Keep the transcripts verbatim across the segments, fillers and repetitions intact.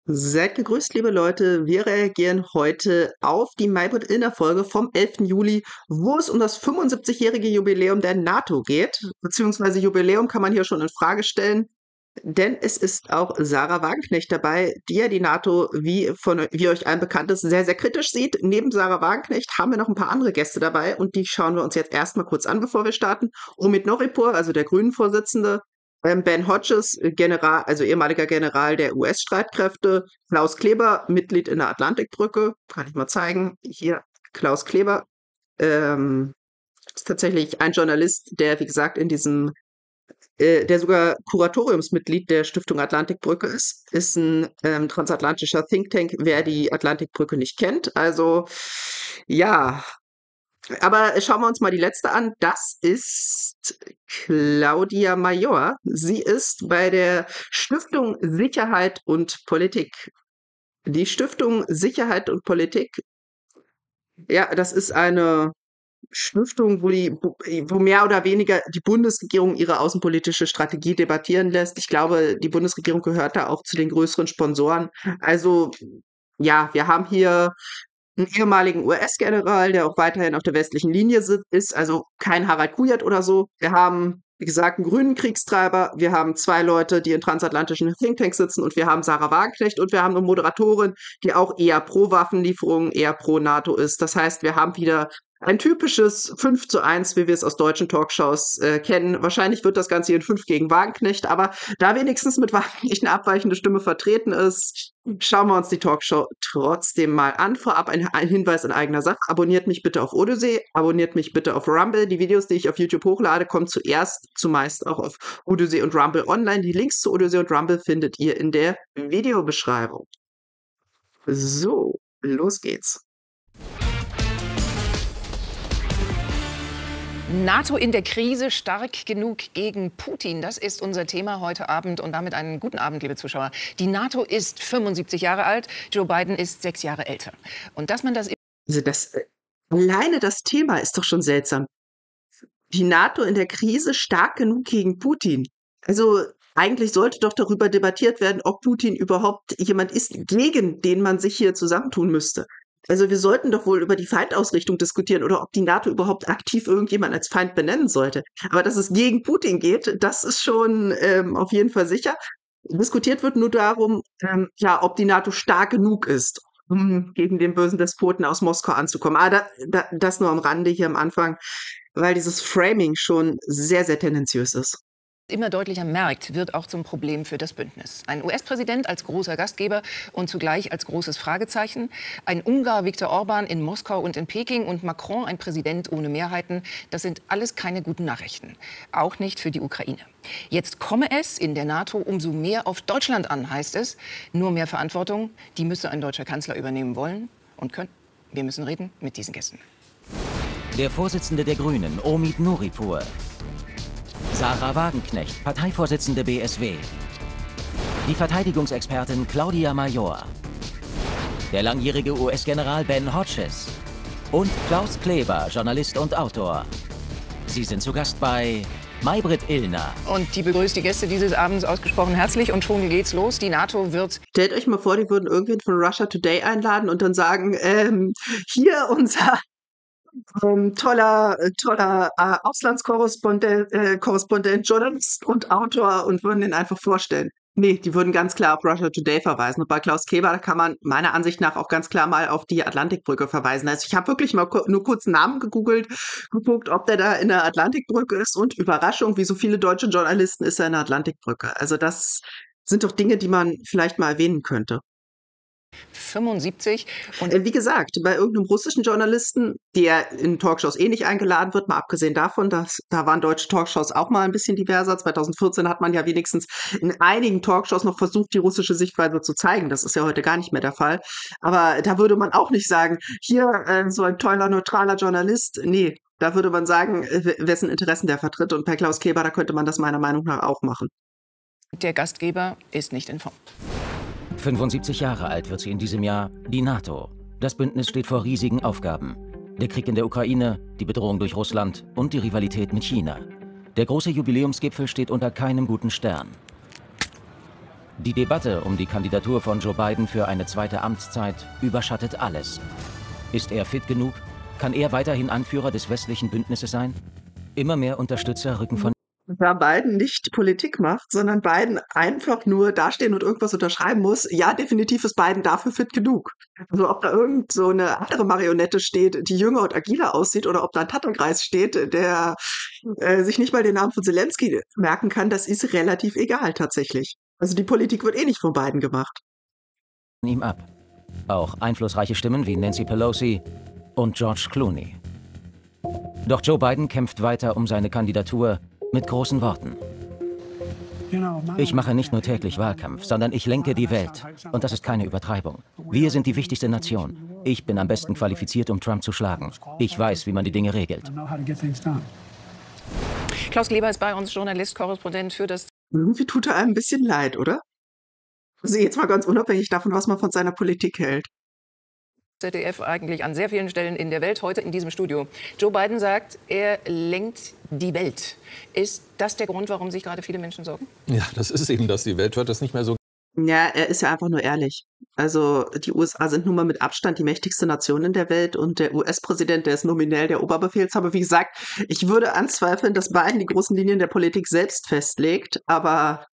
Seid gegrüßt, liebe Leute. Wir reagieren heute auf die Maybrit Illner-Folge vom elften Juli, wo es um das fünfundsiebzigjährige Jubiläum der NATO geht. Beziehungsweise Jubiläum kann man hier schon in Frage stellen, denn es ist auch Sarah Wagenknecht dabei, die ja die NATO, wie, von, wie euch allen bekannt ist, sehr, sehr kritisch sieht. Neben Sarah Wagenknecht haben wir noch ein paar andere Gäste dabei und die schauen wir uns jetzt erstmal kurz an, bevor wir starten. Omid Noripur, also der Grünen-Vorsitzende, ähm, Ben Hodges, äh, General, also ehemaliger General der U S-Streitkräfte, Klaus Kleber, Mitglied in der Atlantikbrücke, kann ich mal zeigen. Hier, Klaus Kleber, ähm, ist tatsächlich ein Journalist, der, wie gesagt, in diesem äh, der sogar Kuratoriumsmitglied der Stiftung Atlantikbrücke ist, ist ein ähm, transatlantischer Think Tank, wer die Atlantikbrücke nicht kennt. Also ja, aber schauen wir uns mal die letzte an. Das ist Claudia Major. Sie ist bei der Stiftung Sicherheit und Politik. Die Stiftung Sicherheit und Politik, ja, das ist eine Stiftung, wo die, wo mehr oder weniger die Bundesregierung ihre außenpolitische Strategie debattieren lässt. Ich glaube, die Bundesregierung gehört da auch zu den größeren Sponsoren. Also, ja, wir haben hier einen ehemaligen U S-General, der auch weiterhin auf der westlichen Linie sit- ist, also kein Harald Kujat oder so. Wir haben, wie gesagt, einen grünen Kriegstreiber. Wir haben zwei Leute, die in transatlantischen Thinktanks sitzen und wir haben Sarah Wagenknecht und wir haben eine Moderatorin, die auch eher pro Waffenlieferungen, eher pro NATO ist. Das heißt, wir haben wieder ein typisches fünf zu eins, wie wir es aus deutschen Talkshows äh, kennen. Wahrscheinlich wird das Ganze hier in fünf gegen Wagenknecht, aber da wenigstens mit Wagenknecht eine abweichende Stimme vertreten ist, schauen wir uns die Talkshow trotzdem mal an. Vorab ein, ein Hinweis in eigener Sache. Abonniert mich bitte auf Odyssey, abonniert mich bitte auf Rumble. Die Videos, die ich auf YouTube hochlade, kommen zuerst zumeist auch auf Odyssey und Rumble online. Die Links zu Odyssey und Rumble findet ihr in der Videobeschreibung. So, los geht's. NATO in der Krise, stark genug gegen Putin. Das ist unser Thema heute Abend und damit einen guten Abend, liebe Zuschauer. Die NATO ist fünfundsiebzig Jahre alt, Joe Biden ist sechs Jahre älter. Und dass man das Also das, äh, alleine das Thema ist doch schon seltsam. Die NATO in der Krise stark genug gegen Putin. Also eigentlich sollte doch darüber debattiert werden, ob Putin überhaupt jemand ist, gegen den man sich hier zusammentun müsste. Also wir sollten doch wohl über die Feindausrichtung diskutieren oder ob die NATO überhaupt aktiv irgendjemand als Feind benennen sollte. Aber dass es gegen Putin geht, das ist schon ähm, auf jeden Fall sicher. Diskutiert wird nur darum, ähm, ja, ob die NATO stark genug ist, um gegen den bösen Despoten aus Moskau anzukommen. Ah, da, da, das nur am Rande hier am Anfang, weil dieses Framing schon sehr, sehr tendenziös ist. immer deutlicher merkt, wird auch zum Problem für das Bündnis. Ein U S-Präsident als großer Gastgeber und zugleich als großes Fragezeichen. Ein Ungar Viktor Orban in Moskau und in Peking und Macron ein Präsident ohne Mehrheiten. Das sind alles keine guten Nachrichten. Auch nicht für die Ukraine. Jetzt komme es in der NATO umso mehr auf Deutschland an, heißt es. Nur mehr Verantwortung, die müsse ein deutscher Kanzler übernehmen wollen und können. Wir müssen reden mit diesen Gästen. Der Vorsitzende der Grünen, Omid Noripur. Sarah Wagenknecht, Parteivorsitzende B S W. Die Verteidigungsexpertin Claudia Major. Der langjährige U S-General Ben Hodges. Und Klaus Kleber, Journalist und Autor. Sie sind zu Gast bei Maybrit Illner. Und die begrüßt die Gäste dieses Abends ausgesprochen herzlich und schon geht's los. Die NATO wird... Stellt euch mal vor, die würden irgendwen von Russia Today einladen und dann sagen, ähm, hier unser ähm, toller, äh, toller äh, Auslandskorrespondent, äh, Korrespondent, Journalist und Autor und würden den einfach vorstellen. Nee, die würden ganz klar auf Russia Today verweisen. Und bei Klaus Kleber, da kann man meiner Ansicht nach auch ganz klar mal auf die Atlantikbrücke verweisen. Also ich habe wirklich mal ku- nur kurz einen Namen gegoogelt, geguckt, ob der da in der Atlantikbrücke ist und Überraschung, wie so viele deutsche Journalisten ist er in der Atlantikbrücke. Also das sind doch Dinge, die man vielleicht mal erwähnen könnte. fünfundsiebzig und Äh, Wie gesagt, bei irgendeinem russischen Journalisten, der in Talkshows eh nicht eingeladen wird, mal abgesehen davon, dass da waren deutsche Talkshows auch mal ein bisschen diverser. zweitausendvierzehn hat man ja wenigstens in einigen Talkshows noch versucht, die russische Sichtweise zu zeigen. Das ist ja heute gar nicht mehr der Fall. Aber da würde man auch nicht sagen, hier äh, so ein toller, neutraler Journalist. Nee, da würde man sagen, äh, wessen Interessen der vertritt. Und bei Klaus Kleber, da könnte man das meiner Meinung nach auch machen. der Gastgeber ist nicht informiert. fünfundsiebzig Jahre alt wird sie in diesem Jahr, die NATO. Das Bündnis steht vor riesigen Aufgaben. Der Krieg in der Ukraine, die Bedrohung durch Russland und die Rivalität mit China. Der große Jubiläumsgipfel steht unter keinem guten Stern. Die Debatte um die Kandidatur von Joe Biden für eine zweite Amtszeit überschattet alles. Ist er fit genug? Kann er weiterhin Anführer des westlichen Bündnisses sein? Immer mehr Unterstützer rücken von... Da Biden nicht Politik macht, sondern Biden einfach nur dastehen und irgendwas unterschreiben muss, ja, definitiv ist Biden dafür fit genug. Also ob da irgend so eine andere Marionette steht, die jünger und agiler aussieht, oder ob da ein Tatterkreis steht, der äh, sich nicht mal den Namen von Zelensky merken kann, das ist relativ egal tatsächlich. Also die Politik wird eh nicht von Biden gemacht. ihm ab. Auch einflussreiche Stimmen wie Nancy Pelosi und George Clooney. Doch Joe Biden kämpft weiter um seine Kandidatur mit großen Worten. Ich mache nicht nur täglich Wahlkampf, sondern ich lenke die Welt. Und das ist keine Übertreibung. Wir sind die wichtigste Nation. Ich bin am besten qualifiziert, um Trump zu schlagen. Ich weiß, wie man die Dinge regelt. Klaus Kleber ist bei uns, Journalist, Korrespondent für das... Irgendwie tut er einem ein bisschen leid, oder? Also jetzt mal ganz unabhängig davon, was man von seiner Politik hält. Z D F eigentlich an sehr vielen Stellen in der Welt, heute in diesem Studio. Joe Biden sagt, er lenkt die Welt. Ist das der Grund, warum sich gerade viele Menschen sorgen? Ja, das ist eben das. Die Welt hört das nicht mehr so. Ja, er ist ja einfach nur ehrlich. Also die U S A sind nun mal mit Abstand die mächtigste Nation in der Welt und der U S-Präsident, der ist nominell der Oberbefehlshaber. Wie gesagt, ich würde anzweifeln, dass Biden die großen Linien der Politik selbst festlegt, aber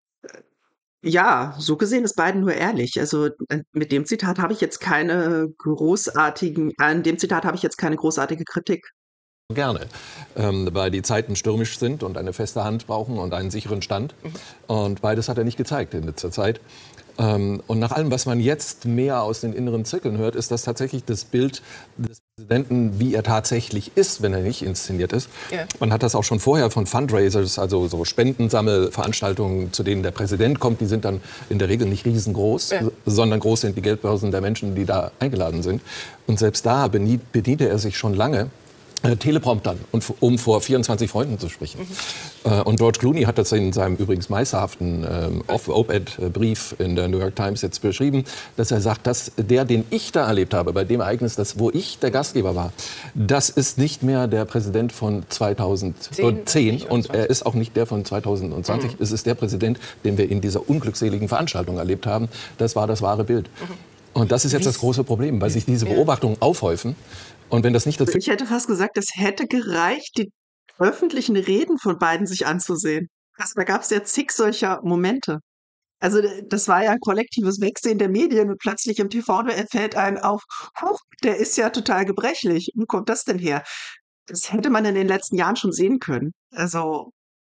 ja, so gesehen ist Biden nur ehrlich. Also äh, mit dem Zitat habe ich jetzt keine großartigen, an dem Zitat habe ich jetzt keine großartige Kritik. Gerne, ähm, weil die Zeiten stürmisch sind und eine feste Hand brauchen und einen sicheren Stand. Und beides hat er nicht gezeigt in letzter Zeit. Ähm, und nach allem, was man jetzt mehr aus den inneren Zirkeln hört, ist das tatsächlich das Bild des Präsidenten, wie er tatsächlich ist, wenn er nicht inszeniert ist. Ja. Man hat das auch schon vorher von Fundraisers, also so Spendensammelveranstaltungen, zu denen der Präsident kommt. Die sind dann in der Regel nicht riesengroß, ja. sondern groß sind die Geldbörsen der Menschen, die da eingeladen sind. Und selbst da bediente er sich schon lange Äh, Telepromptern, um vor vierundzwanzig Freunden zu sprechen. Mhm. Äh, und George Clooney hat das in seinem übrigens meisterhaften ähm, Op-Ed-Brief in der New York Times jetzt beschrieben, dass er sagt, dass der, den ich da erlebt habe, bei dem Ereignis, das, wo ich der Gastgeber war, das ist nicht mehr der Präsident von zweitausendzehn und er ist auch nicht der von zweitausendzwanzig. Mhm. Es ist der Präsident, den wir in dieser unglückseligen Veranstaltung erlebt haben. Das war das wahre Bild. Mhm. Und das ist jetzt das große Problem, weil sich diese Beobachtungen aufhäufen. Und wenn das nicht dazu ich hätte fast gesagt, es hätte gereicht, die öffentlichen Reden von beiden sich anzusehen. Also da gab es ja zig solcher Momente. Also das war ja ein kollektives Wegsehen der Medien und plötzlich im T V fällt einem auf, huch, der ist ja total gebrechlich. Wo kommt das denn her? Das hätte man in den letzten Jahren schon sehen können. Also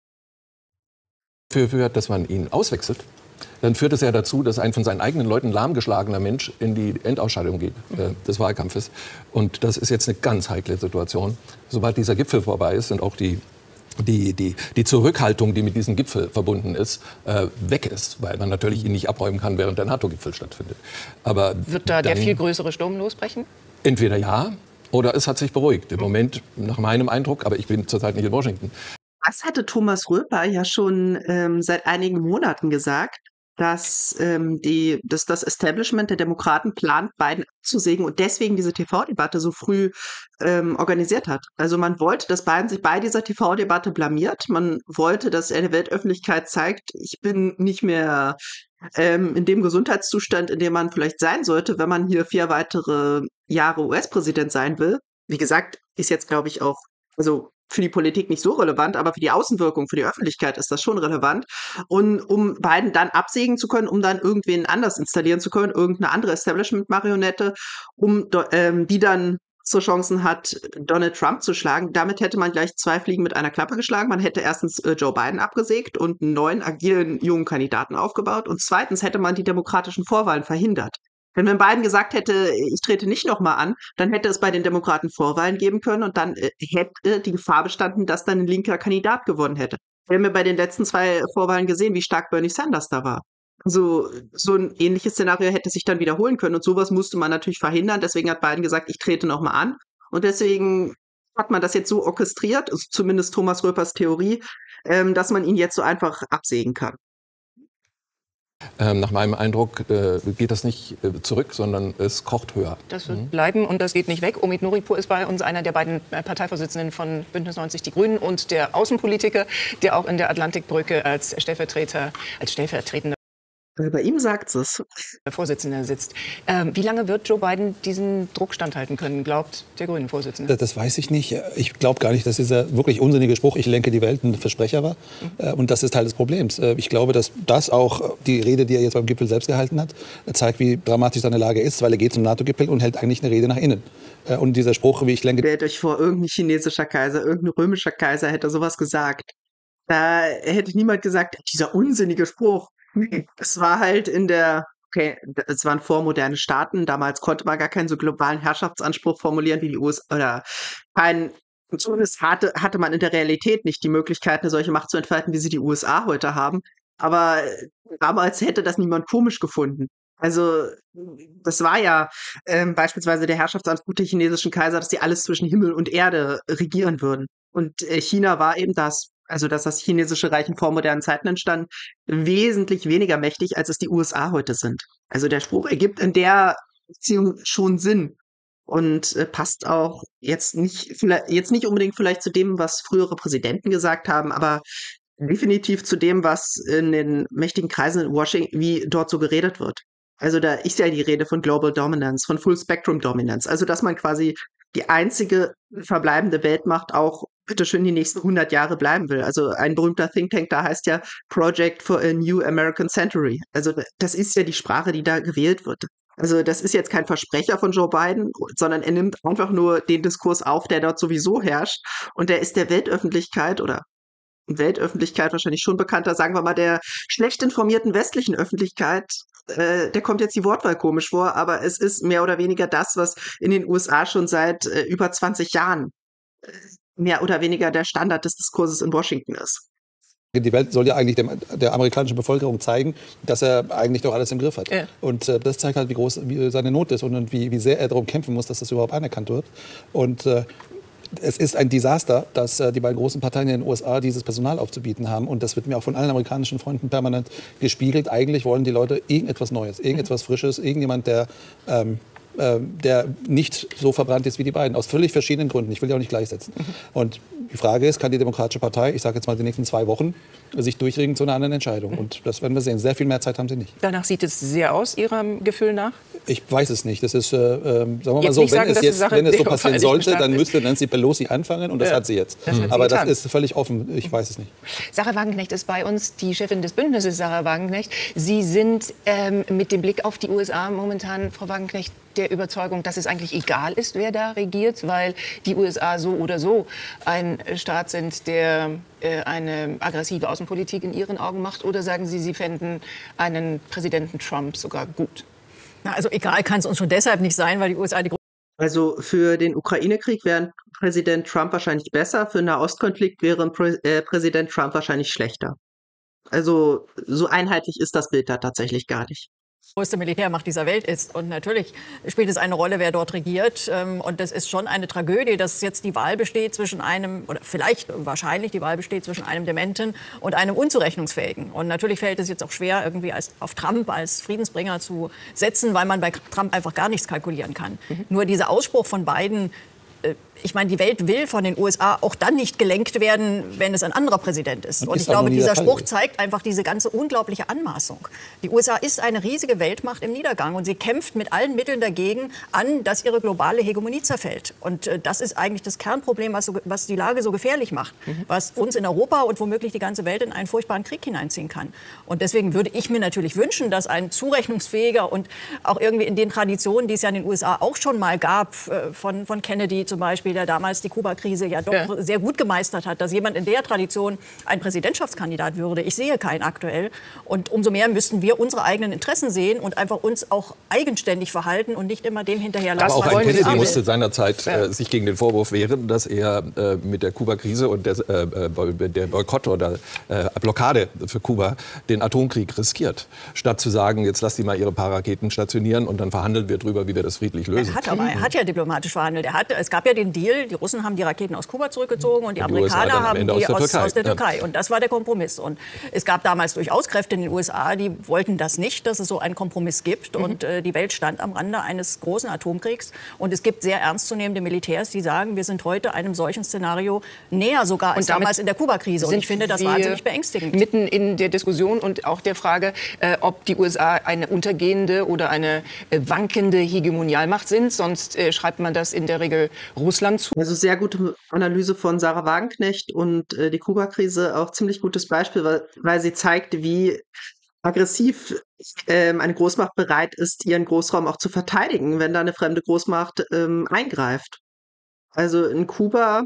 für, für dass man ihn auswechselt, dann führt es ja dazu, dass ein von seinen eigenen Leuten lahmgeschlagener Mensch in die Endausscheidung geht äh, des Wahlkampfes. Und das ist jetzt eine ganz heikle Situation. Sobald dieser Gipfel vorbei ist und auch die, die, die, die Zurückhaltung, die mit diesem Gipfel verbunden ist, äh, weg ist, weil man natürlich ihn nicht abräumen kann, während der NATO-Gipfel stattfindet. Aber wird da der viel größere Sturm losbrechen? Entweder ja, oder es hat sich beruhigt. Im Moment, nach meinem Eindruck, aber ich bin zurzeit nicht in Washington. Das hatte Thomas Röper ja schon ähm, seit einigen Monaten gesagt, dass, ähm, die, dass das Establishment der Demokraten plant, Biden abzusägen und deswegen diese T V-Debatte so früh ähm, organisiert hat. Also man wollte, dass Biden sich bei dieser T V-Debatte blamiert. Man wollte, dass er der Weltöffentlichkeit zeigt, ich bin nicht mehr ähm, in dem Gesundheitszustand, in dem man vielleicht sein sollte, wenn man hier vier weitere Jahre U S-Präsident sein will. Wie gesagt, ist jetzt, glaube ich, auch, also für die Politik nicht so relevant, aber für die Außenwirkung, für die Öffentlichkeit ist das schon relevant. Und um Biden dann absägen zu können, um dann irgendwen anders installieren zu können, irgendeine andere Establishment-Marionette, um ähm, die dann so Chancen hat, Donald Trump zu schlagen. Damit hätte man gleich zwei Fliegen mit einer Klappe geschlagen. Man hätte erstens äh, Joe Biden abgesägt und einen neuen, agilen, jungen Kandidaten aufgebaut. Und zweitens hätte man die demokratischen Vorwahlen verhindert. Wenn man Biden gesagt hätte, ich trete nicht nochmal an, dann hätte es bei den Demokraten Vorwahlen geben können und dann äh, hätte die Gefahr bestanden, dass dann ein linker Kandidat gewonnen hätte. Wir haben ja bei den letzten zwei Vorwahlen gesehen, wie stark Bernie Sanders da war. Also so ein ähnliches Szenario hätte sich dann wiederholen können und sowas musste man natürlich verhindern. Deswegen hat Biden gesagt, ich trete nochmal an. Und deswegen hat man das jetzt so orchestriert, ist zumindest Thomas Röpers Theorie, ähm, dass man ihn jetzt so einfach absägen kann. Ähm, nach meinem Eindruck äh, geht das nicht äh, zurück, sondern es kocht höher. Das wird mhm. bleiben und das geht nicht weg. Omid Noripur ist bei uns, einer der beiden Parteivorsitzenden von Bündnis neunzig Die Grünen und der Außenpolitiker, der auch in der Atlantikbrücke als Stellvertreter, als stellvertretender Bei ihm sagt es. Der Vorsitzende sitzt. Ähm, wie lange wird Joe Biden diesen Druck standhalten können, glaubt der Grünen-Vorsitzende? Das weiß ich nicht. Ich glaube gar nicht, dass dieser wirklich unsinnige Spruch, ich lenke die Welt, ein Versprecher war. Mhm. Und das ist Teil des Problems. Ich glaube, dass das auch, die Rede, die er jetzt beim Gipfel selbst gehalten hat, zeigt, wie dramatisch seine Lage ist, weil er geht zum NATO-Gipfel und hält eigentlich eine Rede nach innen. Und dieser Spruch, wie ich lenke... Stellt euch vor, irgendein chinesischer Kaiser, irgendein römischer Kaiser hätte sowas gesagt. Da hätte niemand gesagt, dieser unsinnige Spruch. Es war halt in der, okay, es waren vormoderne Staaten, damals konnte man gar keinen so globalen Herrschaftsanspruch formulieren wie die U S A, oder kein, zumindest hatte, hatte man in der Realität nicht die Möglichkeit, eine solche Macht zu entfalten, wie sie die U S A heute haben. Aber damals hätte das niemand komisch gefunden. Also das war ja ähm, beispielsweise der Herrschaftsanspruch der chinesischen Kaiser, dass sie alles zwischen Himmel und Erde regieren würden. Und äh, China war eben das. Also, dass das chinesische Reich in vormodernen Zeiten entstand, wesentlich weniger mächtig, als es die U S A heute sind. Also der Spruch ergibt in der Beziehung schon Sinn und äh, passt auch jetzt nicht, vielleicht, jetzt nicht unbedingt vielleicht zu dem, was frühere Präsidenten gesagt haben, aber definitiv zu dem, was in den mächtigen Kreisen in Washington, wie dort so geredet wird. Also da ist ja die Rede von Global Dominance, von Full Spectrum Dominance. Also dass man quasi die einzige verbleibende Weltmacht auch bitteschön die nächsten hundert Jahre bleiben will. Also ein berühmter Think Tank da heißt ja Project for a New American Century. Also das ist ja die Sprache, die da gewählt wird. Also das ist jetzt kein Versprecher von Joe Biden, sondern er nimmt einfach nur den Diskurs auf, der dort sowieso herrscht. Und der ist der Weltöffentlichkeit oder Weltöffentlichkeit wahrscheinlich schon bekannter, sagen wir mal der schlecht informierten westlichen Öffentlichkeit, äh, der kommt jetzt die Wortwahl komisch vor, aber es ist mehr oder weniger das, was in den U S A schon seit äh, über zwanzig Jahren äh, mehr oder weniger der Standard des Diskurses in Washington ist. Die Welt soll ja eigentlich dem, der amerikanischen Bevölkerung zeigen, dass er eigentlich doch alles im Griff hat. Ja. Und äh, das zeigt halt, wie groß wie seine Not ist und, und wie, wie sehr er darum kämpfen muss, dass das überhaupt anerkannt wird. Und äh, es ist ein Desaster, dass äh, die beiden großen Parteien in den U S A dieses Personal aufzubieten haben. Und das wird mir auch von allen amerikanischen Freunden permanent gespiegelt. Eigentlich wollen die Leute irgendetwas Neues, irgendetwas Frisches, irgendjemand, der... Ähm, der nicht so verbrannt ist wie die beiden, aus völlig verschiedenen Gründen. Ich will die auch nicht gleichsetzen. Mhm. Und die Frage ist, kann die Demokratische Partei, ich sage jetzt mal die nächsten zwei Wochen, sich durchringen zu einer anderen Entscheidung? Mhm. Und das werden wir sehen. Sehr viel mehr Zeit haben sie nicht. Danach sieht es sehr aus, Ihrem Gefühl nach? Ich weiß es nicht. Das ist, äh, sagen wir mal so, wenn, sagen, es jetzt, wenn es so passieren sollte, dann müsste Nancy Pelosi anfangen und das ja. hat sie jetzt. Das mhm. Aber das ist völlig offen. Ich weiß es nicht. Sarah Wagenknecht ist bei uns, die Chefin des Bündnisses, Sarah Wagenknecht. Sie sind ähm, mit dem Blick auf die U S A momentan, Frau Wagenknecht, der Überzeugung, dass es eigentlich egal ist, wer da regiert, weil die U S A so oder so ein Staat sind, der äh, eine aggressive Außenpolitik in Ihren Augen macht? Oder sagen Sie, Sie fänden einen Präsidenten Trump sogar gut? Na, also egal kann es uns schon deshalb nicht sein, weil die U S A die Also für den Ukraine-Krieg wäre Präsident Trump wahrscheinlich besser, für den Nahostkonflikt wäre Prä äh, Präsident Trump wahrscheinlich schlechter. Also so einheitlich ist das Bild da tatsächlich gar nicht. größte Militärmacht dieser Welt ist. Und natürlich spielt es eine Rolle, wer dort regiert. Und das ist schon eine Tragödie, dass jetzt die Wahl besteht zwischen einem, oder vielleicht wahrscheinlich die Wahl besteht zwischen einem Dementen und einem Unzurechnungsfähigen. Und natürlich fällt es jetzt auch schwer, irgendwie als, auf Trump als Friedensbringer zu setzen, weil man bei Trump einfach gar nichts kalkulieren kann. Mhm. Nur dieser Ausspruch von Biden, ich meine, die Welt will von den U S A auch dann nicht gelenkt werden, wenn es ein anderer Präsident ist. Und ich glaube, dieser Spruch zeigt einfach diese ganze unglaubliche Anmaßung. Die U S A ist eine riesige Weltmacht im Niedergang und sie kämpft mit allen Mitteln dagegen an, dass ihre globale Hegemonie zerfällt. Und äh, das ist eigentlich das Kernproblem, was, so, was die Lage so gefährlich macht, mhm. was uns in Europa und womöglich die ganze Welt in einen furchtbaren Krieg hineinziehen kann. Und deswegen würde ich mir natürlich wünschen, dass ein zurechnungsfähiger und auch irgendwie in den Traditionen, die es ja in den U S A auch schon mal gab, äh, von, von Kennedy zum Beispiel, der damals die Kuba-Krise ja doch ja. sehr gut gemeistert hat, dass jemand in der Tradition ein Präsidentschaftskandidat würde. Ich sehe keinen aktuell. Und umso mehr müssten wir unsere eigenen Interessen sehen und einfach uns auch eigenständig verhalten und nicht immer dem hinterherlaufen. Aber auch ein Kennedy musste seinerzeit äh, sich gegen den Vorwurf wehren, dass er äh, mit der Kuba-Krise und der, äh, der Boykott oder äh, Blockade für Kuba den Atomkrieg riskiert. Statt zu sagen, jetzt lasst die mal ihre paar Raketen stationieren und dann verhandeln wir darüber, wie wir das friedlich lösen. Er hat, aber, er hat ja diplomatisch verhandelt. Er hat, es gab gab ja den Deal, die Russen haben die Raketen aus Kuba zurückgezogen und die Und die U S A Amerikaner dann am haben Ende die aus der aus, Türkei. aus der Ja. Türkei. Und das war der Kompromiss. Und es gab damals durchaus Kräfte in den U S A, die wollten das nicht, dass es so einen Kompromiss gibt. Mhm. Und äh, die Welt stand am Rande eines großen Atomkriegs. Und es gibt sehr ernstzunehmende Militärs, die sagen, wir sind heute einem solchen Szenario näher sogar als damals in der Kuba-Krise. Und ich finde das wahnsinnig beängstigend. Mitten in der Diskussion und auch der Frage, äh, ob die U S A eine untergehende oder eine äh, wankende Hegemonialmacht sind. Sonst äh, schreibt man das in der Regel Russland zu. Also sehr gute Analyse von Sarah Wagenknecht und äh, die Kuba-Krise auch ziemlich gutes Beispiel, weil, weil sie zeigt, wie aggressiv ähm, eine Großmacht bereit ist, ihren Großraum auch zu verteidigen, wenn da eine fremde Großmacht ähm, eingreift. Also in Kuba,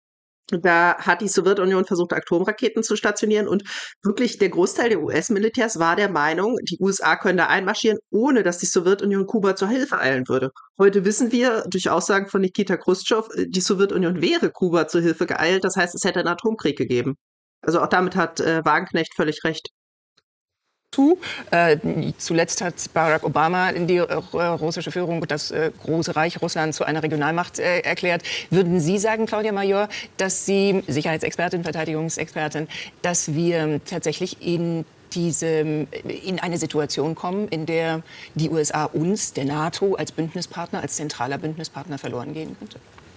da hat die Sowjetunion versucht, Atomraketen zu stationieren und wirklich der Großteil der U S-Militärs war der Meinung, die U S A können da einmarschieren, ohne dass die Sowjetunion Kuba zur Hilfe eilen würde. Heute wissen wir durch Aussagen von Nikita Chruschtschow, die Sowjetunion wäre Kuba zur Hilfe geeilt, das heißt, es hätte einen Atomkrieg gegeben. Also auch damit hat äh, Wagenknecht völlig recht. Zu. Äh, zuletzt hat Barack Obama die äh, russische Führung, das äh, große Reich Russland zu einer Regionalmacht äh, erklärt. Würden Sie sagen, Claudia Major, dass Sie, Sicherheitsexpertin, Verteidigungsexpertin, dass wir tatsächlich in diese, in eine Situation kommen, in der die U S A uns, der NATO, als Bündnispartner, als zentraler Bündnispartner verloren gehen könnte?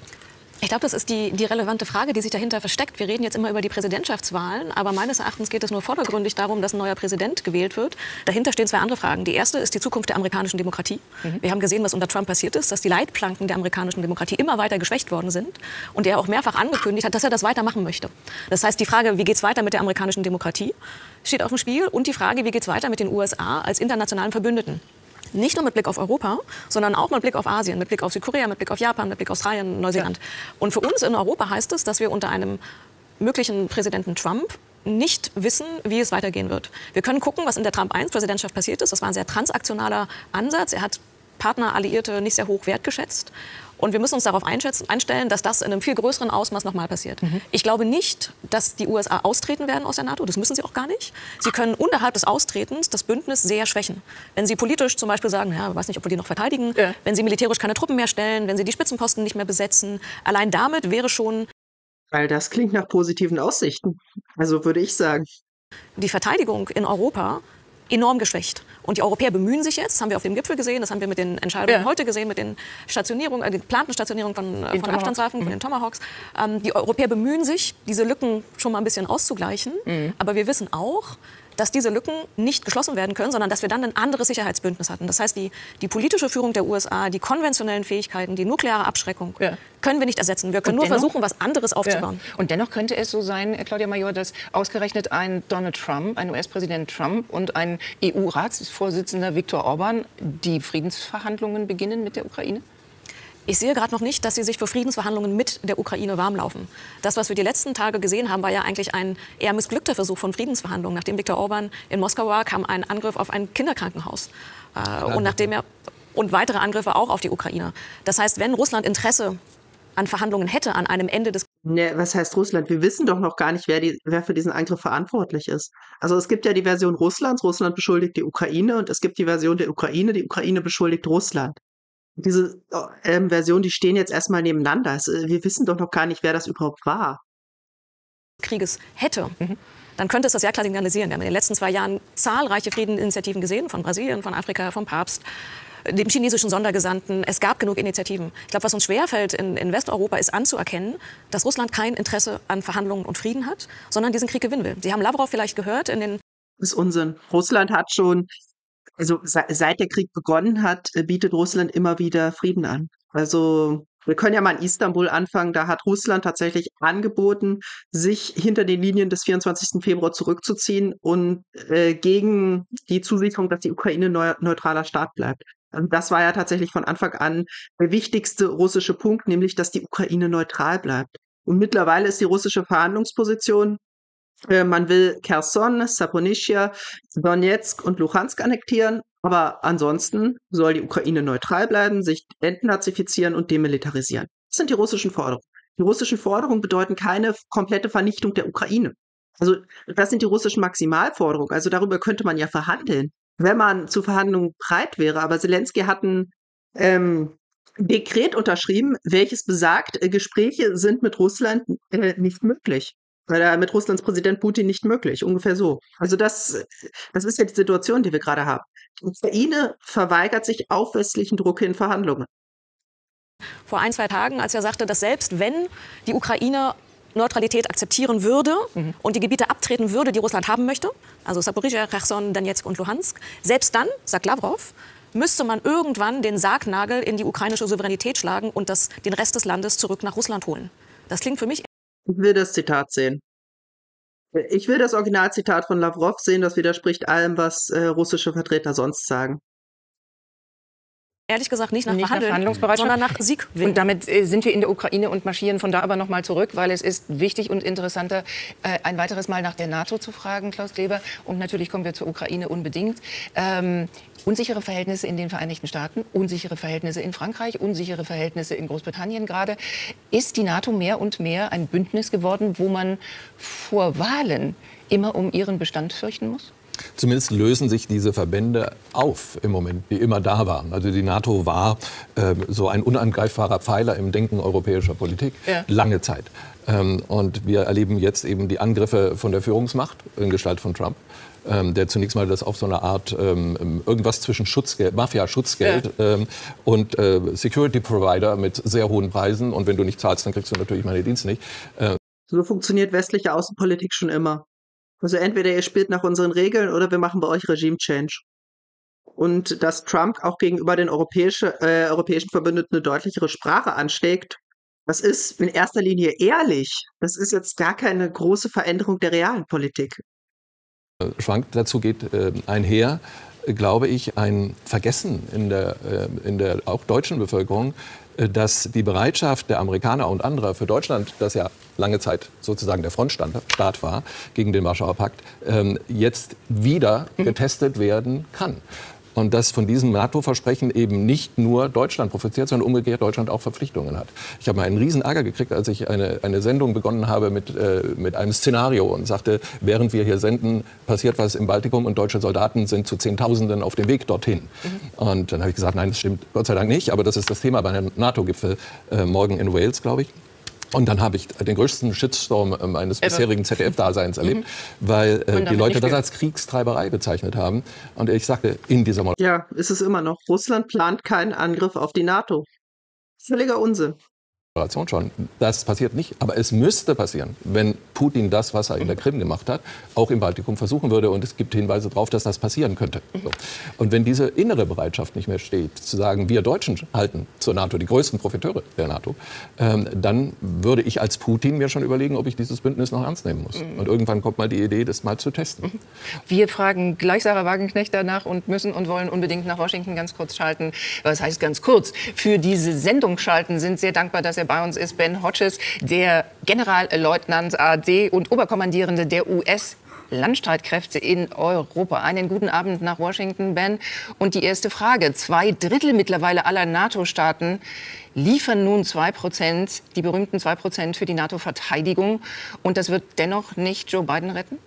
Ich glaube, das ist die, die relevante Frage, die sich dahinter versteckt. Wir reden jetzt immer über die Präsidentschaftswahlen, aber meines Erachtens geht es nur vordergründig darum, dass ein neuer Präsident gewählt wird. Dahinter stehen zwei andere Fragen. Die erste ist die Zukunft der amerikanischen Demokratie. Mhm. Wir haben gesehen, was unter Trump passiert ist, dass die Leitplanken der amerikanischen Demokratie immer weiter geschwächt worden sind und er auch mehrfach angekündigt hat, dass er das weitermachen möchte. Das heißt, die Frage, wie geht es weiter mit der amerikanischen Demokratie, steht auf dem Spiel und die Frage, wie geht es weiter mit den U S A als internationalen Verbündeten. Nicht nur mit Blick auf Europa, sondern auch mit Blick auf Asien, mit Blick auf Südkorea, mit Blick auf Japan, mit Blick auf Australien, Neuseeland. Ja. Und für uns in Europa heißt es, dass wir unter einem möglichen Präsidenten Trump nicht wissen, wie es weitergehen wird. Wir können gucken, was in der Trump eins Präsidentschaft passiert ist. Das war ein sehr transaktionaler Ansatz. Er hat Partner, Alliierte nicht sehr hoch wertgeschätzt. Und wir müssen uns darauf einstellen, dass das in einem viel größeren Ausmaß nochmal passiert. Mhm. Ich glaube nicht, dass die U S A austreten werden aus der NATO. Das müssen sie auch gar nicht. Sie können unterhalb des Austretens das Bündnis sehr schwächen. Wenn sie politisch zum Beispiel sagen, ja, ich weiß nicht, ob wir die noch verteidigen, ja. Wenn sie militärisch keine Truppen mehr stellen, wenn sie die Spitzenposten nicht mehr besetzen, allein damit wäre schon... Weil das klingt nach positiven Aussichten. Also würde ich sagen. Die Verteidigung in Europa enorm geschwächt. Und die Europäer bemühen sich jetzt, das haben wir auf dem Gipfel gesehen, das haben wir mit den Entscheidungen ja. heute gesehen, mit den Stationierungen, äh, geplanten Stationierungen von, äh, von Abstandswaffen, mhm. von den Tomahawks. Ähm, die Europäer bemühen sich, diese Lücken schon mal ein bisschen auszugleichen. Mhm. Aber wir wissen auch, dass diese Lücken nicht geschlossen werden können, sondern dass wir dann ein anderes Sicherheitsbündnis hatten. Das heißt, die, die politische Führung der U S A, die konventionellen Fähigkeiten, die nukleare Abschreckung, ja. können wir nicht ersetzen. Wir können und nur dennoch, versuchen, was anderes aufzubauen. Ja. Und dennoch könnte es so sein, Claudia Major, dass ausgerechnet ein Donald Trump, ein U S-Präsident Trump und ein E U-Ratsvorsitzender Viktor Orban die Friedensverhandlungen beginnen mit der Ukraine? Ich sehe gerade noch nicht, dass sie sich für Friedensverhandlungen mit der Ukraine warmlaufen. Das, was wir die letzten Tage gesehen haben, war ja eigentlich ein eher missglückter Versuch von Friedensverhandlungen. Nachdem Viktor Orban in Moskau war, kam ein Angriff auf ein Kinderkrankenhaus. Äh, und, nachdem er, und weitere Angriffe auch auf die Ukraine. Das heißt, wenn Russland Interesse an Verhandlungen hätte, an einem Ende des... Ne, was heißt Russland? Wir wissen doch noch gar nicht, wer, die, wer für diesen Angriff verantwortlich ist. Also es gibt ja die Version Russlands, Russland beschuldigt die Ukraine und es gibt die Version der Ukraine, die Ukraine beschuldigt Russland. Diese ähm, Versionen, die stehen jetzt erstmal nebeneinander. Also, wir wissen doch noch gar nicht, wer das überhaupt war. Krieges hätte, mhm. dann könnte es das ja klar signalisieren. Wir haben in den letzten zwei Jahren zahlreiche Friedensinitiativen gesehen, von Brasilien, von Afrika, vom Papst, dem chinesischen Sondergesandten. Es gab genug Initiativen. Ich glaube, was uns schwerfällt in, in Westeuropa, ist anzuerkennen, dass Russland kein Interesse an Verhandlungen und Frieden hat, sondern diesen Krieg gewinnen will. Sie haben Lavrov vielleicht gehört in den... Das ist Unsinn. Russland hat schon... Also seit der Krieg begonnen hat, bietet Russland immer wieder Frieden an. Also wir können ja mal in Istanbul anfangen. Da hat Russland tatsächlich angeboten, sich hinter den Linien des vierundzwanzigsten Februar zurückzuziehen und äh, gegen die Zusicherung, dass die Ukraine neu, neutraler Staat bleibt. Also das war ja tatsächlich von Anfang an der wichtigste russische Punkt, nämlich dass die Ukraine neutral bleibt. Und mittlerweile ist die russische Verhandlungsposition, man will Cherson, Saporischschja, Donetsk und Luhansk annektieren, aber ansonsten soll die Ukraine neutral bleiben, sich entnazifizieren und demilitarisieren. Das sind die russischen Forderungen. Die russischen Forderungen bedeuten keine komplette Vernichtung der Ukraine. Also das sind die russischen Maximalforderungen. Also darüber könnte man ja verhandeln, wenn man zu Verhandlungen bereit wäre. Aber Zelensky hat ein ähm, Dekret unterschrieben, welches besagt, äh, Gespräche sind mit Russland äh, nicht möglich. Oder mit Russlands Präsident Putin nicht möglich, ungefähr so. Also das, das ist ja die Situation, die wir gerade haben. Die Ukraine verweigert sich auf westlichen Druck in Verhandlungen. Vor ein, zwei Tagen, als er sagte, dass selbst wenn die Ukraine Neutralität akzeptieren würde mhm. und die Gebiete abtreten würde, die Russland haben möchte, also Saporizhia, Cherson, Donetsk und Luhansk, selbst dann, sagt Lavrov, müsste man irgendwann den Sargnagel in die ukrainische Souveränität schlagen und das, den Rest des Landes zurück nach Russland holen. Das klingt für mich... Ich will das Zitat sehen. Ich will das Originalzitat von Lavrov sehen, das widerspricht allem, was äh, russische Vertreter sonst sagen. Ehrlich gesagt nicht nach nicht Verhandeln, nach sondern nach Sieg. Und damit äh, sind wir in der Ukraine und marschieren von da aber noch mal zurück, weil es ist wichtig und interessanter, äh, ein weiteres Mal nach der NATO zu fragen, Klaus Kleber. Und natürlich kommen wir zur Ukraine unbedingt. Ähm, unsichere Verhältnisse in den Vereinigten Staaten, unsichere Verhältnisse in Frankreich, unsichere Verhältnisse in Großbritannien gerade. Ist die NATO mehr und mehr ein Bündnis geworden, wo man vor Wahlen immer um ihren Bestand fürchten muss? Zumindest lösen sich diese Verbände auf im Moment, die immer da waren. Also die NATO war äh, so ein unangreifbarer Pfeiler im Denken europäischer Politik, ja. lange Zeit. Ähm, und wir erleben jetzt eben die Angriffe von der Führungsmacht in Gestalt von Trump, ähm, der zunächst mal das auf so eine Art ähm, irgendwas zwischen Schutzgeld, Mafia-Schutzgeld ja. ähm, und äh, Security-Provider mit sehr hohen Preisen. Und wenn du nicht zahlst, dann kriegst du natürlich meine Dienste nicht. Äh, so funktioniert westliche Außenpolitik schon immer. Also entweder ihr spielt nach unseren Regeln oder wir machen bei euch Regime-Change. Und dass Trump auch gegenüber den europäische, äh, europäischen Verbündeten eine deutlichere Sprache anschlägt, das ist in erster Linie ehrlich. Das ist jetzt gar keine große Veränderung der realen Politik. Schwankt dazu geht äh, einher, glaube ich, ein Vergessen in der, äh, in der auch deutschen Bevölkerung, dass die Bereitschaft der Amerikaner und anderer für Deutschland, das ja lange Zeit sozusagen der Frontstaat war gegen den Warschauer Pakt, ähm, jetzt wieder getestet werden kann. Und dass von diesem NATO-Versprechen eben nicht nur Deutschland profitiert, sondern umgekehrt Deutschland auch Verpflichtungen hat. Ich habe mal einen riesen Ärger gekriegt, als ich eine, eine Sendung begonnen habe mit, äh, mit einem Szenario und sagte, während wir hier senden, passiert was im Baltikum und deutsche Soldaten sind zu Zehntausenden auf dem Weg dorthin. Mhm. Und dann habe ich gesagt, nein, das stimmt Gott sei Dank nicht, aber das ist das Thema bei einem NATO-Gipfel äh, morgen in Wales, glaube ich. Und dann habe ich den größten Shitstorm meines bisherigen Z D F-Daseins erlebt, mhm. weil äh, die Leute das als Kriegstreiberei bezeichnet haben. Und ich sagte, in dieser Mod Ja, ist es immer noch. Russland plant keinen Angriff auf die NATO. Völliger Unsinn. Schon. Das passiert nicht, aber es müsste passieren, wenn Putin das, was er in der Krim gemacht hat, auch im Baltikum versuchen würde. Und es gibt Hinweise darauf, dass das passieren könnte. So. Und wenn diese innere Bereitschaft nicht mehr steht, zu sagen, wir Deutschen halten zur NATO die größten Profiteure der NATO, ähm, dann würde ich als Putin mir schon überlegen, ob ich dieses Bündnis noch ernst nehmen muss. Und irgendwann kommt mal die Idee, das mal zu testen. Wir fragen gleich Sarah Wagenknecht danach und müssen und wollen unbedingt nach Washington ganz kurz schalten. Was heißt ganz kurz? Für diese Sendung schalten, sind sehr dankbar, dass er bei uns ist. Ben Hodges, der Generalleutnant A D und Oberkommandierende der U S-Landstreitkräfte in Europa. Einen guten Abend nach Washington, Ben. Und die erste Frage. Zwei Drittel mittlerweile aller NATO-Staaten liefern nun zwei Prozent, die berühmten zwei Prozent für die NATO-Verteidigung. Und das wird dennoch nicht Joe Biden retten?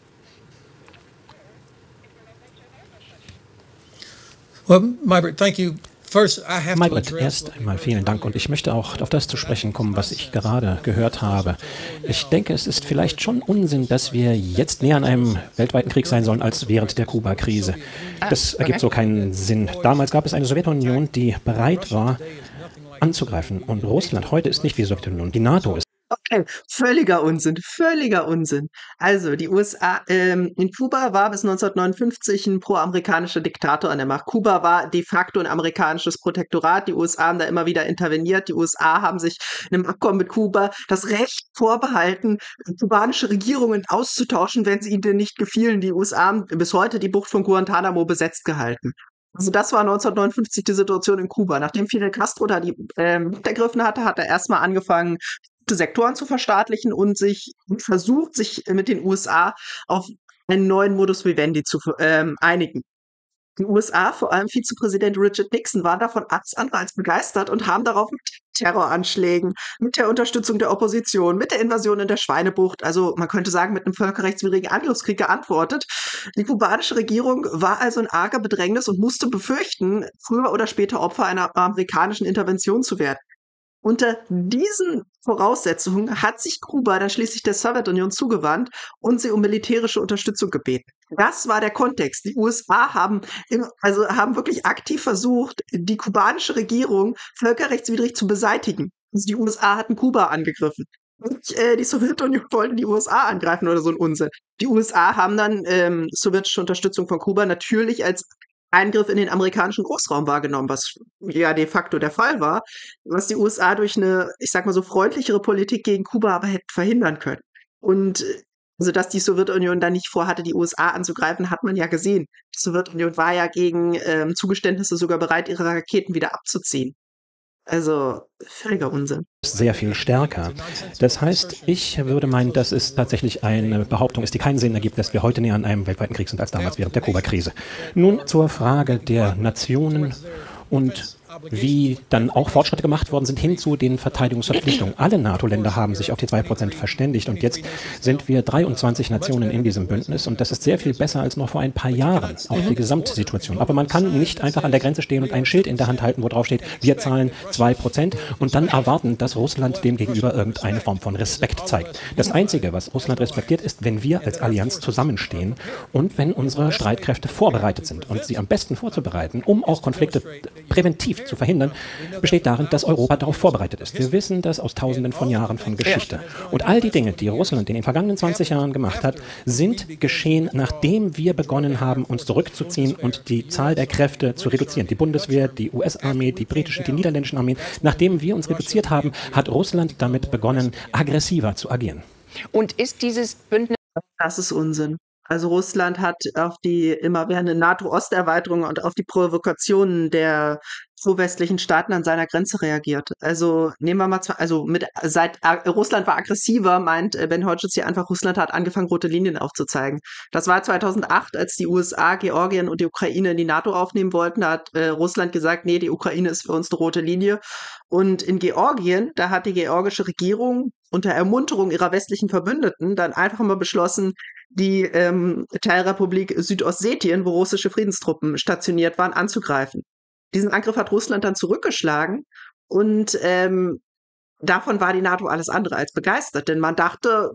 Well, Maybrit, thank you. Maybrit, erst einmal vielen Dank und ich möchte auch auf das zu sprechen kommen, was ich gerade gehört habe. Ich denke, es ist vielleicht schon Unsinn, dass wir jetzt näher an einem weltweiten Krieg sein sollen als während der Kuba-Krise. Das ergibt so keinen Sinn. Damals gab es eine Sowjetunion, die bereit war, anzugreifen. Und Russland heute ist nicht wie die Sowjetunion. Die NATO ist. Okay, völliger Unsinn, völliger Unsinn. Also die U S A, ähm, in Kuba war bis neunzehnhundertneunundfünfzig ein pro-amerikanischer Diktator an der Macht. Kuba war de facto ein amerikanisches Protektorat. Die U S A haben da immer wieder interveniert. Die U S A haben sich in einem Abkommen mit Kuba das Recht vorbehalten, kubanische Regierungen auszutauschen, wenn sie ihnen denn nicht gefielen. Die U S A haben bis heute die Bucht von Guantanamo besetzt gehalten. Also das war neunzehnhundertneunundfünfzig die Situation in Kuba. Nachdem Fidel Castro da die äh, Macht ergriffen hatte, hat er erstmal angefangen, Sektoren zu verstaatlichen und sich und versucht, sich mit den U S A auf einen neuen Modus vivendi zu ähm, einigen. Die U S A, vor allem Vizepräsident Richard Nixon, waren davon alles andere als begeistert und haben darauf mit Terroranschlägen, mit der Unterstützung der Opposition, mit der Invasion in der Schweinebucht, also man könnte sagen, mit einem völkerrechtswidrigen Angriffskrieg geantwortet. Die kubanische Regierung war also in arger Bedrängnis und musste befürchten, früher oder später Opfer einer amerikanischen Intervention zu werden. Unter diesen Voraussetzungen hat sich Kuba dann schließlich der Sowjetunion zugewandt und sie um militärische Unterstützung gebeten. Das war der Kontext. Die U S A haben, im, also haben wirklich aktiv versucht, die kubanische Regierung völkerrechtswidrig zu beseitigen. Also die U S A hatten Kuba angegriffen. Und äh, die Sowjetunion wollte die U S A angreifen oder so ein Unsinn. Die U S A haben dann ähm, sowjetische Unterstützung von Kuba natürlich als Eingriff in den amerikanischen Großraum wahrgenommen, was ja de facto der Fall war, was die U S A durch eine, ich sag mal so, freundlichere Politik gegen Kuba aber hätte verhindern können. Und also, dass die Sowjetunion dann nicht vorhatte, die U S A anzugreifen, hat man ja gesehen. Die Sowjetunion war ja gegen ähm, Zugeständnisse sogar bereit, ihre Raketen wieder abzuziehen. Also völliger Unsinn. Sehr viel stärker. Das heißt, ich würde meinen, dass es tatsächlich eine Behauptung ist, die keinen Sinn ergibt, dass wir heute näher an einem weltweiten Krieg sind als damals während der Kuba-Krise. Nun zur Frage der Nationen und wie dann auch Fortschritte gemacht worden sind hin zu den Verteidigungsverpflichtungen. Alle NATO-Länder haben sich auf die zwei Prozent verständigt und jetzt sind wir dreiundzwanzig Nationen in diesem Bündnis und das ist sehr viel besser als noch vor ein paar Jahren, auch die Gesamtsituation. Aber man kann nicht einfach an der Grenze stehen und ein Schild in der Hand halten, wo drauf steht, wir zahlen zwei Prozent und dann erwarten, dass Russland dem gegenüber irgendeine Form von Respekt zeigt. Das Einzige, was Russland respektiert, ist, wenn wir als Allianz zusammenstehen und wenn unsere Streitkräfte vorbereitet sind und sie am besten vorzubereiten, um auch Konflikte präventiv zu verhindern, besteht darin, dass Europa darauf vorbereitet ist. Wir wissen das aus tausenden von Jahren von Geschichte. Und all die Dinge, die Russland in den vergangenen zwanzig Jahren gemacht hat, sind geschehen, nachdem wir begonnen haben, uns zurückzuziehen und die Zahl der Kräfte zu reduzieren. Die Bundeswehr, die U S-Armee, die britischen, die niederländischen Armeen. Nachdem wir uns reduziert haben, hat Russland damit begonnen, aggressiver zu agieren. Und ist dieses Bündnis... Das ist Unsinn. Also Russland hat auf die immerwährende NATO-Osterweiterung und auf die Provokationen der pro-westlichen Staaten an seiner Grenze reagiert. Also nehmen wir mal zwei, also mit seit äh, Russland war aggressiver, meint äh, Ben Hodges hier einfach, Russland hat angefangen, rote Linien aufzuzeigen. Das war zweitausendacht, als die U S A, Georgien und die Ukraine in die NATO aufnehmen wollten. Da hat äh, Russland gesagt, nee, die Ukraine ist für uns eine rote Linie. Und in Georgien, da hat die georgische Regierung unter Ermunterung ihrer westlichen Verbündeten dann einfach mal beschlossen, die ähm, Teilrepublik Südossetien, wo russische Friedenstruppen stationiert waren, anzugreifen. Diesen Angriff hat Russland dann zurückgeschlagen und ähm, davon war die NATO alles andere als begeistert, denn man dachte,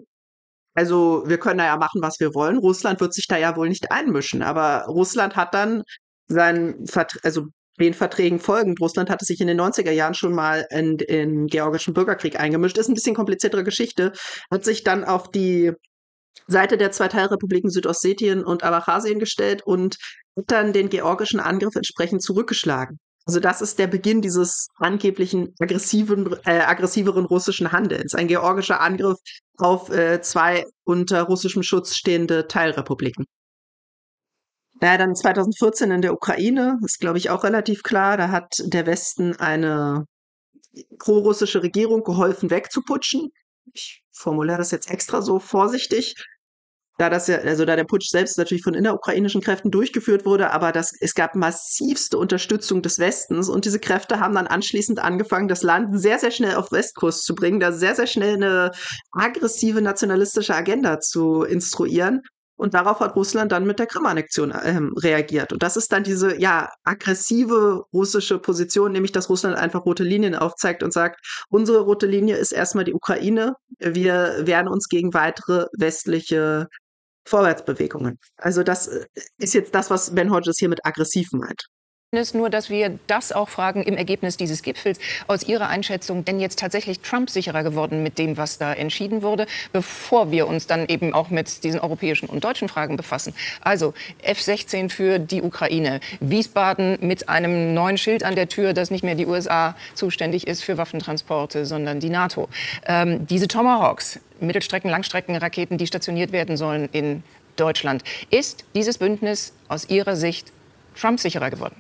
also wir können da ja machen, was wir wollen, Russland wird sich da ja wohl nicht einmischen, aber Russland hat dann seinen, Vert- also den Verträgen folgend, Russland hatte sich in den neunziger Jahren schon mal in den georgischen Bürgerkrieg eingemischt, ist ein bisschen kompliziertere Geschichte, hat sich dann auf die Seite der zwei Teilrepubliken Südossetien und Abchasien gestellt und hat dann den georgischen Angriff entsprechend zurückgeschlagen. Also das ist der Beginn dieses angeblichen aggressiven, äh, aggressiveren russischen Handelns. Ein georgischer Angriff auf äh, zwei unter russischem Schutz stehende Teilrepubliken. Naja, dann zweitausendvierzehn in der Ukraine, ist glaube ich auch relativ klar, da hat der Westen eine pro-russische Regierung geholfen wegzuputschen. Ich formuliere das jetzt extra so vorsichtig, da das ja, also da der Putsch selbst natürlich von innerukrainischen Kräften durchgeführt wurde, aber das, es gab massivste Unterstützung des Westens und diese Kräfte haben dann anschließend angefangen, das Land sehr, sehr schnell auf Westkurs zu bringen, da sehr, sehr schnell eine aggressive nationalistische Agenda zu instruieren. Und darauf hat Russland dann mit der Krim-Annexion ähm, reagiert. Und das ist dann diese, ja, aggressive russische Position, nämlich dass Russland einfach rote Linien aufzeigt und sagt, unsere rote Linie ist erstmal die Ukraine. Wir wehren uns gegen weitere westliche Vorwärtsbewegungen. Also das ist jetzt das, was Ben Hodges hier mit aggressiv meint. Nur, dass wir das auch fragen im Ergebnis dieses Gipfels aus Ihrer Einschätzung, denn jetzt tatsächlich Trump sicherer geworden mit dem, was da entschieden wurde, bevor wir uns dann eben auch mit diesen europäischen und deutschen Fragen befassen. Also F sechzehn für die Ukraine, Wiesbaden mit einem neuen Schild an der Tür, dass nicht mehr die U S A zuständig ist für Waffentransporte, sondern die NATO. Ähm, diese Tomahawks, Mittelstrecken-, Langstreckenraketen, die stationiert werden sollen in Deutschland. Ist dieses Bündnis aus Ihrer Sicht Trump sicherer geworden?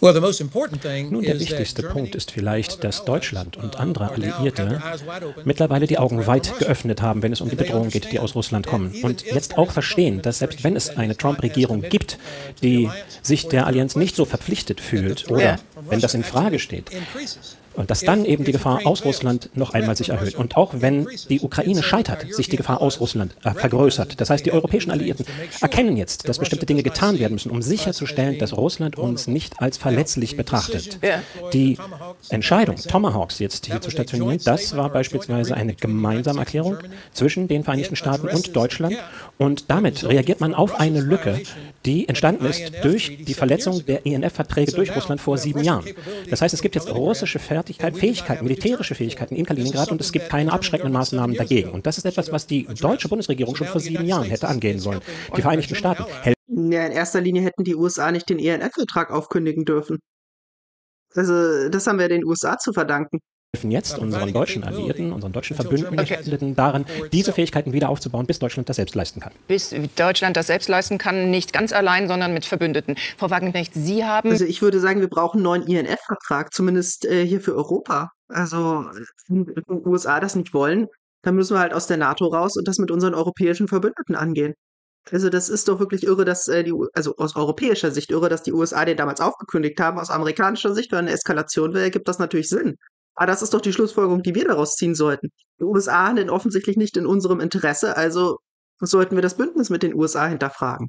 Nun, der wichtigste Punkt ist vielleicht, dass Deutschland und andere Alliierte mittlerweile die Augen weit geöffnet haben, wenn es um die Bedrohungen geht, die aus Russland kommen. Und jetzt auch verstehen, dass selbst wenn es eine Trump-Regierung gibt, die sich der Allianz nicht so verpflichtet fühlt oder wenn das in Frage steht, und dass dann eben die Gefahr aus Russland noch einmal sich erhöht. Und auch wenn die Ukraine scheitert, sich die Gefahr aus Russland äh, vergrößert. Das heißt, die europäischen Alliierten erkennen jetzt, dass bestimmte Dinge getan werden müssen, um sicherzustellen, dass Russland uns nicht als verletzlich betrachtet. Die Entscheidung, Tomahawks jetzt hier zu stationieren, das war beispielsweise eine gemeinsame Erklärung zwischen den Vereinigten Staaten und Deutschland. Und damit reagiert man auf eine Lücke, die entstanden ist durch die Verletzung der I N F-Verträge durch Russland vor sieben Jahren. Das heißt, es gibt jetzt russische Fertigkeit, Fähigkeiten, militärische Fähigkeiten in Kaliningrad und es gibt keine abschreckenden Maßnahmen dagegen. Und das ist etwas, was die deutsche Bundesregierung schon vor sieben Jahren hätte angehen sollen. Die Vereinigten Staaten helfen. Ja, in erster Linie hätten die U S A nicht den I N F-Vertrag aufkündigen dürfen. Also das haben wir den U S A zu verdanken. helfen jetzt unseren deutschen Alliierten, unseren deutschen Verbündeten okay. daran, diese Fähigkeiten wieder aufzubauen, bis Deutschland das selbst leisten kann. Bis Deutschland das selbst leisten kann, nicht ganz allein, sondern mit Verbündeten. Frau Wagenknecht, Sie haben... Also ich würde sagen, wir brauchen einen neuen I N F-Vertrag, zumindest äh, hier für Europa. Also wenn die U S A das nicht wollen, dann müssen wir halt aus der NATO raus und das mit unseren europäischen Verbündeten angehen. Also das ist doch wirklich irre, dass äh, die, also aus europäischer Sicht irre, dass die U S A den damals aufgekündigt haben. Aus amerikanischer Sicht, wenn eine Eskalation wäre, gibt das natürlich Sinn. Aber das ist doch die Schlussfolgerung, die wir daraus ziehen sollten. Die U S A handeln offensichtlich nicht in unserem Interesse, also sollten wir das Bündnis mit den U S A hinterfragen.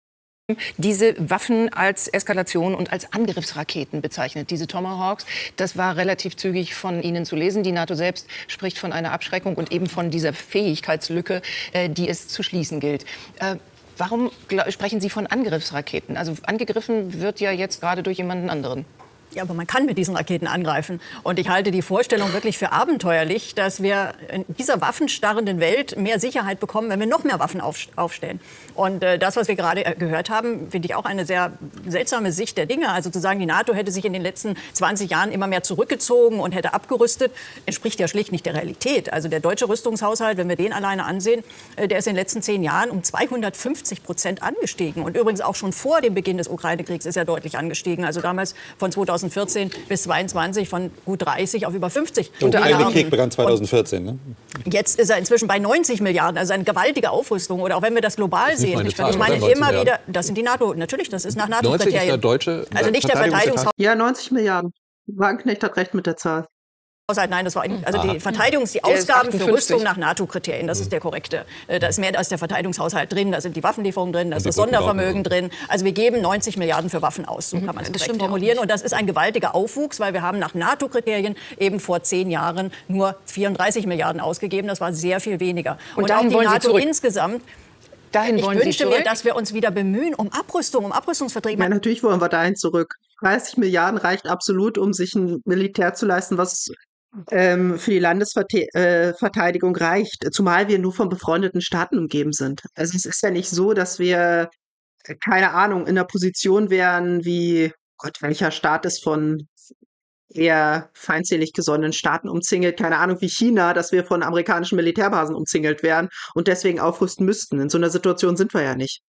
Diese Waffen als Eskalation und als Angriffsraketen bezeichnet, diese Tomahawks, das war relativ zügig von Ihnen zu lesen. Die NATO selbst spricht von einer Abschreckung und eben von dieser Fähigkeitslücke, äh, die es zu schließen gilt. Äh, warum sprechen Sie von Angriffsraketen? Also angegriffen wird ja jetzt gerade durch jemanden anderen. Ja, aber man kann mit diesen Raketen angreifen. Und ich halte die Vorstellung wirklich für abenteuerlich, dass wir in dieser waffenstarrenden Welt mehr Sicherheit bekommen, wenn wir noch mehr Waffen aufstellen. Und äh, das, was wir gerade gehört haben, finde ich auch eine sehr seltsame Sicht der Dinge. Also zu sagen, die NATO hätte sich in den letzten zwanzig Jahren immer mehr zurückgezogen und hätte abgerüstet, entspricht ja schlicht nicht der Realität. Also der deutsche Rüstungshaushalt, wenn wir den alleine ansehen, äh, der ist in den letzten zehn Jahren um zweihundertfünfzig Prozent angestiegen. Und übrigens auch schon vor dem Beginn des Ukraine-Kriegs ist er deutlich angestiegen. Also damals von zweitausendvierzehn bis zweiundzwanzig von gut dreißig auf über fünfzig Milliarden. Der Krieg begann zweitausendvierzehn. Ne? Jetzt ist er inzwischen bei neunzig Milliarden, also eine gewaltige Aufrüstung. Oder auch wenn wir das global sehen. Meine ich Zahl, meine immer Milliarden. wieder, das sind die NATO, natürlich, das ist nach neunzig ist der NATO-Kriterien. deutsche Also nicht der Verteidigungshaushalt. Ja, neunzig Milliarden. Wagenknecht hat recht mit der Zahl. Nein, das war also Aha. die Verteidigungs-, die Ausgaben für Rüstung nach NATO-Kriterien, das ist der korrekte. Da ist mehr als der Verteidigungshaushalt drin, da sind die Waffenlieferungen drin, da ist das Sondervermögen drin. Also wir geben neunzig Milliarden für Waffen aus, so kann man es korrekt formulieren. Und das ist ein gewaltiger Aufwuchs, weil wir haben nach NATO-Kriterien eben vor zehn Jahren nur vierunddreißig Milliarden ausgegeben. Das war sehr viel weniger. Und, Und auch dahin die wollen Sie NATO zurück. insgesamt. Dahin Ich wollen Sie wünschte zurück? mir, dass wir uns wieder bemühen um Abrüstung, um Abrüstungsverträge. Ja, natürlich wollen wir dahin zurück. dreißig Milliarden reicht absolut, um sich ein Militär zu leisten, was ähm, für die Landesverteidigung reicht. Zumal wir nur von befreundeten Staaten umgeben sind. Also es ist ja nicht so, dass wir, äh, keine Ahnung, in einer Position wären wie, Gott, welcher Staat ist von eher feindselig gesonnenen Staaten umzingelt, keine Ahnung, wie China, dass wir von amerikanischen Militärbasen umzingelt wären und deswegen aufrüsten müssten. In so einer Situation sind wir ja nicht.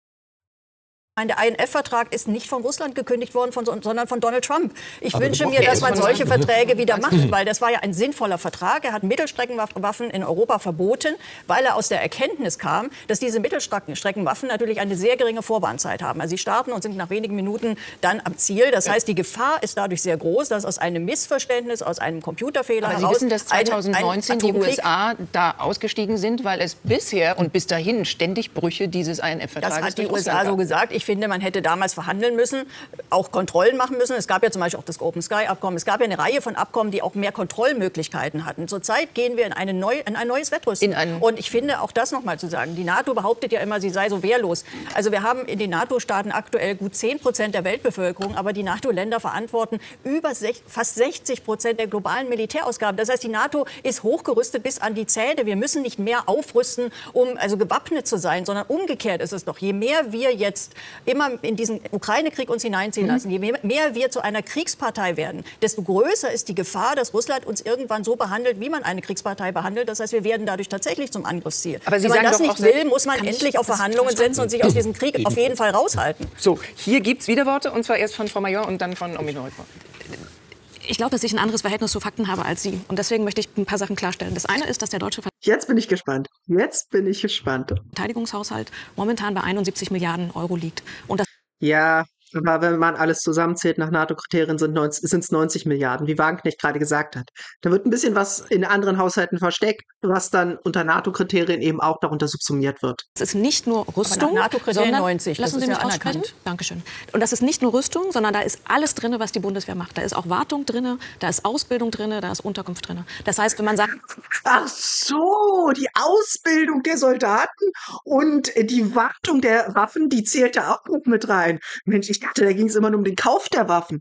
Der I N F-Vertrag ist nicht von Russland gekündigt worden, von, sondern von Donald Trump. Ich Aber wünsche doch, mir, der dass ist man von solche Russland. Verträge wieder macht, weil das war ja ein sinnvoller Vertrag. Er hat Mittelstreckenwaffen in Europa verboten, weil er aus der Erkenntnis kam, dass diese Mittelstreckenwaffen natürlich eine sehr geringe Vorwarnzeit haben. Also sie starten und sind nach wenigen Minuten dann am Ziel. Das heißt, die Gefahr ist dadurch sehr groß, dass aus einem Missverständnis, aus einem Computerfehler Aber Sie heraus wissen, dass ein- ein zweitausendneunzehn die U S Atomkrieg- A da ausgestiegen sind, weil es bisher und bis dahin ständig Brüche dieses I N F-Vertrages Das hat die durch U S A Russland so gab. gesagt. Ich finde, man hätte damals verhandeln müssen, auch Kontrollen machen müssen. Es gab ja zum Beispiel auch das Open Sky Abkommen. Es gab ja eine Reihe von Abkommen, die auch mehr Kontrollmöglichkeiten hatten. Zurzeit gehen wir in, eine neu, in ein neues Wettrüsten. In ein- Und ich finde, auch das noch mal zu sagen, die NATO behauptet ja immer, sie sei so wehrlos. Also wir haben in den NATO-Staaten aktuell gut zehn Prozent der Weltbevölkerung, aber die NATO-Länder verantworten über sech, fast sechzig Prozent der globalen Militärausgaben. Das heißt, die NATO ist hochgerüstet bis an die Zähne. Wir müssen nicht mehr aufrüsten, um also gewappnet zu sein, sondern umgekehrt ist es doch. Je mehr wir jetzt immer in diesen Ukraine-Krieg uns hineinziehen lassen. Je mehr, mehr wir zu einer Kriegspartei werden, desto größer ist die Gefahr, dass Russland uns irgendwann so behandelt, wie man eine Kriegspartei behandelt. Das heißt, wir werden dadurch tatsächlich zum Angriffsziel. Aber Sie Wenn man sagen das doch nicht auch, will, muss man kann endlich ich, auf Verhandlungen setzen und sich aus diesem Krieg auf jeden Fall raushalten. So, hier gibt es Widerworte, und zwar erst von Frau Major und dann von Omid Noripur. Ich glaube, dass ich ein anderes Verhältnis zu Fakten habe als Sie. Und deswegen möchte ich ein paar Sachen klarstellen. Das eine ist, dass der deutsche Jetzt bin ich gespannt. Jetzt bin ich gespannt. Verteidigungshaushalt momentan bei einundsiebzig Milliarden Euro liegt. Und das Ja, aber wenn man alles zusammenzählt nach NATO-Kriterien, sind es neunzig Milliarden, wie Wagenknecht gerade gesagt hat. Da wird ein bisschen was in anderen Haushalten versteckt, was dann unter NATO-Kriterien eben auch darunter subsumiert wird. Es ist nicht nur Rüstung, NATO-Kriterien sondern neunzig, das lassen Sie ist mich ja aussprechen. anerkannt. Dankeschön. Und das ist nicht nur Rüstung, sondern da ist alles drin, was die Bundeswehr macht. Da ist auch Wartung drin, da ist Ausbildung drin, da ist Unterkunft drin. Das heißt, wenn man sagt, Ach so, die Ausbildung der Soldaten und die Wartung der Waffen, die zählt da auch noch mit rein. Mensch, ich dachte, da ging es immer nur um den Kauf der Waffen.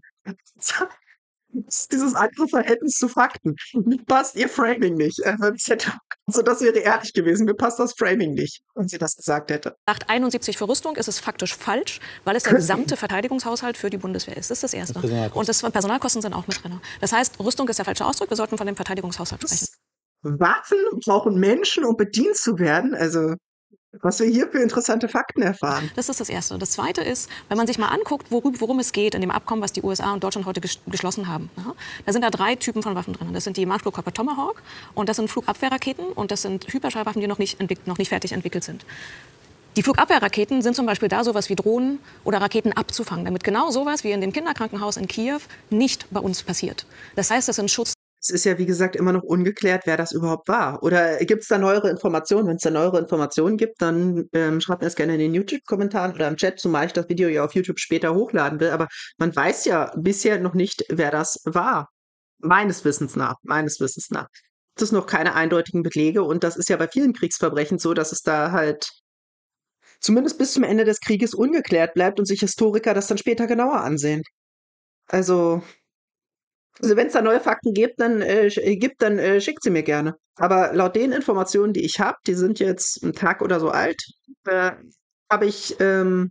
Dieses andere Verhältnis zu Fakten. Mir passt Ihr Framing nicht. Also das wäre ehrlich gewesen. Mir passt das Framing nicht, wenn sie das gesagt hätte. sagt einundsiebzig für Rüstung, ist es faktisch falsch, weil es der gesamte Verteidigungshaushalt für die Bundeswehr ist. Das ist das Erste. Und das Personalkosten sind auch mit drin. Das heißt, Rüstung ist der falsche Ausdruck. Wir sollten von dem Verteidigungshaushalt sprechen. Waffen brauchen Menschen, um bedient zu werden. Also was wir hier für interessante Fakten erfahren. Das ist das Erste. Das Zweite ist, wenn man sich mal anguckt, worum, worum es geht in dem Abkommen, was die U S A und Deutschland heute ges geschlossen haben. Ja, da sind da drei Typen von Waffen drin. Das sind die Marschflugkörper Tomahawk und das sind Flugabwehrraketen und das sind Hyperschallwaffen, die noch nicht, noch nicht fertig entwickelt sind. Die Flugabwehrraketen sind zum Beispiel da sowas wie Drohnen oder Raketen abzufangen, damit genau sowas wie in dem Kinderkrankenhaus in Kiew nicht bei uns passiert. Das heißt, das sind Schutz. Es ist ja, wie gesagt, immer noch ungeklärt, wer das überhaupt war. Oder gibt es da neuere Informationen? Wenn es da neuere Informationen gibt, dann ähm, schreibt mir das gerne in den YouTube-Kommentaren oder im Chat, zumal ich das Video ja auf YouTube später hochladen will. Aber man weiß ja bisher noch nicht, wer das war. Meines Wissens nach. Meines Wissens nach. Es ist noch keine eindeutigen Belege. Und das ist ja bei vielen Kriegsverbrechen so, dass es da halt zumindest bis zum Ende des Krieges ungeklärt bleibt und sich Historiker das dann später genauer ansehen. Also... Also wenn es da neue Fakten gibt, dann, äh, gibt, dann äh, schickt sie mir gerne. Aber laut den Informationen, die ich habe, die sind jetzt einen Tag oder so alt, äh, habe ich, ähm,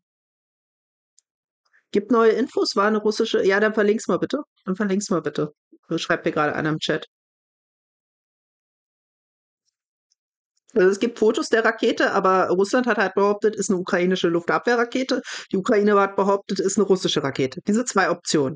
gibt neue Infos, war eine russische, ja, dann verlink's mal bitte. Dann verlink's mal bitte. Schreibt mir gerade einer im Chat. Also es gibt Fotos der Rakete, aber Russland hat halt behauptet, ist eine ukrainische Luftabwehrrakete. Die Ukraine hat behauptet, ist eine russische Rakete. Diese zwei Optionen.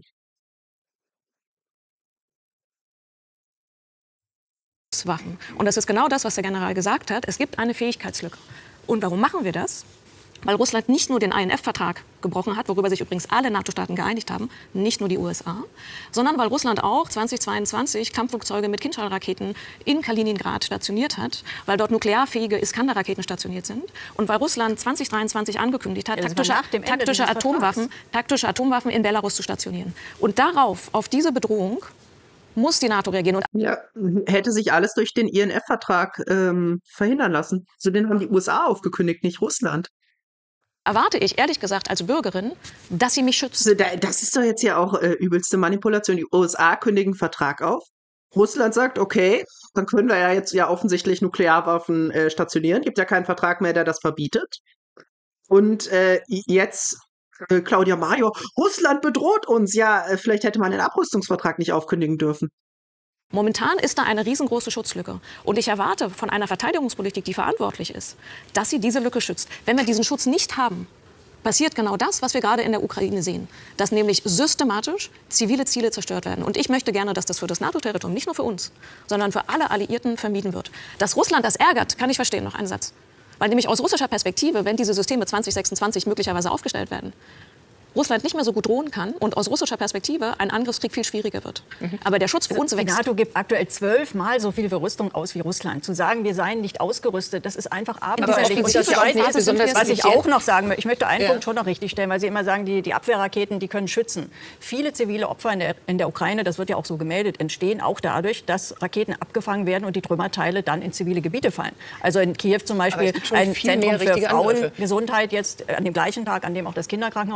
Waffen. Und das ist genau das, was der General gesagt hat. Es gibt eine Fähigkeitslücke. Und warum machen wir das? Weil Russland nicht nur den I N F-Vertrag gebrochen hat, worüber sich übrigens alle NATO-Staaten geeinigt haben, nicht nur die U S A, sondern weil Russland auch zweitausendzweiundzwanzig Kampfflugzeuge mit Kinschall-Raketen in Kaliningrad stationiert hat, weil dort nuklearfähige Iskander-Raketen stationiert sind und weil Russland zweitausenddreiundzwanzig angekündigt hat, Ja, das war taktische, nach dem Ende taktische, dieses Atomwaffen, taktische Atomwaffen in Belarus zu stationieren. Und darauf, auf diese Bedrohung, muss die NATO reagieren. Und Ja, hätte sich alles durch den I N F-Vertrag ähm, verhindern lassen. So den haben die U S A aufgekündigt, nicht Russland. erwarte ich, ehrlich gesagt, als Bürgerin, dass sie mich schützt. Also da, das ist doch jetzt ja auch äh, übelste Manipulation. Die U S A kündigen Vertrag auf. Russland sagt, okay, dann können wir ja jetzt ja offensichtlich Nuklearwaffen äh, stationieren. Gibt ja keinen Vertrag mehr, der das verbietet. Und äh, jetzt äh, Claudia Major, Russland bedroht uns. Ja, äh, vielleicht hätte man den Abrüstungsvertrag nicht aufkündigen dürfen. Momentan ist da eine riesengroße Schutzlücke. Und ich erwarte von einer Verteidigungspolitik, die verantwortlich ist, dass sie diese Lücke schützt. Wenn wir diesen Schutz nicht haben, passiert genau das, was wir gerade in der Ukraine sehen. Dass nämlich systematisch zivile Ziele zerstört werden. Und ich möchte gerne, dass das für das NATO-Territorium, nicht nur für uns, sondern für alle Alliierten vermieden wird. Dass Russland das ärgert, kann ich verstehen. Noch einen Satz. Weil nämlich aus russischer Perspektive, wenn diese Systeme zwanzig sechsundzwanzig möglicherweise aufgestellt werden, Russland nicht mehr so gut drohen kann und aus russischer Perspektive ein Angriffskrieg viel schwieriger wird. Mhm. Aber der Schutz für uns wächst. Die NATO gibt aktuell zwölfmal so viel für Rüstung aus wie Russland. Zu sagen, wir seien nicht ausgerüstet, das ist einfach abenteuerlich. Und das Zweite ist, besonders, was ich auch noch sagen möchte, ich möchte einen ja. Punkt schon noch richtig stellen, weil Sie immer sagen, die, die Abwehrraketen, die können schützen. Viele zivile Opfer in der, in der Ukraine, das wird ja auch so gemeldet, entstehen auch dadurch, dass Raketen abgefangen werden und die Trümmerteile dann in zivile Gebiete fallen. Also in Kiew zum Beispiel ein Zentrum für Frauengesundheit jetzt an dem gleichen Tag, an dem auch das Kinderkrankenhaus getroffen wurde,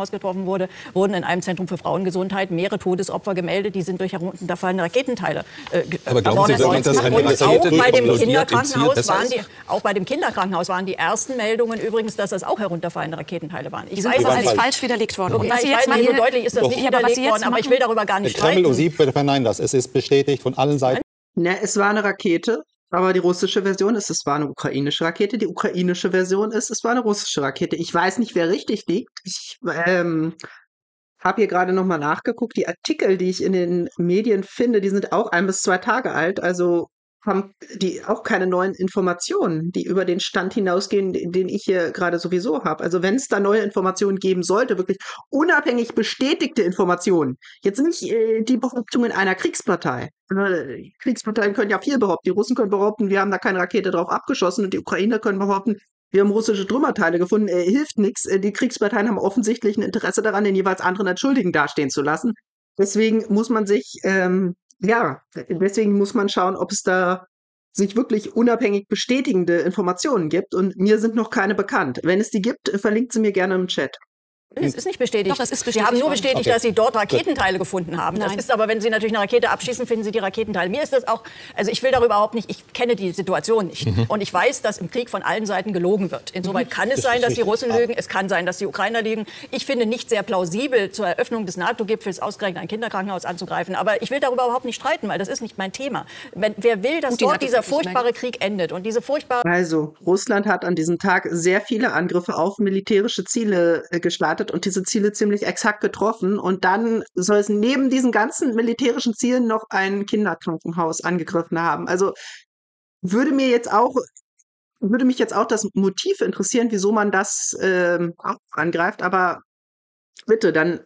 wurde, wurden in einem Zentrum für Frauengesundheit mehrere Todesopfer gemeldet. Die sind durch herunterfallende Raketenteile äh, Aber glauben Sie, wenn man das und das auch früh bei dem explodiert, Kinderkrankenhaus das waren heißt- die, auch bei dem Kinderkrankenhaus waren die ersten Meldungen übrigens, dass das auch herunterfallende Raketenteile waren. Ich Die sind weiß, aber das als nicht. falsch widerlegt worden. Und Und na, was ich Sie jetzt weiß nicht, so machen- deutlich ist das Doch. nicht Ja, aber was widerlegt Sie jetzt worden, aber ich machen- will darüber gar Der nicht Kreml und streiten. Sie verneinen das. Es ist bestätigt von allen Seiten. Ne, es war eine Rakete, aber die russische Version ist, es war eine ukrainische Rakete. Die ukrainische Version ist, es war eine russische Rakete. Ich weiß nicht, wer richtig liegt. Ich ähm, habe hier gerade noch mal nachgeguckt. Die Artikel, die ich in den Medien finde, die sind auch ein bis zwei Tage alt. Also haben die auch keine neuen Informationen, die über den Stand hinausgehen, den den ich hier gerade sowieso habe. Also wenn es da neue Informationen geben sollte, wirklich unabhängig bestätigte Informationen, jetzt nicht äh, die Behauptungen einer Kriegspartei. Äh, Kriegsparteien können ja viel behaupten. Die Russen können behaupten, wir haben da keine Rakete drauf abgeschossen, und die Ukrainer können behaupten, wir haben russische Trümmerteile gefunden. Äh, hilft nichts. Äh, die Kriegsparteien haben offensichtlich ein Interesse daran, den jeweils anderen als Schuldigen dastehen zu lassen. Deswegen muss man sich, ähm, ja, deswegen muss man schauen, ob es da sich wirklich unabhängig bestätigende Informationen gibt. Und mir sind noch keine bekannt. Wenn es die gibt, äh, verlinkt sie mir gerne im Chat. Es ist nicht bestätigt. Doch, es ist Sie bestätigt haben nur worden. bestätigt, Okay. dass Sie dort Raketenteile gefunden haben. Das Nein. ist aber, wenn Sie natürlich eine Rakete abschießen, finden Sie die Raketenteile. Mir ist das auch, also ich will darüber überhaupt nicht, ich kenne die Situation nicht. Und ich weiß, dass im Krieg von allen Seiten gelogen wird. Insoweit kann es Das sein, ist dass die richtig. Russen lügen, es kann sein, dass die Ukrainer lügen. Ich finde nicht sehr plausibel, zur Eröffnung des NATO-Gipfels ausgerechnet ein Kinderkrankenhaus anzugreifen. Aber ich will darüber überhaupt nicht streiten, weil das ist nicht mein Thema. Wenn, wer will, dass Putin dort hat es dieser wirklich furchtbare Krieg endet und diese furchtbare Also, Russland hat an diesem Tag sehr viele Angriffe auf militärische Ziele äh, gestartet und diese Ziele ziemlich exakt getroffen. Und dann soll es neben diesen ganzen militärischen Zielen noch ein Kinderkrankenhaus angegriffen haben. Also würde mir jetzt auch, würde mich jetzt auch das Motiv interessieren, wieso man das ähm, auch angreift. Aber bitte, dann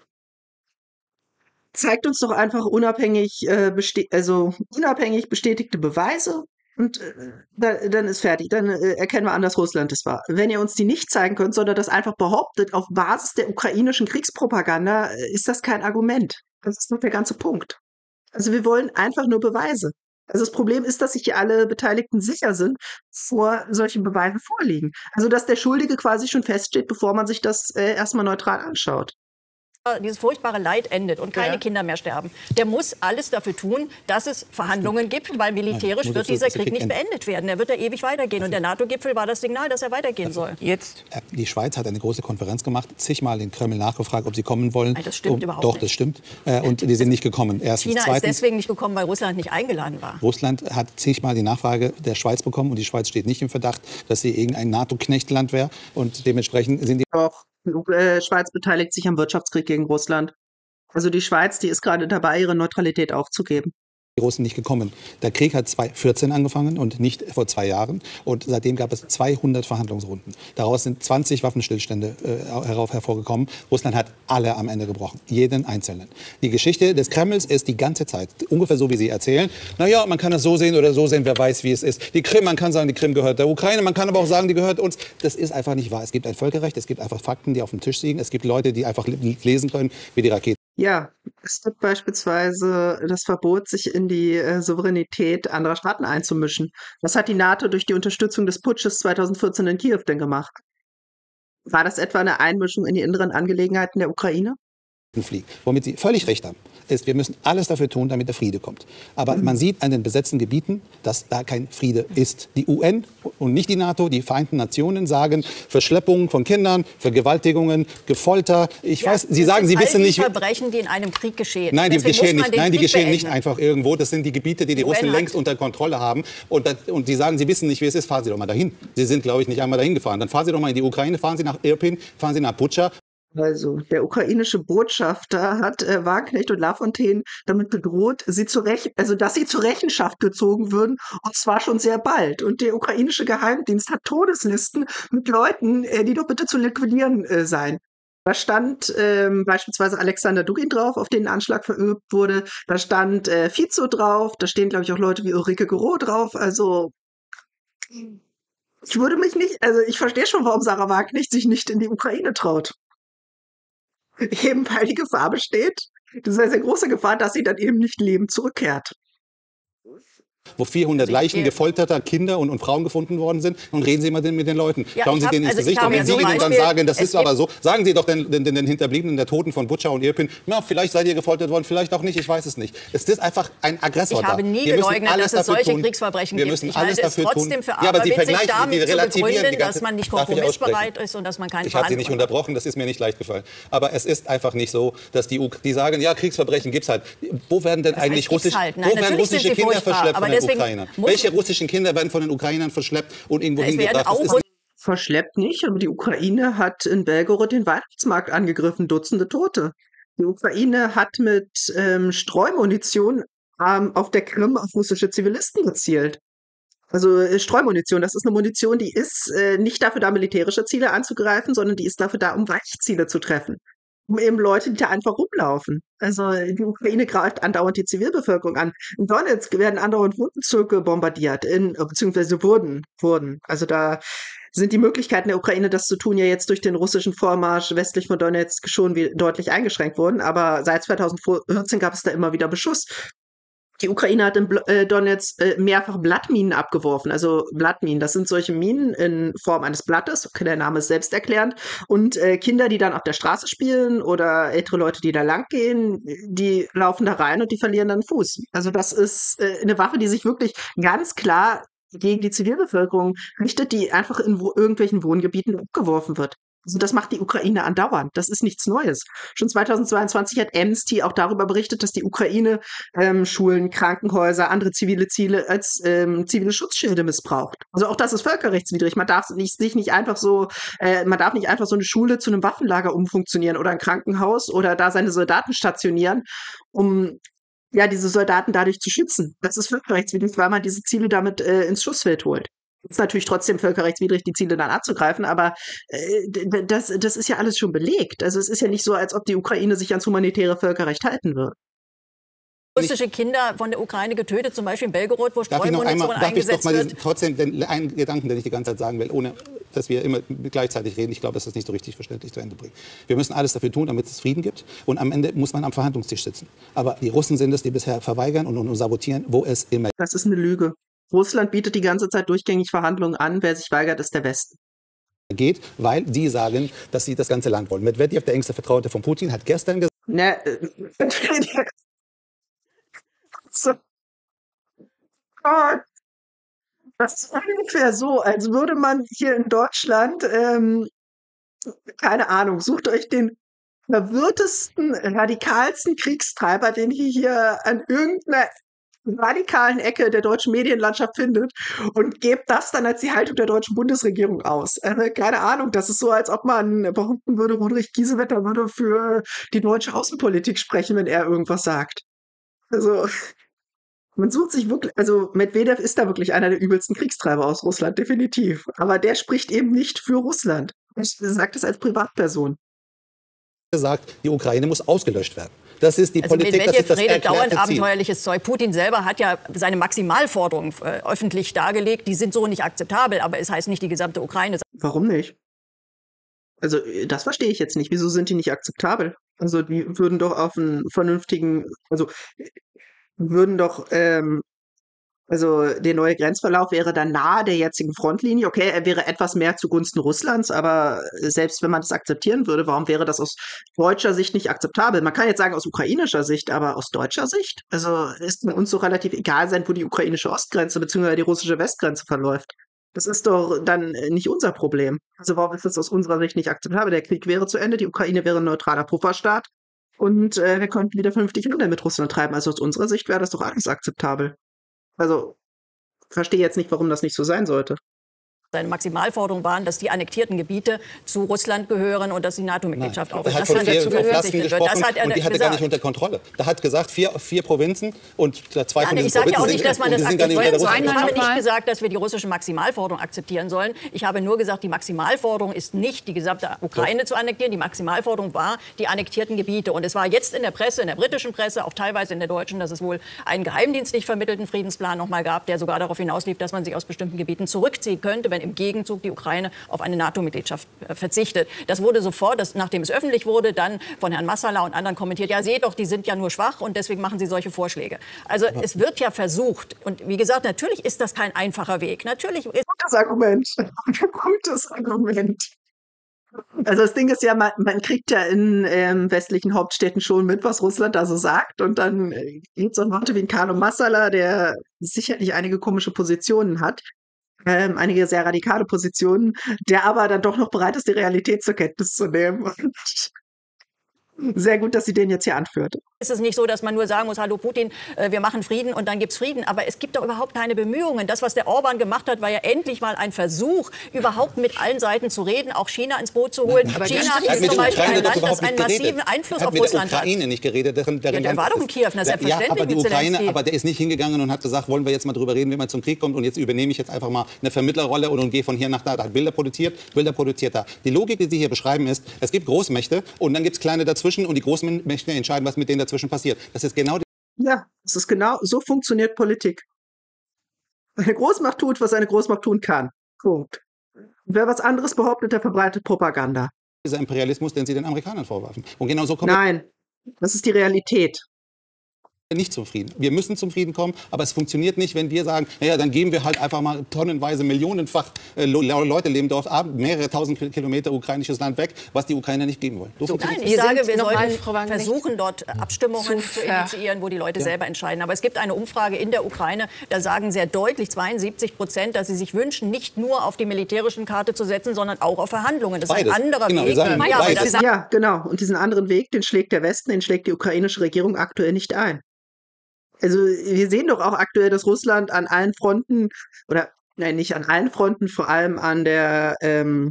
zeigt uns doch einfach unabhängig, äh, beste also unabhängig bestätigte Beweise. Und äh, da, dann ist fertig. Dann äh, erkennen wir an, dass Russland es war. Wenn ihr uns die nicht zeigen könnt, sondern das einfach behauptet auf Basis der ukrainischen Kriegspropaganda, äh, ist das kein Argument. Das ist doch der ganze Punkt. Also wir wollen einfach nur Beweise. Also das Problem ist, dass sich hier alle Beteiligten sicher sind, bevor solche Beweise vorliegen. Also dass der Schuldige quasi schon feststeht, bevor man sich das äh, erstmal neutral anschaut. dieses furchtbare Leid endet und keine Ja. Kinder mehr sterben, der muss alles dafür tun, dass es Verhandlungen gibt, weil militärisch Nein, wird muss dieser das- der Krieg nicht Krieg enden. beendet werden. Der wird da ewig weitergehen. Und der NATO-Gipfel war das Signal, dass er weitergehen soll. Jetzt. Äh, Die Schweiz hat eine große Konferenz gemacht, zigmal den Kreml nachgefragt, ob sie kommen wollen. Nein, das stimmt Um- überhaupt Doch, nicht. das stimmt. Äh, Und die sind nicht gekommen. Erstens. China ist Zweitens, deswegen nicht gekommen, weil Russland nicht eingeladen war. Russland hat zigmal die Nachfrage der Schweiz bekommen und die Schweiz steht nicht im Verdacht, dass sie irgendein NATO-Knechtland wäre. Und dementsprechend sind die Auch die äh, Schweiz beteiligt sich am Wirtschaftskrieg gegen Russland. Also die Schweiz, die ist gerade dabei, ihre Neutralität aufzugeben. Russen nicht gekommen. Der Krieg hat zweitausendvierzehn angefangen und nicht vor zwei Jahren. Und seitdem gab es zweihundert Verhandlungsrunden. Daraus sind zwanzig Waffenstillstände äh, herauf hervorgekommen. Russland hat alle am Ende gebrochen. Jeden einzelnen. Die Geschichte des Kremls ist die ganze Zeit ungefähr so, wie Sie erzählen. Naja, man kann es so sehen oder so sehen, wer weiß, wie es ist. Die Krim, man kann sagen, die Krim gehört der Ukraine. Man kann aber auch sagen, die gehört uns. Das ist einfach nicht wahr. Es gibt ein Völkerrecht, es gibt einfach Fakten, die auf dem Tisch liegen. Es gibt Leute, die einfach lesen können, wie die Raketen. Ja, es gibt beispielsweise das Verbot, sich in die äh, Souveränität anderer Staaten einzumischen. Was hat die NATO durch die Unterstützung des Putsches zweitausendvierzehn in Kiew denn gemacht? War das etwa eine Einmischung in die inneren Angelegenheiten der Ukraine? fliegen. Womit Sie völlig recht haben, ist, wir müssen alles dafür tun, damit der Friede kommt. Aber man sieht an den besetzten Gebieten, dass da kein Friede ist. Die U N und nicht die NATO, die Vereinten Nationen sagen Verschleppungen von Kindern, Vergewaltigungen, Gefolter. Ich Ja, weiß, Sie das sagen, sind Sie wissen all die nicht. Verbrechen, die in einem Krieg geschehen. Nein, die Deswegen geschehen muss man nicht. den Nein, die Krieg geschehen nicht beenden. einfach irgendwo. Das sind die Gebiete, die die U N Russen hat- längst unter Kontrolle haben. Und, das, und Sie sagen, Sie wissen nicht, wie es ist. Fahren Sie doch mal dahin. Sie sind, glaube ich, nicht einmal dahin gefahren. Dann fahren Sie doch mal in die Ukraine, fahren Sie nach Irpin, fahren Sie nach Butscha. Also, der ukrainische Botschafter hat äh, Wagenknecht und Lafontaine damit gedroht, sie zu Rech also dass sie zur Rechenschaft gezogen würden, und zwar schon sehr bald. Und der ukrainische Geheimdienst hat Todeslisten mit Leuten, äh, die doch bitte zu liquidieren äh, seien. Da stand ähm, beispielsweise Alexander Dugin drauf, auf den ein Anschlag verübt wurde. Da stand äh, Fico drauf. Da stehen, glaube ich, auch Leute wie Ulrike Gero drauf. Also ich würde mich nicht, also ich verstehe schon, warum Sarah Wagenknecht sich nicht in die Ukraine traut. Eben weil die Gefahr besteht, die sehr, sehr große Gefahr, dass sie dann eben nicht lebend zurückkehrt. wo vierhundert Leichen gefolterter Kinder und, und Frauen gefunden worden sind. Und reden Sie mal mit den Leuten. Ja, Schauen Sie hab, denen ins also Gesicht. Und wenn Sie Ihnen dann sagen, das ist aber so, sagen Sie doch den, den, den Hinterbliebenen der Toten von Butscha und Irpin, ja, vielleicht seid ihr gefoltert worden, vielleicht auch nicht, ich weiß es nicht. Es ist einfach ein Aggressor Ich habe da. nie Wir geleugnet, dass es solche tun. Kriegsverbrechen Wir gibt. müssen Ich alles halte es dafür trotzdem tun. für Ja, aber Sie aberwitzig, vergleichen, damit Sie zu relativieren begründen, die ganze, dass man nicht darf ich kompromissbereit ist und dass man keine Ich habe Sie nicht Verhandlungen unterbrochen, das ist mir nicht leicht gefallen. Aber es ist einfach nicht so, dass die, die sagen, ja, Kriegsverbrechen gibt es halt. Wo werden denn Das eigentlich heißt, gibt's Russisch, halt. Nein, wo werden natürlich sind russische sie Kinder furchtbar, verschleppt aber von den deswegen Ukrainern? muss- Welche russischen Kinder werden von den Ukrainern verschleppt und irgendwo Es werden hingebracht? auch Das ist Verschleppt nicht, aber die Ukraine hat in Belgorod den Weihnachtsmarkt angegriffen, Dutzende Tote. Die Ukraine hat mit ähm, Streumunition ähm, auf der Krim auf russische Zivilisten gezielt. Also äh, Streumunition, das ist eine Munition, die ist äh, nicht dafür da, militärische Ziele anzugreifen, sondern die ist dafür da, um Weichziele zu treffen. Um eben Leute, die da einfach rumlaufen. Also die Ukraine greift andauernd die Zivilbevölkerung an. In Donetsk werden andauernd Wohnbezirke bombardiert, in, äh, beziehungsweise wurden, wurden. Also da sind die Möglichkeiten der Ukraine, das zu tun, ja jetzt durch den russischen Vormarsch westlich von Donetsk schon wie, deutlich eingeschränkt worden. Aber seit zweitausendvierzehn gab es da immer wieder Beschuss. Die Ukraine hat in Bl äh, Donetsk äh, mehrfach Blattminen abgeworfen. Also Blattminen, das sind solche Minen in Form eines Blattes. Okay, der Name ist selbsterklärend. Und äh, Kinder, die dann auf der Straße spielen oder ältere Leute, die da lang gehen, die laufen da rein und die verlieren dann einen Fuß. Also das ist äh, eine Waffe, die sich wirklich ganz klar gegen die Zivilbevölkerung richtet, die einfach in wo irgendwelchen Wohngebieten abgeworfen wird. Also das macht die Ukraine andauernd. Das ist nichts Neues. Schon zweitausendzweiundzwanzig hat Amnesty auch darüber berichtet, dass die Ukraine ähm, Schulen, Krankenhäuser, andere zivile Ziele als ähm, zivile Schutzschilde missbraucht. Also auch das ist völkerrechtswidrig. Man darf nicht, sich nicht einfach so, äh, man darf nicht einfach so eine Schule zu einem Waffenlager umfunktionieren oder ein Krankenhaus oder da seine Soldaten stationieren, um ja diese Soldaten dadurch zu schützen. Das ist völkerrechtswidrig, weil man diese Ziele damit äh, ins Schussfeld holt. Ist natürlich trotzdem völkerrechtswidrig, die Ziele dann anzugreifen, aber äh, das, das ist ja alles schon belegt. Also es ist ja nicht so, als ob die Ukraine sich ans humanitäre Völkerrecht halten würde. Russische Kinder von der Ukraine getötet, zum Beispiel in Belgorod, wo Darf ich noch einmal, Streumunition darf ich eingesetzt doch mal wird. diesen, trotzdem den einen Gedanken, den ich die ganze Zeit sagen will, ohne dass wir immer gleichzeitig reden. Ich glaube, das ist nicht so richtig verständlich zu Ende bringen. Wir müssen alles dafür tun, damit es Frieden gibt. Und am Ende muss man am Verhandlungstisch sitzen. Aber die Russen sind es, die bisher verweigern und, und sabotieren, wo es immer. Das ist eine Lüge. Russland bietet die ganze Zeit durchgängig Verhandlungen an. Wer sich weigert, ist der Westen. Geht, weil die sagen, dass sie das ganze Land wollen. Medvedev, der engste Vertraute von Putin, hat gestern gesagt, Ne, äh, so. Gott. Das ist ungefähr so, als würde man hier in Deutschland, ähm, keine Ahnung, sucht euch den verwirrtesten, radikalsten Kriegstreiber, den ihr hier an irgendeiner radikalen Ecke der deutschen Medienlandschaft findet und gebt das dann als die Haltung der deutschen Bundesregierung aus. Also, keine Ahnung, das ist so, als ob man behaupten würde, Roderich Kiesewetter würde für die deutsche Außenpolitik sprechen, wenn er irgendwas sagt. Also, man sucht sich wirklich, also Medvedev ist da wirklich einer der übelsten Kriegstreiber aus Russland, definitiv. Aber der spricht eben nicht für Russland. Er sagt es als Privatperson. gesagt, die Ukraine muss ausgelöscht werden. Das ist die Also Politik, das Medvedev ist das redet dauernd erklärte Ziel. abenteuerliches Zeug. Putin selber hat ja seine Maximalforderungen äh, öffentlich dargelegt. Die sind so nicht akzeptabel, aber es heißt nicht die gesamte Ukraine. Warum nicht? Also, äh, das verstehe ich jetzt nicht. Wieso sind die nicht akzeptabel? Also, die würden doch auf einen vernünftigen, also äh, würden doch, ähm, also der neue Grenzverlauf wäre dann nahe der jetzigen Frontlinie. Okay, er wäre etwas mehr zugunsten Russlands, aber selbst wenn man das akzeptieren würde, warum wäre das aus deutscher Sicht nicht akzeptabel? Man kann jetzt sagen aus ukrainischer Sicht, aber aus deutscher Sicht? Also ist mir uns so relativ egal sein, wo die ukrainische Ostgrenze bzw. die russische Westgrenze verläuft. Das ist doch dann äh, nicht unser Problem. Also warum ist das aus unserer Sicht nicht akzeptabel? Der Krieg wäre zu Ende, die Ukraine wäre ein neutraler Pufferstaat und äh, wir könnten wieder vernünftig Handel mit Russland treiben. Also aus unserer Sicht wäre das doch alles akzeptabel. Also, verstehe jetzt nicht, warum das nicht so sein sollte. Seine Maximalforderungen waren, dass die annektierten Gebiete zu Russland gehören und dass die NATO-Mitgliedschaft auch Er hat von vier Flasken gesprochen das hat er und die hat er gar nicht unter Kontrolle. Da hat gesagt, vier, vier Provinzen und zwei Ja, von diesen ich sage ja auch Provinzen nicht, dass man sind- das und die sind gar nicht unter akzeptieren der soll. russischen Ich habe Kontrolle. nicht gesagt, dass wir die russische Maximalforderung akzeptieren sollen. Ich habe nur gesagt, die Maximalforderung ist nicht, die gesamte Ukraine zu annektieren. Die Maximalforderung war die annektierten Gebiete. Und es war jetzt in der Presse, in der britischen Presse, auch teilweise in der deutschen, dass es wohl einen geheimdienstlich vermittelten Friedensplan noch mal gab, der sogar darauf hinauslief, dass man sich aus bestimmten Gebieten zurückziehen könnte, wenn im Gegenzug die Ukraine auf eine NATO-Mitgliedschaft äh, verzichtet. Das wurde sofort, das, nachdem es öffentlich wurde, dann von Herrn Massala und anderen kommentiert, ja, seht doch, die sind ja nur schwach und deswegen machen sie solche Vorschläge. Also aber es wird ja versucht, und wie gesagt, natürlich ist das kein einfacher Weg. Natürlich ist gutes Argument. Gutes Argument. Also das Ding ist ja, man, man kriegt ja in ähm, westlichen Hauptstädten schon mit, was Russland da so sagt. Und dann äh, gibt es so Leute wie ein Carlo Massala, der sicherlich einige komische Positionen hat, ähm, einige sehr radikale Positionen, der aber dann doch noch bereit ist, die Realität zur Kenntnis zu nehmen. Und sehr gut, dass sie den jetzt hier anführt. Es ist nicht so, dass man nur sagen muss, hallo Putin, äh, wir machen Frieden und dann gibt es Frieden. Aber es gibt doch überhaupt keine Bemühungen. Das, was der Orban gemacht hat, war ja endlich mal ein Versuch, überhaupt mit allen Seiten zu reden, auch China ins Boot zu holen. Aber China ist zum Beispiel ein Land, das einen massiven Einfluss auf Russland hat. Der Ukraine nicht geredet. Deren, deren ja, der war doch in Kiew, das ist ja, selbstverständlich. Ja, aber, die mit Ukraine, aber der ist nicht hingegangen und hat gesagt, wollen wir jetzt mal drüber reden, wie man zum Krieg kommt und jetzt übernehme ich jetzt einfach mal eine Vermittlerrolle und, und gehe von hier nach da. Da hat Bilder produziert, Bilder produziert da. Die Logik, die Sie hier beschreiben, ist, es gibt Großmächte und dann gibt es kleine dazwischen und die Großmächte entscheiden, was mit denen dazwischen passiert. Das ist genau die Ja, es ist genau, so funktioniert Politik. Eine Großmacht tut, was eine Großmacht tun kann. Punkt. Wer was anderes behauptet, der verbreitet Propaganda. dieser Imperialismus, den Sie den Amerikanern vorwerfen. Und genau so kommen Nein, das ist die Realität. wir nicht zum Frieden. Wir müssen zum Frieden kommen, aber es funktioniert nicht, wenn wir sagen, naja, dann geben wir halt einfach mal tonnenweise, millionenfach äh, Leute leben dort ab, mehrere tausend Kilometer ukrainisches Land weg, was die Ukrainer nicht geben wollen. So so, nein, ich wir sage, wir nochmal, sollten versuchen, dort Abstimmungen zu, zu initiieren, wo die Leute ja. selber entscheiden. Aber es gibt eine Umfrage in der Ukraine, da sagen sehr deutlich zweiundsiebzig Prozent, dass sie sich wünschen, nicht nur auf die militärischen Karte zu setzen, sondern auch auf Verhandlungen. Das Beides. ist ein anderer genau, Weg. Sagen, ja, beides. das Ja, genau. Und diesen anderen Weg, den schlägt der Westen, den schlägt die ukrainische Regierung aktuell nicht ein. Also wir sehen doch auch aktuell, dass Russland an allen Fronten, oder nein, nicht an allen Fronten, vor allem an der ähm,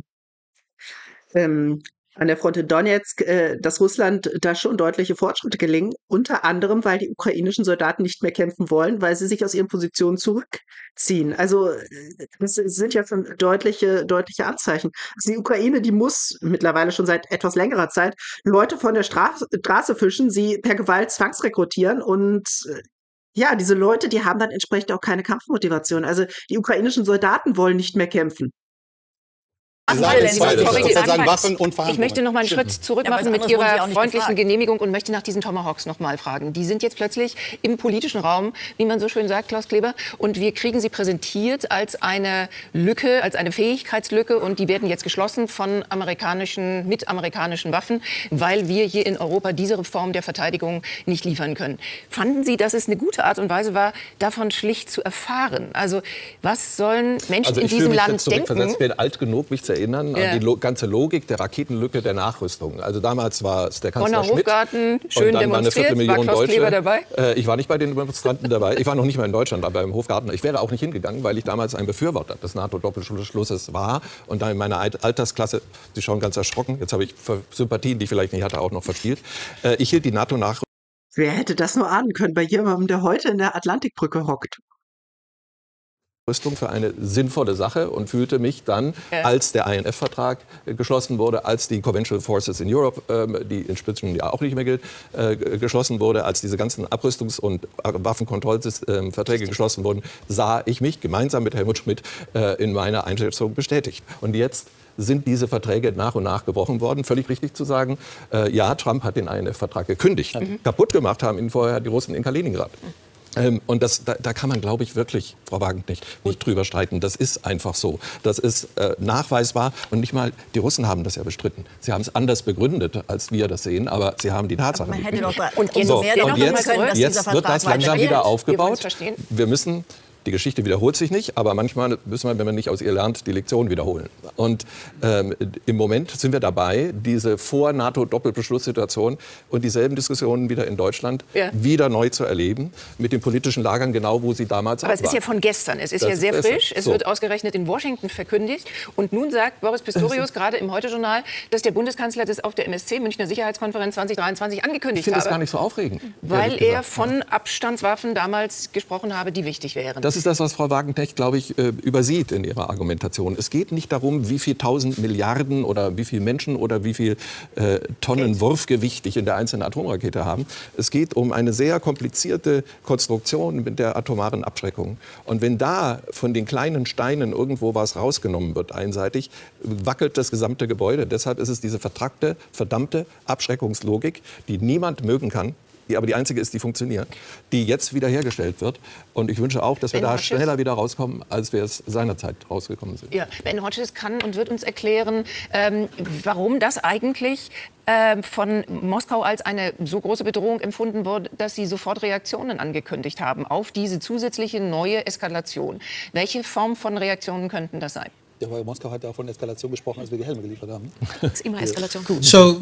ähm, an der Front in Donetsk, äh, dass Russland da schon deutliche Fortschritte gelingen, unter anderem, weil die ukrainischen Soldaten nicht mehr kämpfen wollen, weil sie sich aus ihren Positionen zurückziehen. Also das sind ja schon deutliche, deutliche Anzeichen. Also die Ukraine, die muss mittlerweile schon seit etwas längerer Zeit Leute von der Straße, Straße fischen, sie per Gewalt zwangsrekrutieren und ja, diese Leute, die haben dann entsprechend auch keine Kampfmotivation. Also die ukrainischen Soldaten wollen nicht mehr kämpfen. Sie sagen es beides. Sie sagen Waffen und Verhandlungen. Ich möchte noch mal einen Schritt zurück machen mit Ihrer freundlichen Genehmigung und möchte nach diesen Tomahawks noch mal fragen. Die sind jetzt plötzlich im politischen Raum, wie man so schön sagt, Klaus Kleber, und wir kriegen sie präsentiert als eine Lücke, als eine Fähigkeitslücke, und die werden jetzt geschlossen von amerikanischen, mit amerikanischen Waffen, weil wir hier in Europa diese Form der Verteidigung nicht liefern können. Fanden Sie, dass es eine gute Art und Weise war, davon schlicht zu erfahren? Also was sollen Menschen also in diesem Land denken? Ich bin alt genug, mich zu erinnern ja. an die lo- ganze Logik der Raketenlücke der Nachrüstung. Also damals war es der Kanzler Bonner Schmidt. Hofgarten, schön und dann war eine demonstriert. Viertelmillion War Klaus Deutsche. Kleber dabei? Äh, ich war nicht bei den Demonstranten dabei. Ich war noch nicht mal in Deutschland, aber im Hofgarten. Ich wäre auch nicht hingegangen, weil ich damals ein Befürworter des NATO-Doppelschlusses war und dann in meiner Altersklasse, Sie schauen ganz erschrocken, jetzt habe ich Sympathien, die ich vielleicht nicht hatte, auch noch verspielt. Äh, ich hielt die NATO-Nachrüstung. Wer hätte das nur ahnen können bei jemandem, der heute in der Atlantikbrücke hockt? Rüstung für eine sinnvolle Sache und fühlte mich dann, ja. als der I N F-Vertrag äh, geschlossen wurde, als die Conventional Forces in Europe, ähm, die inzwischen ja auch nicht mehr gilt, äh, geschlossen wurde, als diese ganzen Abrüstungs- und Waffenkontrollverträge äh, geschlossen wurden, sah ich mich gemeinsam mit Helmut Schmidt äh, in meiner Einschätzung bestätigt. Und jetzt sind diese Verträge nach und nach gebrochen worden. Völlig richtig zu sagen, äh, ja, Trump hat den I N F-Vertrag gekündigt. Mhm. Kaputt gemacht haben ihn vorher die Russen in Kaliningrad. Mhm. Ähm, und das, da, da kann man, glaube ich, wirklich, Frau Wagenknecht, nicht, nicht drüber streiten. Das ist einfach so. Das ist äh, nachweisbar. Und nicht mal die Russen haben das ja bestritten. Sie haben es anders begründet, als wir das sehen. Aber sie haben die Tatsache begründet. Und, und, so, und jetzt, können, jetzt wird das langsam wieder aufgebaut. Wir, wir müssen... Die Geschichte wiederholt sich nicht, aber manchmal müssen wir, wenn man nicht aus ihr lernt, die Lektion wiederholen. Und ähm, im Moment sind wir dabei, diese Vor-NATO-Doppelbeschlusssituation und dieselben Diskussionen wieder in Deutschland ja. wieder neu zu erleben, mit den politischen Lagern genau, wo sie damals aber waren. Aber es ist ja von gestern, es ist das ja sehr ist frisch, es so. wird ausgerechnet in Washington verkündigt. Und nun sagt Boris Pistorius gerade im Heute-Journal, dass der Bundeskanzler das auf der M S C, Münchner Sicherheitskonferenz zwanzig dreiundzwanzig, angekündigt habe. Ich finde habe. das gar nicht so aufregend. Weil er von Abstandswaffen damals gesprochen habe, die wichtig wären. Das das ist das, was Frau Wagenknecht, glaube ich, übersieht in ihrer Argumentation. Es geht nicht darum, wie viel tausend Milliarden oder wie viele Menschen oder wie viel äh, Tonnen Wurfgewicht ich in der einzelnen Atomrakete haben. Es geht um eine sehr komplizierte Konstruktion mit der atomaren Abschreckung. Und wenn da von den kleinen Steinen irgendwo was rausgenommen wird, einseitig, wackelt das gesamte Gebäude. Deshalb ist es diese vertrackte, verdammte Abschreckungslogik, die niemand mögen kann, die aber die einzige ist, die funktioniert, die jetzt wiederhergestellt wird. Und ich wünsche auch, dass wir Ben da Hodges schneller wieder rauskommen, als wir es seinerzeit rausgekommen sind. Ja, Ben Hodges kann und wird uns erklären, ähm, warum das eigentlich äh, von Moskau als eine so große Bedrohung empfunden wurde, dass sie sofort Reaktionen angekündigt haben auf diese zusätzliche neue Eskalation. Welche Form von Reaktionen könnten das sein? Ja, weil Moskau hat ja von Eskalation gesprochen, als wir die Helme geliefert haben. Das ist immer Eskalation. So,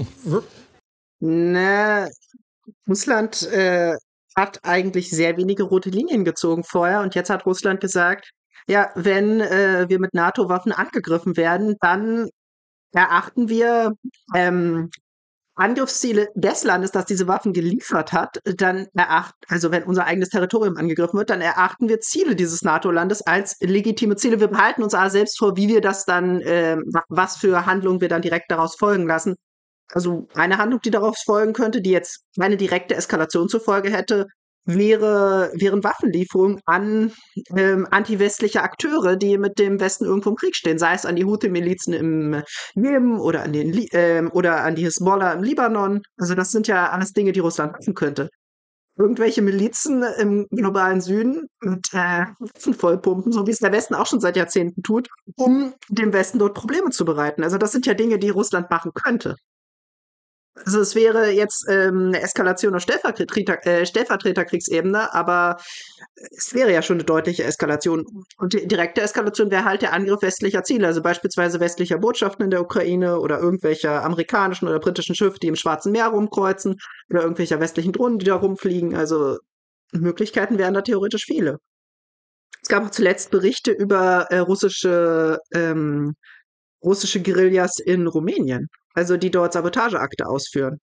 Ne, Russland äh, hat eigentlich sehr wenige rote Linien gezogen vorher und jetzt hat Russland gesagt, ja, wenn äh, wir mit NATO-Waffen angegriffen werden, dann erachten wir ähm, Angriffsziele des Landes, das diese Waffen geliefert hat, dann erachten, also wenn unser eigenes Territorium angegriffen wird, dann erachten wir Ziele dieses NATO-Landes als legitime Ziele. Wir behalten uns aber selbst vor, wie wir das dann, äh, was für Handlungen wir dann direkt daraus folgen lassen. Also eine Handlung, die darauf folgen könnte, die jetzt keine direkte Eskalation zur Folge hätte, wäre, wären Waffenlieferungen an ähm, antiwestliche Akteure, die mit dem Westen irgendwo im Krieg stehen, sei es an die Houthi-Milizen im Jemen oder an den Li ähm, oder an die Hisbollah im Libanon. Also das sind ja alles Dinge, die Russland machen könnte. Irgendwelche Milizen im globalen Süden mit äh, Waffen vollpumpen, so wie es der Westen auch schon seit Jahrzehnten tut, um dem Westen dort Probleme zu bereiten. Also das sind ja Dinge, die Russland machen könnte. Also es wäre jetzt ähm, eine Eskalation auf Stellvertreter, äh, Stellvertreterkriegsebene, aber es wäre ja schon eine deutliche Eskalation. Und die direkte Eskalation wäre halt der Angriff westlicher Ziele, also beispielsweise westlicher Botschaften in der Ukraine oder irgendwelcher amerikanischen oder britischen Schiffe, die im Schwarzen Meer rumkreuzen oder irgendwelcher westlichen Drohnen, die da rumfliegen. Also Möglichkeiten wären da theoretisch viele. Es gab auch zuletzt Berichte über äh, russische ähm, russische Guerillas in Rumänien, also die dort Sabotageakte ausführen.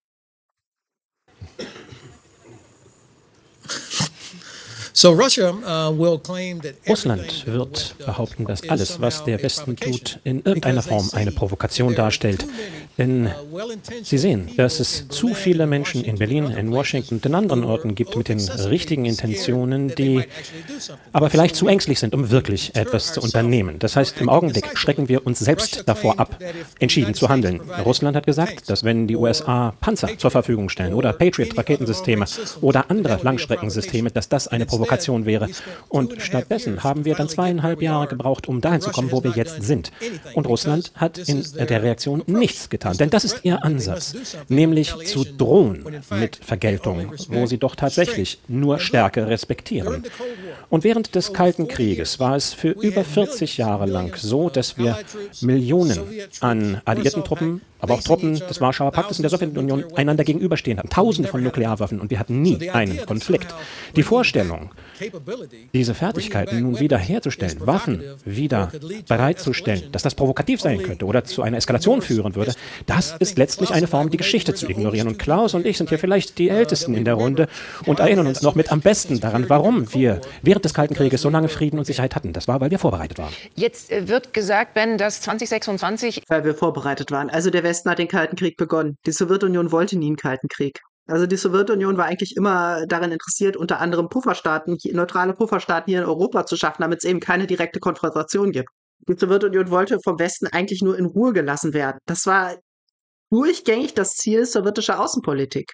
so Russia uh, will claim that Russland wird behaupten, dass alles, was der Westen tut, in irgendeiner Form eine Provokation darstellt. Denn sie sehen, dass es zu viele Menschen in Berlin, in Washington und in anderen Orten gibt mit den richtigen Intentionen, die aber vielleicht zu ängstlich sind, um wirklich etwas zu unternehmen. Das heißt, im Augenblick schrecken wir uns selbst davor ab, entschieden zu handeln. Russland hat gesagt, dass wenn die U S A Panzer zur Verfügung stellen oder Patriot-Raketensysteme oder andere Langstreckensysteme, dass das eine Provokation wäre. Und stattdessen haben wir dann zweieinhalb Jahre gebraucht, um dahin zu kommen, wo wir jetzt sind. Und Russland hat in der Reaktion nichts getan. Denn das ist ihr Ansatz, nämlich zu drohen mit Vergeltung, wo sie doch tatsächlich nur Stärke respektieren. Und während des Kalten Krieges war es für über vierzig Jahre lang so, dass wir Millionen an alliierten Truppen, aber auch Truppen des Warschauer Paktes und der Sowjetunion einander gegenüberstehen hatten. Tausende von Nuklearwaffen und wir hatten nie einen Konflikt. Die Vorstellung, diese Fertigkeiten nun wieder herzustellen, Waffen wieder bereitzustellen, dass das provokativ sein könnte oder zu einer Eskalation führen würde, das ist letztlich eine Form, die Geschichte zu ignorieren. Und Klaus und ich sind hier vielleicht die Ältesten in der Runde und erinnern uns noch mit am besten daran, warum wir während des Kalten Krieges so lange Frieden und Sicherheit hatten. Das war, weil wir vorbereitet waren. Jetzt äh, wird gesagt, Ben, dass zwanzig sechsundzwanzig... Weil wir vorbereitet waren. Also der Westen hat den Kalten Krieg begonnen. Die Sowjetunion wollte nie einen Kalten Krieg. Also die Sowjetunion war eigentlich immer daran interessiert, unter anderem Pufferstaaten, neutrale Pufferstaaten hier in Europa zu schaffen, damit es eben keine direkte Konfrontation gibt. Die Sowjetunion wollte vom Westen eigentlich nur in Ruhe gelassen werden. Das war durchgängig das Ziel sowjetischer Außenpolitik.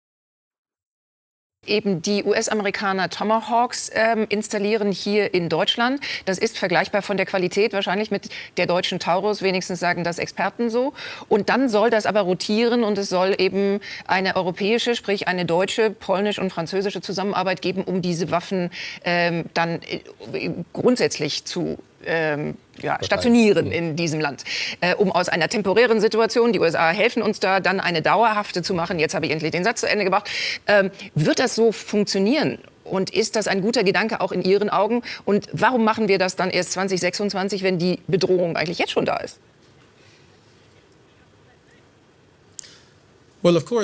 Eben die U S-Amerikaner Tomahawks ähm, installieren hier in Deutschland. Das ist vergleichbar von der Qualität wahrscheinlich mit der deutschen Taurus, wenigstens sagen das Experten so. Und dann soll das aber rotieren und es soll eben eine europäische, sprich eine deutsche, polnische und französische Zusammenarbeit geben, um diese Waffen ähm, dann äh, grundsätzlich zu ähm, ja, stationieren in diesem Land, äh, um aus einer temporären Situation, die U S A helfen uns da, dann eine dauerhafte zu machen. Jetzt habe ich endlich den Satz zu Ende gebracht. Ähm, wird das so funktionieren? Und ist das ein guter Gedanke auch in Ihren Augen? Und warum machen wir das dann erst zwanzig sechsundzwanzig, wenn die Bedrohung eigentlich jetzt schon da ist? Well, of course,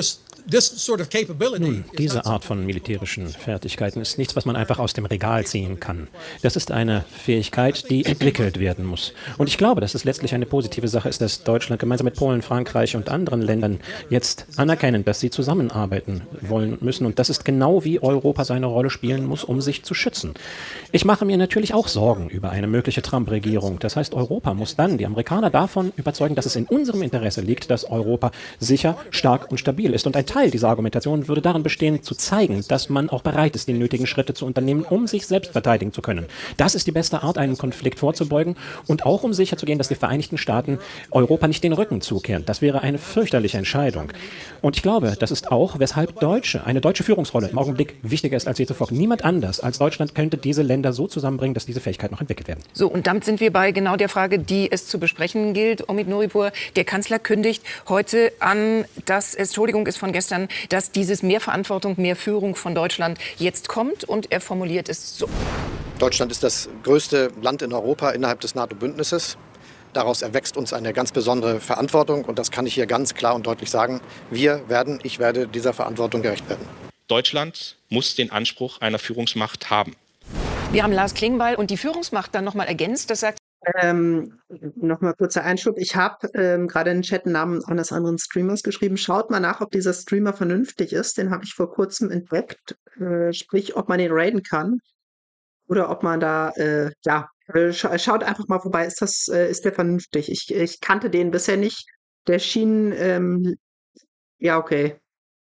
this sort of capability. Nun, diese Art von militärischen Fertigkeiten ist nichts, was man einfach aus dem Regal ziehen kann. Das ist eine Fähigkeit, die entwickelt werden muss. Und ich glaube, dass es letztlich eine positive Sache ist, dass Deutschland gemeinsam mit Polen, Frankreich und anderen Ländern jetzt anerkennen, dass sie zusammenarbeiten wollen und müssen. Und das ist genau wie Europa seine Rolle spielen muss, um sich zu schützen. Ich mache mir natürlich auch Sorgen über eine mögliche Trump-Regierung. Das heißt, Europa muss dann die Amerikaner davon überzeugen, dass es in unserem Interesse liegt, dass Europa sicher, stark und stabil ist. Und ein Teil dieser Argumentation würde darin bestehen, zu zeigen, dass man auch bereit ist, die nötigen Schritte zu unternehmen, um sich selbst verteidigen zu können. Das ist die beste Art, einen Konflikt vorzubeugen und auch um sicherzugehen, dass die Vereinigten Staaten Europa nicht den Rücken zukehren. Das wäre eine fürchterliche Entscheidung. Und ich glaube, das ist auch, weshalb Deutsche, eine deutsche Führungsrolle im Augenblick wichtiger ist als je zuvor. Niemand anders als Deutschland könnte diese Länder so zusammenbringen, dass diese Fähigkeiten noch entwickelt werden. So, und damit sind wir bei genau der Frage, die es zu besprechen gilt. Omid Nuripur, der Kanzler kündigt heute an, dass es, Entschuldigung ist von gestern, dass dieses mehr Verantwortung, mehr Führung von Deutschland jetzt kommt. Und er formuliert es so. Deutschland ist das größte Land in Europa innerhalb des NATO-Bündnisses. Daraus erwächst uns eine ganz besondere Verantwortung. Und das kann ich hier ganz klar und deutlich sagen. Wir werden, ich werde dieser Verantwortung gerecht werden. Deutschland muss den Anspruch einer Führungsmacht haben. Wir haben Lars Klingbeil und die Führungsmacht dann noch mal ergänzt. Das sagt Ähm, Nochmal kurzer Einschub. Ich habe ähm, gerade in den Chat einen Namen eines anderen Streamers geschrieben. Schaut mal nach, ob dieser Streamer vernünftig ist. Den habe ich vor kurzem entdeckt. Äh, sprich, ob man den raiden kann oder ob man da, äh, ja, äh, scha schaut einfach mal vorbei. Ist das, äh, ist der vernünftig? Ich, ich kannte den bisher nicht. Der schien, ähm, ja, okay.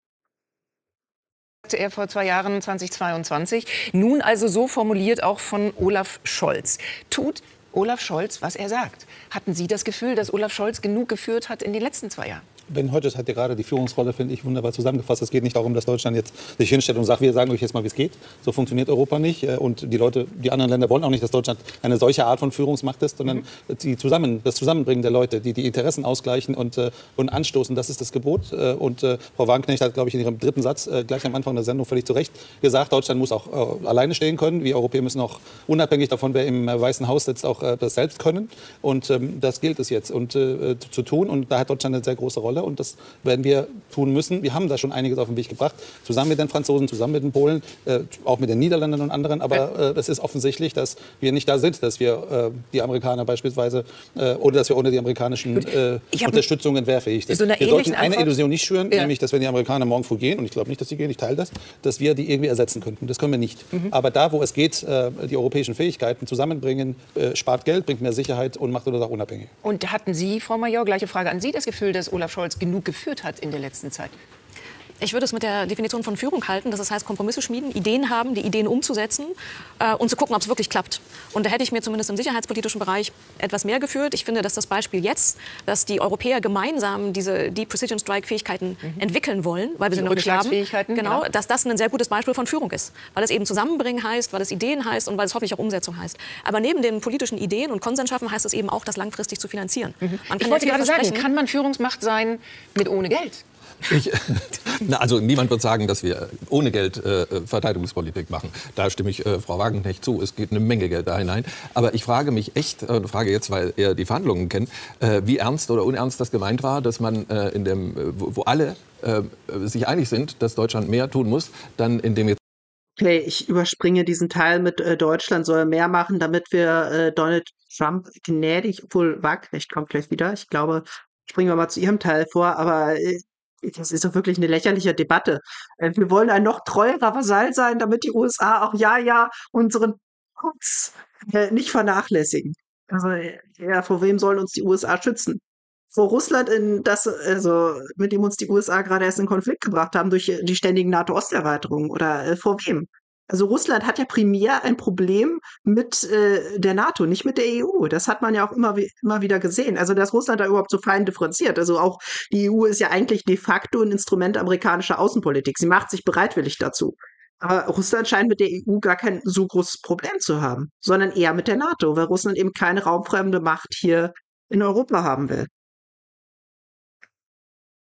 Er vor zwei Jahren, zweitausendzweiundzwanzig. Nun also so formuliert auch von Olaf Scholz. Tut Olaf Scholz, was er sagt? Hatten Sie das Gefühl, dass Olaf Scholz genug geführt hat in den letzten zwei Jahren? Ben Hodges hat ja gerade die Führungsrolle, finde ich, wunderbar zusammengefasst. Es geht nicht darum, dass Deutschland jetzt sich hinstellt und sagt, wir sagen euch jetzt mal, wie es geht. So funktioniert Europa nicht. Und die Leute, die anderen Länder wollen auch nicht, dass Deutschland eine solche Art von Führungsmacht ist, sondern die zusammen, das Zusammenbringen der Leute, die die Interessen ausgleichen und, und anstoßen, das ist das Gebot. Und Frau Wagenknecht hat, glaube ich, in ihrem dritten Satz gleich am Anfang der Sendung völlig zu Recht gesagt, Deutschland muss auch alleine stehen können. Wir Europäer müssen auch unabhängig davon, wer im Weißen Haus sitzt, auch das selbst können. Und das gilt es jetzt und, zu tun. Und da hat Deutschland eine sehr große Rolle. Und das werden wir tun müssen. Wir haben da schon einiges auf den Weg gebracht, zusammen mit den Franzosen, zusammen mit den Polen, äh, auch mit den Niederländern und anderen. Aber äh, es ist offensichtlich, dass wir nicht da sind, dass wir äh, die Amerikaner beispielsweise äh, oder dass wir ohne die amerikanischen äh, Unterstützungen wehrfähig sind. So wir sollten eine Antwort Illusion nicht schüren, ja. nämlich, dass wenn die Amerikaner morgen früh gehen, und ich glaube nicht, dass sie gehen, ich teile das, dass wir die irgendwie ersetzen könnten. Das können wir nicht. Mhm. Aber da, wo es geht, äh, die europäischen Fähigkeiten zusammenbringen, äh, spart Geld, bringt mehr Sicherheit und macht uns auch unabhängig. Und hatten Sie, Frau Major, gleiche Frage an Sie, das Gefühl, dass Olaf Scholz genug geführt hat in der letzten Zeit? Ich würde es mit der Definition von Führung halten, dass es heißt, Kompromisse schmieden, Ideen haben, die Ideen umzusetzen äh, und zu gucken, ob es wirklich klappt. Und da hätte ich mir zumindest im sicherheitspolitischen Bereich etwas mehr geführt. Ich finde, dass das Beispiel jetzt, dass die Europäer gemeinsam diese Deep Precision Strike Fähigkeiten mhm. entwickeln wollen, weil wir sie noch nicht haben, genau, genau, dass das ein sehr gutes Beispiel von Führung ist. Weil es eben zusammenbringen heißt, weil es Ideen heißt und weil es hoffentlich auch Umsetzung heißt. Aber neben den politischen Ideen und Konsens schaffen heißt es eben auch, das langfristig zu finanzieren. Mhm. Man kann ich wollte gerade sagen, kann man Führungsmacht sein mit ohne Geld? Ich, na, also niemand wird sagen, dass wir ohne Geld äh, Verteidigungspolitik machen. Da stimme ich äh, Frau Wagenknecht zu. Es geht eine Menge Geld da hinein. Aber ich frage mich echt, äh, frage jetzt, weil ihr die Verhandlungen kennt, äh, wie ernst oder unernst das gemeint war, dass man äh, in dem, wo, wo alle äh, sich einig sind, dass Deutschland mehr tun muss, dann in dem jetzt. Okay, ich überspringe diesen Teil mit äh, Deutschland soll mehr machen, damit wir äh, Donald Trump gnädig, obwohl Wagenknecht kommt gleich wieder. Ich glaube, springen wir mal zu Ihrem Teil vor, aber äh, das ist doch wirklich eine lächerliche Debatte. Äh, wir wollen ein noch treuerer Vasall sein, damit die U S A auch ja, ja unseren Schutz äh, nicht vernachlässigen. Also ja, vor wem sollen uns die U S A schützen? Vor Russland, in das, also mit dem uns die U S A gerade erst in Konflikt gebracht haben durch die ständigen NATO-Osterweiterungen oder äh, vor wem? Also Russland hat ja primär ein Problem mit äh, der NATO, nicht mit der E U. Das hat man ja auch immer, immer wieder gesehen. Also dass Russland da überhaupt so fein differenziert. Also auch die E U ist ja eigentlich de facto ein Instrument amerikanischer Außenpolitik. Sie macht sich bereitwillig dazu. Aber Russland scheint mit der E U gar kein so großes Problem zu haben, sondern eher mit der NATO, weil Russland eben keine raumfremde Macht hier in Europa haben will.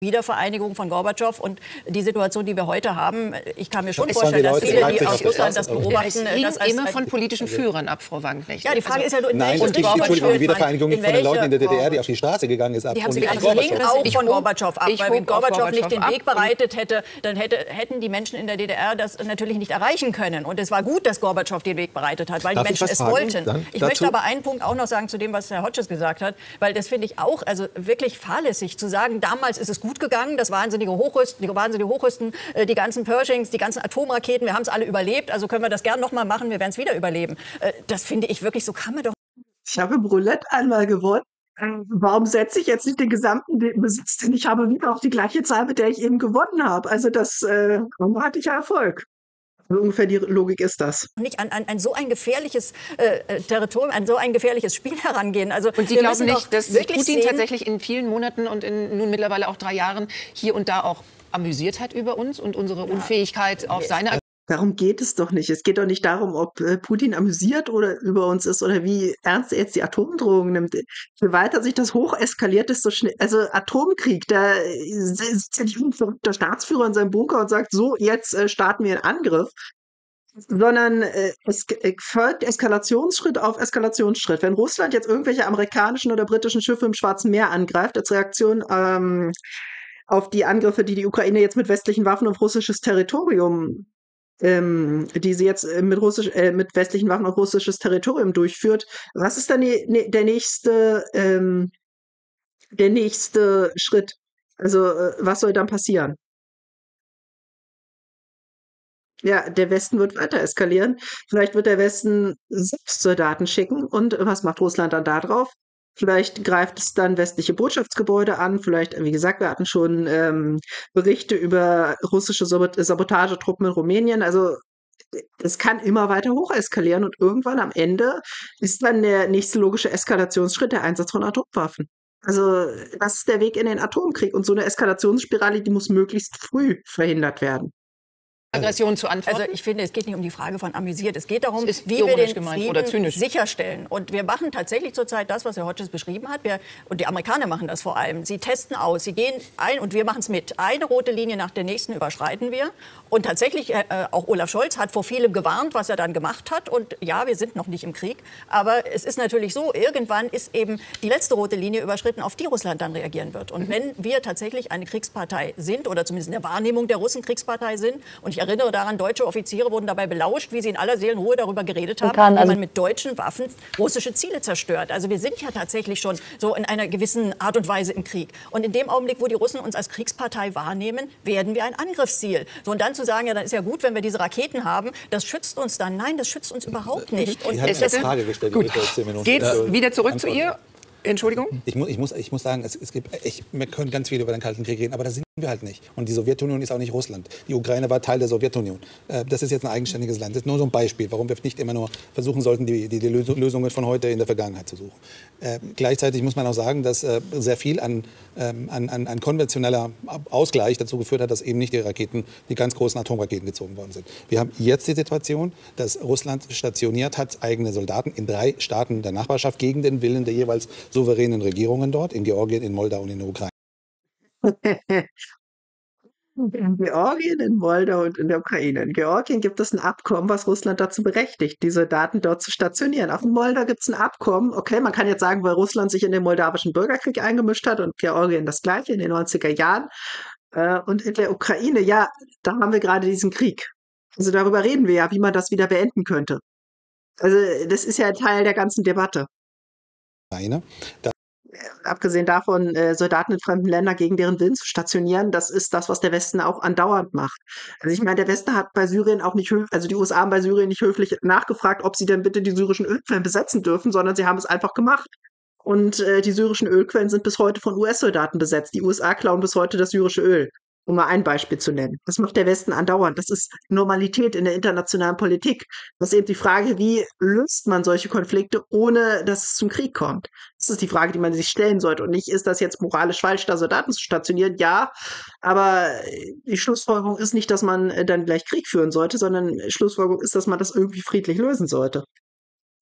Wiedervereinigung von Gorbatschow und die Situation, die wir heute haben. Ich kann mir schon Das vorstellen, dass Leute, viele, die die aus Leipzig Russland auf das der beobachten, Es hing das als, immer als von politischen Führern ab, Frau Wagenknecht. Ja, die Frage ist ja nur, in Nein, welche und die, Richtung Entschuldigung, die führt man, Wiedervereinigung in nicht von den Leuten in der D D R, die welche- auf die Straße gegangen ist, ab. Die haben und sie nicht wieder von Das hing Gorbatschow. auch Ich von hob- Gorbatschow ab, ich weil hob wenn auf Gorbatschow Gorbatschow nicht den ab Weg bereitet hätte, dann hätte, hätten die Menschen in der D D R das natürlich nicht erreichen können. Und es war gut, dass Gorbatschow den Weg bereitet hat, weil Darf die ich Menschen was es fragen wollten. dann Ich dazu? möchte aber einen Punkt auch noch sagen zu dem, was Herr Hodges gesagt hat, weil das finde ich auch also wirklich fahrlässig zu sagen, damals ist es gut gegangen, das wahnsinnige Hochrüsten, die wahnsinnige Hochrüsten, äh, die ganzen Pershings, die ganzen Atomraketen, wir haben es alle überlebt, also können wir das gern noch mal machen, wir werden es wieder überleben. Äh, das finde ich wirklich, so kann man doch. Ich habe im Roulette einmal gewonnen. Ähm, Warum setze ich jetzt nicht den gesamten De- Besitz, den ich habe, wieder auf die gleiche Zahl, mit der ich eben gewonnen habe? Also das äh, warum hatte ich ja Erfolg. So ungefähr die Logik ist das. Nicht an, an, an so ein gefährliches äh, äh, Territorium, an so ein gefährliches Spiel herangehen. Also Und Sie wir glauben müssen doch nicht, dass sich wirklich Putin sehen, tatsächlich in vielen Monaten und in nun mittlerweile auch drei Jahren hier und da auch amüsiert hat über uns und unsere Unfähigkeit auf seine Darum geht es doch nicht. Es geht doch nicht darum, ob äh, Putin amüsiert oder über uns ist oder wie ernst er jetzt die Atomdrohung nimmt. Je weiter sich das hoch eskaliert, desto schnell. Also Atomkrieg, da äh, sitzt ja nicht ein verrückter Staatsführer in seinem Bunker und sagt, so, jetzt äh, starten wir einen Angriff. Sondern äh, es ge- äh, folgt Eskalationsschritt auf Eskalationsschritt. Wenn Russland jetzt irgendwelche amerikanischen oder britischen Schiffe im Schwarzen Meer angreift, als Reaktion ähm, auf die Angriffe, die die Ukraine jetzt mit westlichen Waffen auf russisches Territorium ähm, die sie jetzt äh, mit, russisch, äh, mit westlichen Waffen auf russisches Territorium durchführt. Was ist dann die, ne, der nächste, ähm, der nächste Schritt? Also äh, was soll dann passieren? Ja, der Westen wird weiter eskalieren. Vielleicht wird der Westen selbst Soldaten schicken. Und was macht Russland dann da drauf? Vielleicht greift es dann westliche Botschaftsgebäude an. Vielleicht, wie gesagt, wir hatten schon ähm, Berichte über russische Sabot Sabotagetruppen in Rumänien. Also es kann immer weiter hocheskalieren und irgendwann am Ende ist dann der nächste logische Eskalationsschritt der Einsatz von Atomwaffen. Also das ist der Weg in den Atomkrieg. Und so eine Eskalationsspirale, die muss möglichst früh verhindert werden. Aggression zu antworten? Also ich finde, es geht nicht um die Frage von amüsiert. Es geht darum, Es ist wie wir ironisch den gemeint Frieden oder zynisch. sicherstellen. Und wir machen tatsächlich zurzeit das, was Herr Hodges beschrieben hat. Wir, und die Amerikaner machen das vor allem. Sie testen aus, sie gehen ein und wir machen es mit. Eine rote Linie nach der nächsten überschreiten wir. Und tatsächlich, äh, auch Olaf Scholz hat vor vielem gewarnt, was er dann gemacht hat. Und ja, wir sind noch nicht im Krieg. Aber es ist natürlich so, irgendwann ist eben die letzte rote Linie überschritten, auf die Russland dann reagieren wird. Und wenn wir tatsächlich eine Kriegspartei sind, oder zumindest in der Wahrnehmung der Russen Kriegspartei sind, und ich erinnere daran, deutsche Offiziere wurden dabei belauscht, wie sie in aller Seelenruhe darüber geredet haben, kann, wie also man mit deutschen Waffen russische Ziele zerstört. Also wir sind ja tatsächlich schon so in einer gewissen Art und Weise im Krieg. Und in dem Augenblick, wo die Russen uns als Kriegspartei wahrnehmen, werden wir ein Angriffsziel. So, und dann zu sagen, ja, dann ist ja gut, wenn wir diese Raketen haben, das schützt uns dann. Nein, das schützt uns überhaupt nicht. Und Ich habe es eine ist Frage gestellt. Gut. die bitte zehn Minuten Geht äh, wieder zurück zu antworten. ihr. Entschuldigung? Ich muss, ich muss, ich muss sagen, es, es gibt, ich, wir können ganz viel über den Kalten Krieg reden, aber da sind wir halt nicht. Und die Sowjetunion ist auch nicht Russland. Die Ukraine war Teil der Sowjetunion. Äh, das ist jetzt ein eigenständiges Land. Das ist nur so ein Beispiel, warum wir nicht immer nur versuchen sollten, die, die, die Lösungen von heute in der Vergangenheit zu suchen. Äh, gleichzeitig muss man auch sagen, dass äh, sehr viel an, ähm, an, an, an konventioneller Ausgleich dazu geführt hat, dass eben nicht die Raketen, die ganz großen Atomraketen gezogen worden sind. Wir haben jetzt die Situation, dass Russland stationiert hat eigene Soldaten in drei Staaten der Nachbarschaft gegen den Willen der jeweils souveränen Regierungen dort, in Georgien, in Moldau und in der Ukraine. In Georgien, in Moldau und in der Ukraine. In Georgien gibt es ein Abkommen, was Russland dazu berechtigt, die Soldaten dort zu stationieren. Auch in Moldau gibt es ein Abkommen. Okay, man kann jetzt sagen, weil Russland sich in den moldawischen Bürgerkrieg eingemischt hat und Georgien das Gleiche in den neunziger Jahren. Äh, und in der Ukraine, ja, da haben wir gerade diesen Krieg. Also darüber reden wir ja, wie man das wieder beenden könnte. Also das ist ja Teil der ganzen Debatte. Da Abgesehen davon, äh, Soldaten in fremden Ländern gegen deren Willen zu stationieren, das ist das, was der Westen auch andauernd macht. Also ich meine, der Westen hat bei Syrien auch nicht, höf- also die U S A haben bei Syrien nicht höflich nachgefragt, ob sie denn bitte die syrischen Ölquellen besetzen dürfen, sondern sie haben es einfach gemacht. Und äh, die syrischen Ölquellen sind bis heute von U S-Soldaten besetzt. Die U S A klauen bis heute das syrische Öl, um mal ein Beispiel zu nennen. Das macht der Westen andauernd. Das ist Normalität in der internationalen Politik. Das ist eben die Frage, wie löst man solche Konflikte, ohne dass es zum Krieg kommt. Das ist die Frage, die man sich stellen sollte. Und nicht, ist das jetzt moralisch falsch, da Soldaten zu stationieren? Ja, aber die Schlussfolgerung ist nicht, dass man äh, dann gleich Krieg führen sollte, sondern die Schlussfolgerung ist, dass man das irgendwie friedlich lösen sollte.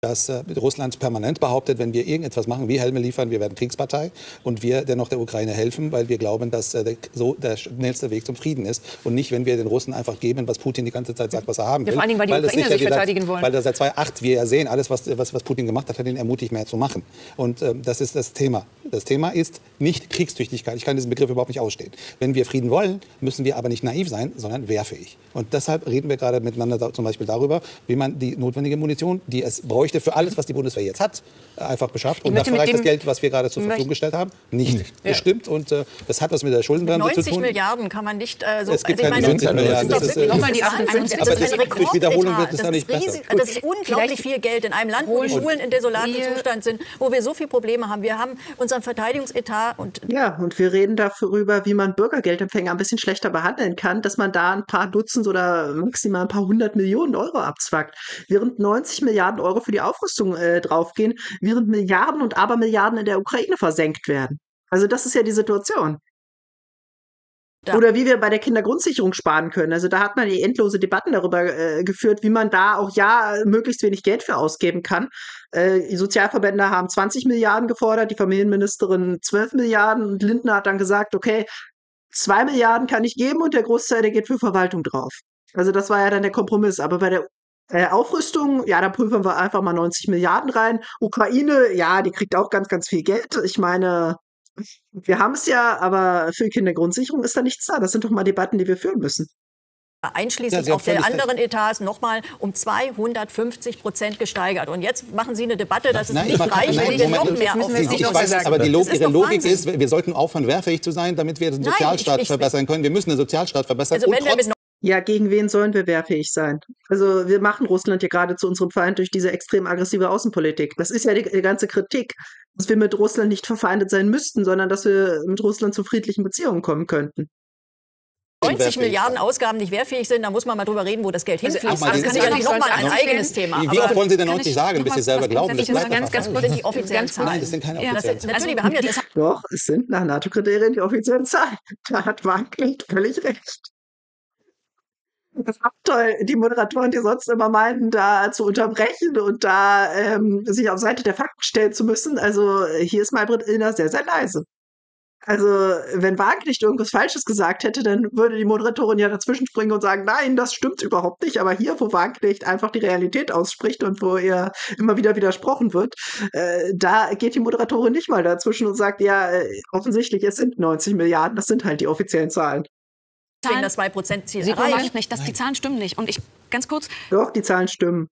dass äh, Russland permanent behauptet, wenn wir irgendetwas machen, wie Helme liefern, wir werden Kriegspartei und wir dennoch der Ukraine helfen, weil wir glauben, dass äh, der, so der schnellste Weg zum Frieden ist und nicht, wenn wir den Russen einfach geben, was Putin die ganze Zeit sagt, was er haben will. Ja, vor allen Dingen, weil die weil Ukrainer sich, sich ja verteidigen seit, wollen. Weil da seit zweitausendacht wir ja sehen, alles, was, was, was Putin gemacht hat, hat ihn ermutigt, mehr zu machen. Und ähm, das ist das Thema. Das Thema ist nicht Kriegstüchtigkeit. Ich kann diesen Begriff überhaupt nicht ausstehen. Wenn wir Frieden wollen, müssen wir aber nicht naiv sein, sondern wehrfähig. Und deshalb reden wir gerade miteinander da, zum Beispiel darüber, wie man die notwendige Munition, die es bräuchte für alles, was die Bundeswehr jetzt hat, einfach beschafft. Und dafür reicht das Geld, was wir gerade zur Verfügung gestellt haben, nicht. nicht. Ja. Das stimmt. Und äh, das hat was mit der Schuldenbremse zu tun. neunzig Milliarden kann man nicht äh, so... Es gibt also keine neunzig Milliarden. Das ist, äh, nochmal die achtundfünfzig. Aber das, durch Wiederholung wird es ja nicht riesig, besser. Das ist unglaublich viel Geld in einem Land, wo die Schulen in desolatem Zustand sind, wo wir so viele Probleme haben. Wir haben unseren Verteidigungsetat und... Ja, und wir reden darüber, wie man Bürgergeldempfänger ein bisschen schlechter behandeln kann, dass man da ein paar Dutzend oder maximal ein paar hundert Millionen Euro abzwackt. Während neunzig Milliarden Euro für die Aufrüstung äh, draufgehen, während Milliarden und Abermilliarden in der Ukraine versenkt werden. Also das ist ja die Situation. Da. Oder wie wir bei der Kindergrundsicherung sparen können. Also da hat man die endlose Debatten darüber äh, geführt, wie man da auch ja möglichst wenig Geld für ausgeben kann. Äh, die Sozialverbände haben zwanzig Milliarden gefordert, die Familienministerin zwölf Milliarden und Lindner hat dann gesagt, okay, zwei Milliarden kann ich geben und der Großteil, der geht für Verwaltung drauf. Also das war ja dann der Kompromiss. Aber bei der äh, Aufrüstung, ja, da prüfen wir einfach mal neunzig Milliarden rein. Ukraine, ja, die kriegt auch ganz, ganz viel Geld. Ich meine, wir haben es ja, aber für Kindergrundsicherung ist da nichts da. Das sind doch mal Debatten, die wir führen müssen. Einschließlich ja, auch der anderen Etats nochmal um zweihundertfünfzig Prozent gesteigert. Und jetzt machen Sie eine Debatte, dass nein, es nicht reicht, wenn wir noch mehr aufnehmen. Ich weiß, aber die Log Ihre Logik ist, wir sollten aufhören, wehrfähig zu sein, damit wir den Nein, Sozialstaat ich, ich, verbessern können. Wir müssen den Sozialstaat verbessern. Also und wenn wir mit ja, gegen wen sollen wir wehrfähig sein? Also wir machen Russland ja gerade zu unserem Feind durch diese extrem aggressive Außenpolitik. Das ist ja die, die ganze Kritik, dass wir mit Russland nicht verfeindet sein müssten, sondern dass wir mit Russland zu friedlichen Beziehungen kommen könnten. neunzig Milliarden Ausgaben nicht wehrfähig sind, da muss man mal drüber reden, wo das Geld hinfließt. Also, das ist sicherlich noch mal ein eigenes Thema. Wie oft wollen Sie denn neunzig sagen, bis Sie selber glauben? Das bleibt ganz, ganz kurz die offiziellen Zahlen. Nein, das sind keine Ja, offiziellen das, natürlich, wir haben ja das Doch, es sind nach NATO-Kriterien die offiziellen Zahlen. Da hat Wagenknecht völlig recht. Das ist toll, die Moderatoren, die sonst immer meinten, da zu unterbrechen und da ähm, sich auf Seite der Fakten stellen zu müssen. Also hier ist Maybrit Illner sehr, sehr leise. Also wenn Wagenknecht irgendwas Falsches gesagt hätte, dann würde die Moderatorin ja dazwischen springen und sagen, nein, das stimmt überhaupt nicht. Aber hier, wo Wagenknecht einfach die Realität ausspricht und wo ihr immer wieder widersprochen wird, äh, da geht die Moderatorin nicht mal dazwischen und sagt, ja, äh, offensichtlich, es sind neunzig Milliarden, das sind halt die offiziellen Zahlen. Zahlen, das zwei Prozent Ziel Sie erreicht. nicht, dass die Zahlen stimmen nicht. Und ich, ganz kurz... Doch, die Zahlen stimmen.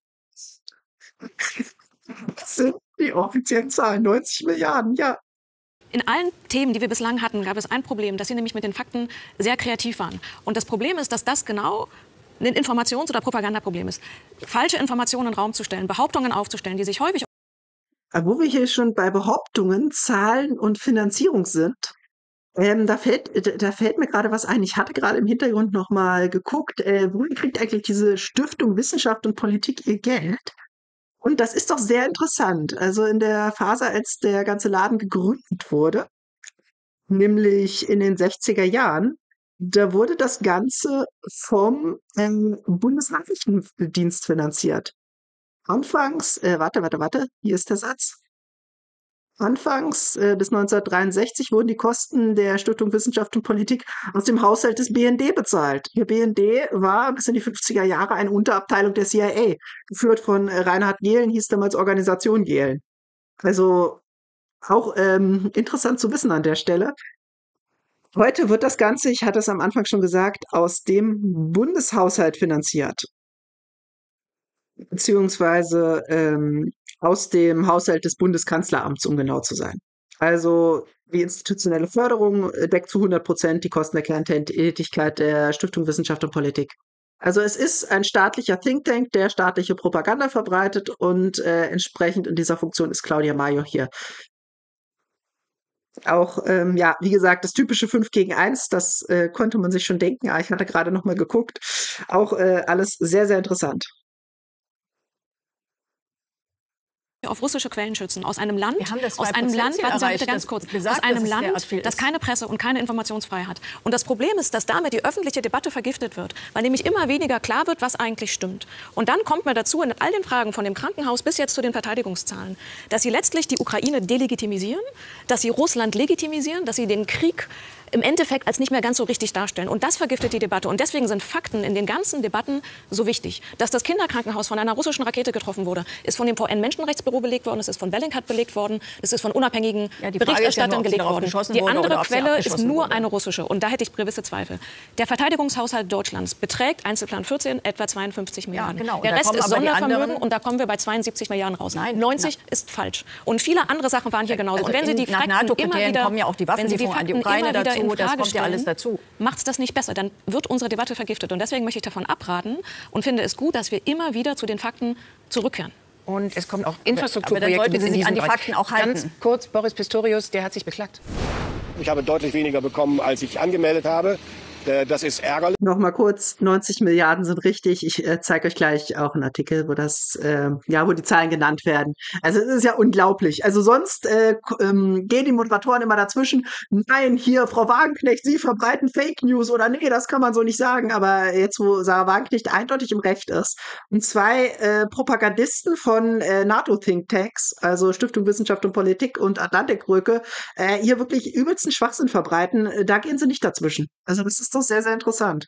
Das sind die offiziellen Zahlen, neunzig Milliarden, ja. In allen Themen, die wir bislang hatten, gab es ein Problem, dass Sie nämlich mit den Fakten sehr kreativ waren. Und das Problem ist, dass das genau ein Informations- oder Propagandaproblem ist. Falsche Informationen in den Raum zu stellen, Behauptungen aufzustellen, die sich häufig... Aber wo wir hier schon bei Behauptungen, Zahlen und Finanzierung sind, Ähm, da fällt, da fällt mir gerade was ein. Ich hatte gerade im Hintergrund noch mal geguckt, äh, wohin kriegt eigentlich diese Stiftung Wissenschaft und Politik ihr Geld? Und das ist doch sehr interessant. Also in der Phase, als der ganze Laden gegründet wurde, nämlich in den sechziger Jahren, da wurde das Ganze vom ähm, Bundesnachrichtendienst finanziert. Anfangs, äh, warte, warte, warte, hier ist der Satz. Anfangs äh, bis neunzehnhundertdreiundsechzig wurden die Kosten der Stiftung Wissenschaft und Politik aus dem Haushalt des B N D bezahlt. Der B N D war bis in die fünfziger Jahre eine Unterabteilung der C I A, geführt von äh, Reinhard Gehlen, hieß damals Organisation Gehlen. Also auch ähm, interessant zu wissen an der Stelle. Heute wird das Ganze, ich hatte es am Anfang schon gesagt, aus dem Bundeshaushalt finanziert. Beziehungsweise ähm, aus dem Haushalt des Bundeskanzleramts, um genau zu sein. Also die institutionelle Förderung deckt zu hundert Prozent die Kosten der Kerntätigkeit der Stiftung Wissenschaft und Politik. Also es ist ein staatlicher Think Tank, der staatliche Propaganda verbreitet und äh, entsprechend in dieser Funktion ist Claudia Major hier. Auch, ähm, ja, wie gesagt, das typische fünf gegen eins, das äh, konnte man sich schon denken. Ja, ich hatte gerade noch mal geguckt. Auch äh, alles sehr, sehr interessant. auf russische Quellen schützen, aus einem Land, Wir haben das aus einem Land, warten Sie bitte ganz das kurz, gesagt, aus einem dass es Land, derart viel das ist. keine Presse und keine Informationsfreiheit hat. Und das Problem ist, dass damit die öffentliche Debatte vergiftet wird, weil nämlich immer weniger klar wird, was eigentlich stimmt. Und dann kommt man dazu, in all den Fragen von dem Krankenhaus bis jetzt zu den Verteidigungszahlen, dass sie letztlich die Ukraine delegitimisieren, dass sie Russland legitimisieren, dass sie den Krieg im Endeffekt als nicht mehr ganz so richtig darstellen. Und das vergiftet die Debatte. Und deswegen sind Fakten in den ganzen Debatten so wichtig. Dass das Kinderkrankenhaus von einer russischen Rakete getroffen wurde, ist von dem V N-Menschenrechtsbüro belegt worden, es ist von Bellingcat belegt worden, es ist von unabhängigen Ja, die Frage Berichterstattern ist ja nur, ob gelegt sie darauf worden. geschossen Die wurde andere oder ob sie Quelle ist abgeschossen nur wurde. eine russische. Und da hätte ich gewisse Zweifel. Der Verteidigungshaushalt Deutschlands beträgt, Einzelplan vierzehn, etwa zweiundfünfzig Milliarden. genau. Und Der da Rest kommen ist aber die Sondervermögen anderen- und da kommen wir bei zweiundsiebzig Milliarden raus. Nein, neunzig ist falsch. Und viele andere Sachen waren hier genauso. Also und wenn Sie in- die nach Fakten immer NATO-Kriterien wieder, kommen ja auch die wenn Sie die Waffenlieferungen an die Fakten Ukraine immer wieder dazu, in das Frage kommt ja alles stellen, dazu. macht es das nicht besser. Dann wird unsere Debatte vergiftet. Und deswegen möchte ich davon abraten und finde es gut, dass wir immer wieder zu den Fakten zurückkehren. Und es kommen auch Aber dann Infrastrukturprojekte sollten mit Sie in sich diesem an die Bereich. Fakten auch halten. Ganz kurz, Boris Pistorius, der hat sich beklagt. Ich habe deutlich weniger bekommen, als ich angemeldet habe. Äh, Das ist ärgerlich. Noch mal kurz, neunzig Milliarden sind richtig. Ich äh, zeige euch gleich auch einen Artikel, wo das, äh, ja, wo die Zahlen genannt werden. Also es ist ja unglaublich. Also sonst äh, k- ähm, gehen die Moderatoren immer dazwischen. Nein, hier, Frau Wagenknecht, Sie verbreiten Fake News oder nee, das kann man so nicht sagen. Aber jetzt, wo Sarah Wagenknecht eindeutig im Recht ist und zwei äh, Propagandisten von äh, NATO-Thinktanks, also Stiftung Wissenschaft und Politik und Atlantikbrücke, äh, hier wirklich übelsten Schwachsinn verbreiten, äh, da gehen sie nicht dazwischen. Also das ist doch sehr, sehr interessant.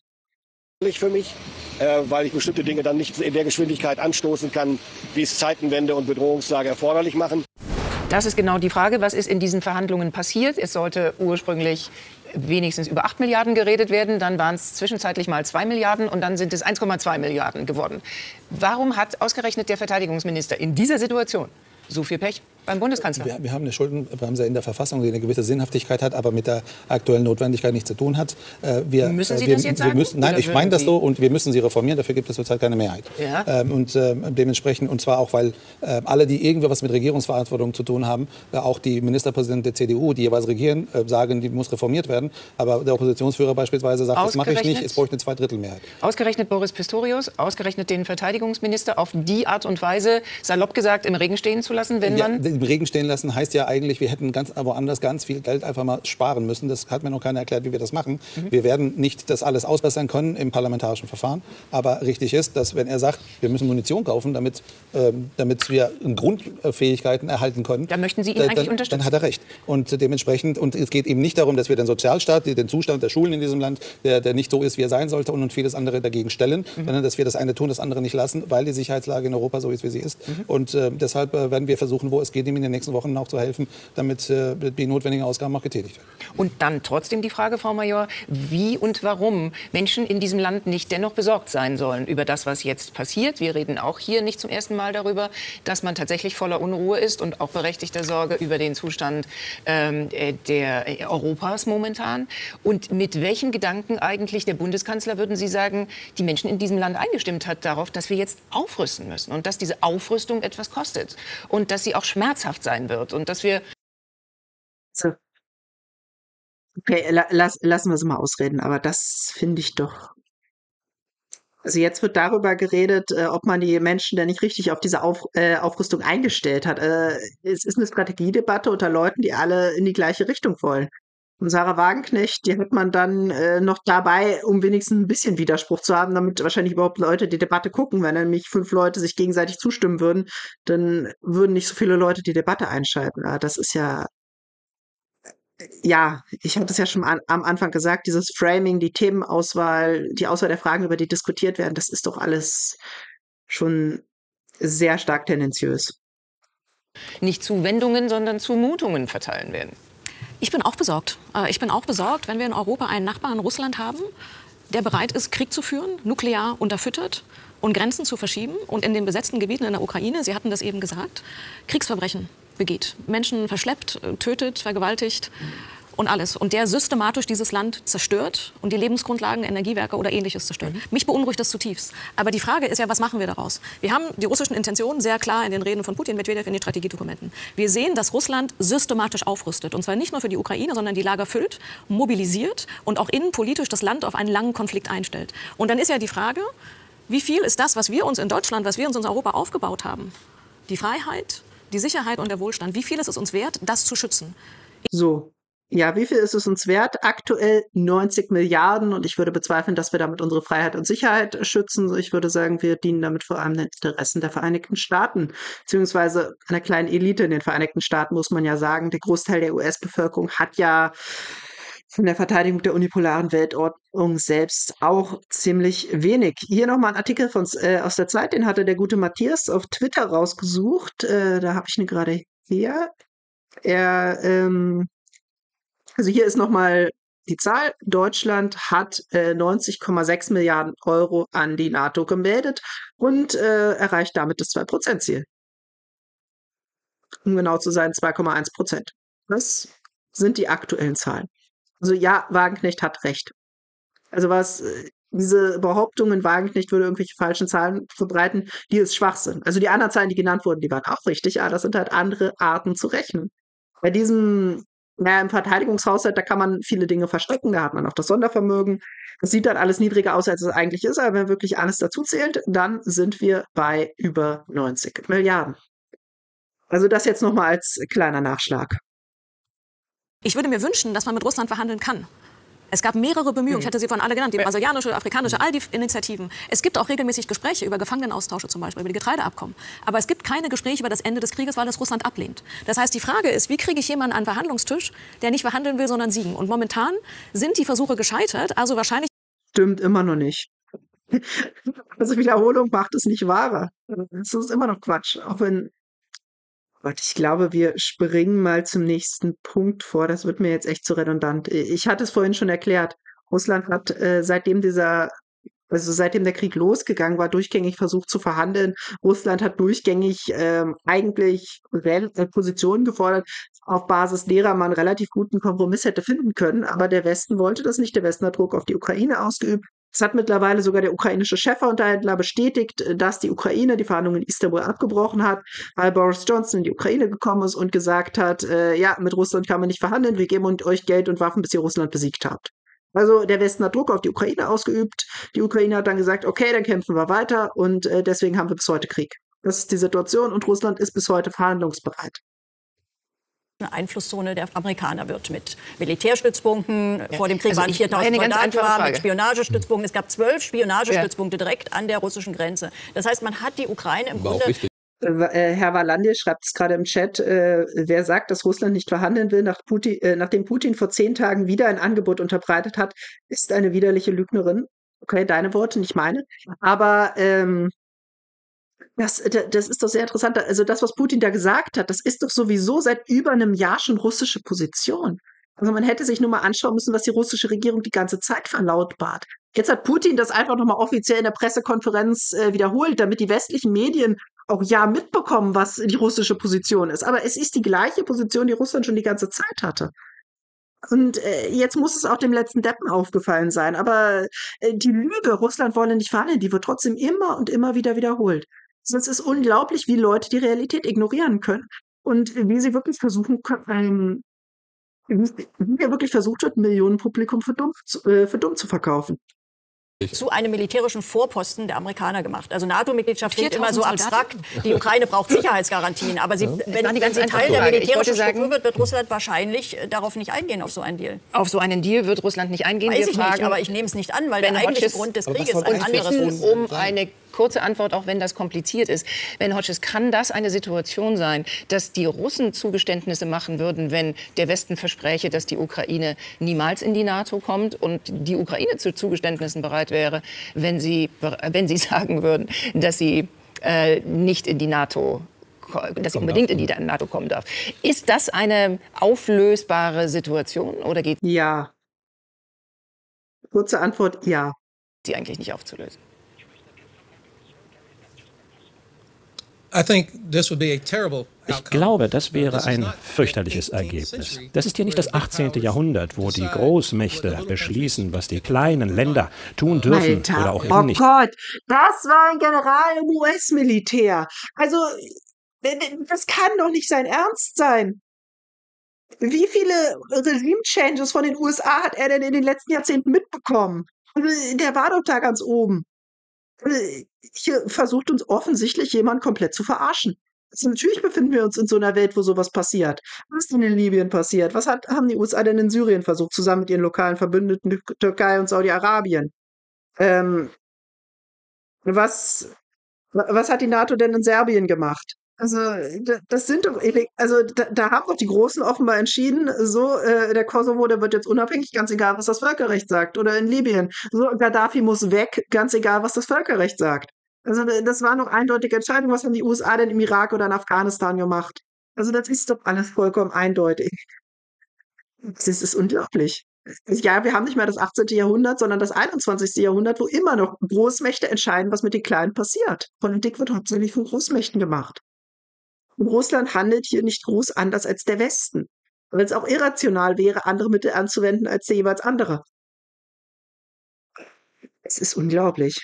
Für mich, äh, weil ich bestimmte Dinge dann nicht in der Geschwindigkeit anstoßen kann, wie es Zeitenwende und Bedrohungslage erforderlich machen. Das ist genau die Frage, was ist in diesen Verhandlungen passiert. Es sollte ursprünglich wenigstens über acht Milliarden geredet werden, dann waren es zwischenzeitlich mal zwei Milliarden und dann sind es eins Komma zwei Milliarden geworden. Warum hat ausgerechnet der Verteidigungsminister in dieser Situation so viel Pech beim Bundeskanzler? Wir, wir haben eine Schuldenbremse in der Verfassung, die eine gewisse Sinnhaftigkeit hat, aber mit der aktuellen Notwendigkeit nichts zu tun hat. Äh, Wir, Müssen Sie wir, das jetzt wir sagen? müssen, nein, Oder ich meine das würden so und wir müssen sie reformieren. Dafür gibt es zurzeit keine Mehrheit. Ja. Ähm, und äh, dementsprechend, und zwar auch, weil äh, alle, die irgendwie was mit Regierungsverantwortung zu tun haben, äh, auch die Ministerpräsidenten der C D U, die jeweils regieren, äh, sagen, die muss reformiert werden. Aber der Oppositionsführer beispielsweise sagt, das mache ich nicht, Ausgerechnet? es bräuchte eine Zweidrittelmehrheit. Ausgerechnet Boris Pistorius, ausgerechnet den Verteidigungsminister auf die Art und Weise, salopp gesagt, im Regen stehen zu lassen, wenn Ja, man... im Regen stehen lassen heißt ja eigentlich, wir hätten ganz woanders ganz viel Geld einfach mal sparen müssen. Das hat mir noch keiner erklärt, wie wir das machen. Mhm. Wir werden nicht das alles ausbessern können im parlamentarischen Verfahren. Aber richtig ist, dass wenn er sagt, wir müssen Munition kaufen, damit, ähm, damit wir Grundfähigkeiten erhalten können. Da möchten Sie ihn dann, eigentlich dann, unterstützen. Dann hat er recht. Und dementsprechend, und es geht eben nicht darum, dass wir den Sozialstaat, den Zustand der Schulen in diesem Land, der, der nicht so ist, wie er sein sollte, und, und vieles andere dagegen stellen, mhm. sondern dass wir das eine tun, das andere nicht lassen, weil die Sicherheitslage in Europa so ist, wie sie ist. Mhm. Und äh, deshalb äh, werden wir versuchen, wo es geht, ihm in den nächsten Wochen auch zu helfen, damit äh, die notwendigen Ausgaben auch getätigt werden. Und dann trotzdem die Frage, Frau Major, wie und warum Menschen in diesem Land nicht dennoch besorgt sein sollen über das, was jetzt passiert. Wir reden auch hier nicht zum ersten Mal darüber, dass man tatsächlich voller Unruhe ist und auch berechtigter Sorge über den Zustand ähm, der äh, Europas momentan. Und mit welchen Gedanken eigentlich der Bundeskanzler, würden Sie sagen, die Menschen in diesem Land eingestimmt hat darauf, dass wir jetzt aufrüsten müssen und dass diese Aufrüstung etwas kostet und dass sie auch schmerzhaft sein wird und dass wir... So. Okay, la lass, lassen wir es mal ausreden, aber das finde ich doch. Also jetzt wird darüber geredet, äh, ob man die Menschen denn nicht richtig auf diese auf, äh, Aufrüstung eingestellt hat. Äh, es ist eine Strategiedebatte unter Leuten, die alle in die gleiche Richtung wollen. Und Sarah Wagenknecht, die hat man dann äh, noch dabei, um wenigstens ein bisschen Widerspruch zu haben, damit wahrscheinlich überhaupt Leute die Debatte gucken. Wenn nämlich fünf Leute sich gegenseitig zustimmen würden, dann würden nicht so viele Leute die Debatte einschalten. Ja, das ist ja, ja, ich hatte es ja schon an, am Anfang gesagt, dieses Framing, die Themenauswahl, die Auswahl der Fragen, über die diskutiert werden, das ist doch alles schon sehr stark tendenziös. Nicht Zuwendungen, sondern Zumutungen verteilen werden. Ich bin auch besorgt. Äh, Ich bin auch besorgt, wenn wir in Europa einen Nachbarn Russland haben, der bereit ist, Krieg zu führen, nuklear unterfüttert und Grenzen zu verschieben und in den besetzten Gebieten in der Ukraine, Sie hatten das eben gesagt, Kriegsverbrechen begeht. Menschen verschleppt, äh, tötet, vergewaltigt und alles. Und der systematisch dieses Land zerstört und die Lebensgrundlagen, Energiewerke oder Ähnliches zerstört. Mhm. Mich beunruhigt das zutiefst. Aber die Frage ist ja, was machen wir daraus? Wir haben die russischen Intentionen sehr klar in den Reden von Putin, Medvedev, in den Strategiedokumenten. Wir sehen, dass Russland systematisch aufrüstet. Und zwar nicht nur für die Ukraine, sondern die Lager füllt, mobilisiert und auch innenpolitisch das Land auf einen langen Konflikt einstellt. Und dann ist ja die Frage, wie viel ist das, was wir uns in Deutschland, was wir uns in Europa aufgebaut haben? Die Freiheit, die Sicherheit und der Wohlstand, wie viel ist es uns wert, das zu schützen? So. Ja, wie viel ist es uns wert? Aktuell neunzig Milliarden und ich würde bezweifeln, dass wir damit unsere Freiheit und Sicherheit schützen. Ich würde sagen, wir dienen damit vor allem den Interessen der Vereinigten Staaten, beziehungsweise einer kleinen Elite in den Vereinigten Staaten, muss man ja sagen. Der Großteil der U S-Bevölkerung hat ja von der Verteidigung der unipolaren Weltordnung selbst auch ziemlich wenig. Hier nochmal ein Artikel von, äh, aus der Zeit, den hatte der gute Matthias auf Twitter rausgesucht. Äh, da habe ich ihn gerade hier. Er, ähm, Also hier ist nochmal die Zahl. Deutschland hat äh, neunzig Komma sechs Milliarden Euro an die NATO gemeldet und äh, erreicht damit das zwei Prozent Ziel. Um genau zu sein, zwei Komma eins Prozent. Das sind die aktuellen Zahlen. Also ja, Wagenknecht hat recht. Also was äh, diese Behauptungen, Wagenknecht würde irgendwelche falschen Zahlen verbreiten, die ist Schwachsinn. Also die anderen Zahlen, die genannt wurden, die waren auch richtig, aber das sind halt andere Arten zu rechnen. Bei diesem Na, im Verteidigungshaushalt, da kann man viele Dinge verstecken, da hat man auch das Sondervermögen. Das sieht dann alles niedriger aus, als es eigentlich ist, aber wenn wirklich alles dazu zählt, dann sind wir bei über neunzig Milliarden. Also das jetzt nochmal als kleiner Nachschlag. Ich würde mir wünschen, dass man mit Russland verhandeln kann. Es gab mehrere Bemühungen, ich hatte sie von alle genannt, die brasilianische, afrikanische, all die Initiativen. Es gibt auch regelmäßig Gespräche über Gefangenenaustausche zum Beispiel, über die Getreideabkommen. Aber es gibt keine Gespräche über das Ende des Krieges, weil das Russland ablehnt. Das heißt, die Frage ist, wie kriege ich jemanden an den Verhandlungstisch, der nicht verhandeln will, sondern siegen? Und momentan sind die Versuche gescheitert, also wahrscheinlich... Stimmt immer noch nicht. Also Wiederholung macht es nicht wahrer. Es ist immer noch Quatsch, auch wenn... Gott, ich glaube, wir springen mal zum nächsten Punkt vor. Das wird mir jetzt echt zu redundant. Ich hatte es vorhin schon erklärt. Russland hat äh, seitdem dieser, also seitdem der Krieg losgegangen war, durchgängig versucht zu verhandeln. Russland hat durchgängig ähm, eigentlich äh, Positionen gefordert, auf Basis derer man relativ guten Kompromiss hätte finden können. Aber der Westen wollte das nicht. Der Westen hat Druck auf die Ukraine ausgeübt. Es hat mittlerweile sogar der ukrainische Chefunterhändler bestätigt, dass die Ukraine die Verhandlungen in Istanbul abgebrochen hat, weil Boris Johnson in die Ukraine gekommen ist und gesagt hat, äh, ja, mit Russland kann man nicht verhandeln, wir geben euch Geld und Waffen, bis ihr Russland besiegt habt. Also der Westen hat Druck auf die Ukraine ausgeübt. Die Ukraine hat dann gesagt, okay, dann kämpfen wir weiter und äh, deswegen haben wir bis heute Krieg. Das ist die Situation und Russland ist bis heute verhandlungsbereit. Eine Einflusszone der Amerikaner wird mit Militärstützpunkten. Ja. Vor dem Krieg also waren viertausend Soldaten, mit Spionagestützpunkten. Mhm. Es gab zwölf Spionagestützpunkte ja. direkt an der russischen Grenze. Das heißt, man hat die Ukraine im War Grunde... Äh, Herr Walandje schreibt es gerade im Chat, äh, wer sagt, dass Russland nicht verhandeln will, nach Putin, äh, nachdem Putin vor zehn Tagen wieder ein Angebot unterbreitet hat, ist eine widerliche Lügnerin. Okay, deine Worte, nicht meine. Aber ähm, Das, das ist doch sehr interessant. Also das, was Putin da gesagt hat, das ist doch sowieso seit über einem Jahr schon russische Position. Also man hätte sich nur mal anschauen müssen, was die russische Regierung die ganze Zeit verlautbart. Jetzt hat Putin das einfach nochmal offiziell in der Pressekonferenz äh, wiederholt, damit die westlichen Medien auch ja mitbekommen, was die russische Position ist. Aber es ist die gleiche Position, die Russland schon die ganze Zeit hatte. Und äh, jetzt muss es auch dem letzten Deppen aufgefallen sein. Aber äh, die Lüge, Russland wolle nicht verhandeln, die wird trotzdem immer und immer wieder wiederholt. Es ist unglaublich, wie Leute die Realität ignorieren können und wie sie wirklich versuchen können, wie er wirklich versucht wird, ein Millionenpublikum für dumm, zu, äh, für dumm zu verkaufen. Zu einem militärischen Vorposten der Amerikaner gemacht. Also NATO-Mitgliedschaft klingt immer so abstrakt. Die Ukraine braucht Sicherheitsgarantien. Aber sie, wenn, wenn sie Teil der militärischen Struktur wird, wird Russland wahrscheinlich darauf nicht eingehen, auf so einen Deal. Auf so einen Deal wird Russland nicht eingehen. Weiß Wir ich fragen, nicht, aber ich nehme es nicht an, weil der eigentliche Grund des Krieges ein anderes ist. Um eine kurze Antwort, auch wenn das kompliziert ist. Ben Hodges, kann das eine Situation sein, dass die Russen Zugeständnisse machen würden, wenn der Westen verspräche, dass die Ukraine niemals in die NATO kommt und die Ukraine zu Zugeständnissen bereit wäre, wenn sie, wenn sie sagen würden, dass sie äh, nicht in die NATO, dass sie unbedingt in die NATO kommen darf. Ist das eine auflösbare Situation oder geht Ja. Kurze Antwort, ja. Sie eigentlich nicht aufzulösen? Ich glaube, das wäre ein fürchterliches Ergebnis. Das ist hier nicht das achtzehnte Jahrhundert, wo die Großmächte beschließen, was die kleinen Länder tun dürfen Alter, oder auch oh nicht. Gott, das war ein General im U S-Militär. Also, das kann doch nicht sein Ernst sein. Wie viele Regime-Changes von den U S A hat er denn in den letzten Jahrzehnten mitbekommen? Der war doch da ganz oben. Hier versucht uns offensichtlich jemand komplett zu verarschen. Also natürlich befinden wir uns in so einer Welt, wo sowas passiert. Was ist denn in Libyen passiert? Was hat, haben die U S A denn in Syrien versucht, zusammen mit ihren lokalen Verbündeten Tür- Türkei und Saudi-Arabien? Ähm, was, wa- was hat die NATO denn in Serbien gemacht? Also, da- das sind doch, ele- also da, da haben doch die Großen offenbar entschieden, so, äh, der Kosovo, der wird jetzt unabhängig, ganz egal, was das Völkerrecht sagt. Oder in Libyen, so, Gaddafi muss weg, ganz egal, was das Völkerrecht sagt. Also, da- das waren doch eindeutige Entscheidungen. Was haben die U S A denn im Irak oder in Afghanistan gemacht? Also, das ist doch alles vollkommen eindeutig. Das ist unglaublich. Ja, wir haben nicht mehr das achtzehnte. Jahrhundert, sondern das einundzwanzigste. Jahrhundert, wo immer noch Großmächte entscheiden, was mit den Kleinen passiert. Politik wird hauptsächlich von Großmächten gemacht. Und Russland handelt hier nicht groß anders als der Westen, weil es auch irrational wäre, andere Mittel anzuwenden als der jeweils andere. Es ist unglaublich.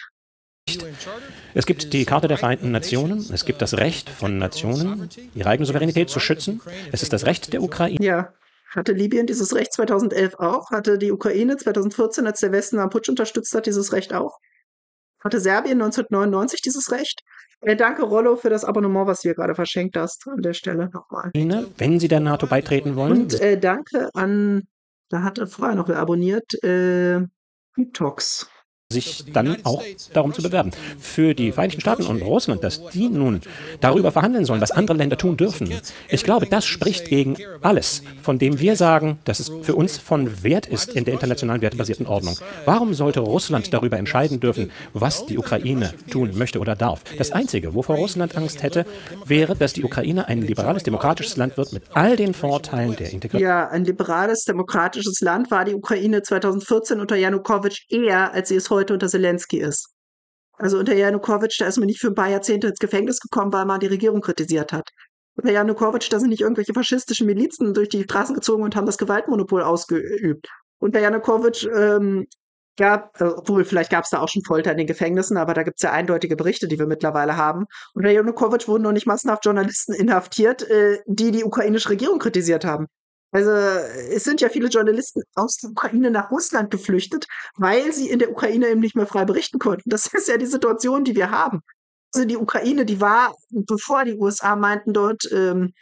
Es gibt die Charta der Vereinten Nationen, es gibt das Recht von Nationen, ihre eigene Souveränität zu schützen. Es ist das Recht der Ukraine. Ja, hatte Libyen dieses Recht zweitausendelf auch? Hatte die Ukraine zweitausendvierzehn, als der Westen am Putsch unterstützt hat, dieses Recht auch? Hatte Serbien neunzehnhundertneunundneunzig dieses Recht? Äh, danke, Rollo, für das Abonnement, was du hier gerade verschenkt hast. An der Stelle nochmal. Wenn sie der NATO beitreten wollen. Und äh, danke an, da hatte vorher noch wer abonniert, äh, Detox. Sich dann auch darum zu bewerben. Für die Vereinigten Staaten und Russland, dass die nun darüber verhandeln sollen, was andere Länder tun dürfen. Ich glaube, das spricht gegen alles, von dem wir sagen, dass es für uns von Wert ist in der internationalen wertebasierten Ordnung. Warum sollte Russland darüber entscheiden dürfen, was die Ukraine tun möchte oder darf? Das Einzige, wovor Russland Angst hätte, wäre, dass die Ukraine ein liberales, demokratisches Land wird mit all den Vorteilen der Integration. Ja, ein liberales, demokratisches Land war die Ukraine zweitausendvierzehn unter Janukowitsch eher, als sie es heute unter Zelensky ist. Also unter Janukowitsch, da ist man nicht für ein paar Jahrzehnte ins Gefängnis gekommen, weil man die Regierung kritisiert hat. Unter Janukowitsch, da sind nicht irgendwelche faschistischen Milizen durch die Straßen gezogen und haben das Gewaltmonopol ausgeübt. Unter Janukowitsch ähm, gab, äh, obwohl vielleicht gab es da auch schon Folter in den Gefängnissen, aber da gibt es ja eindeutige Berichte, die wir mittlerweile haben. Unter Janukowitsch wurden noch nicht massenhaft Journalisten inhaftiert, äh, die die ukrainische Regierung kritisiert haben. Also es sind ja viele Journalisten aus der Ukraine nach Russland geflüchtet, weil sie in der Ukraine eben nicht mehr frei berichten konnten. Das ist ja die Situation, die wir haben. Also die Ukraine, die war, bevor die U S A meinten dort, ähm,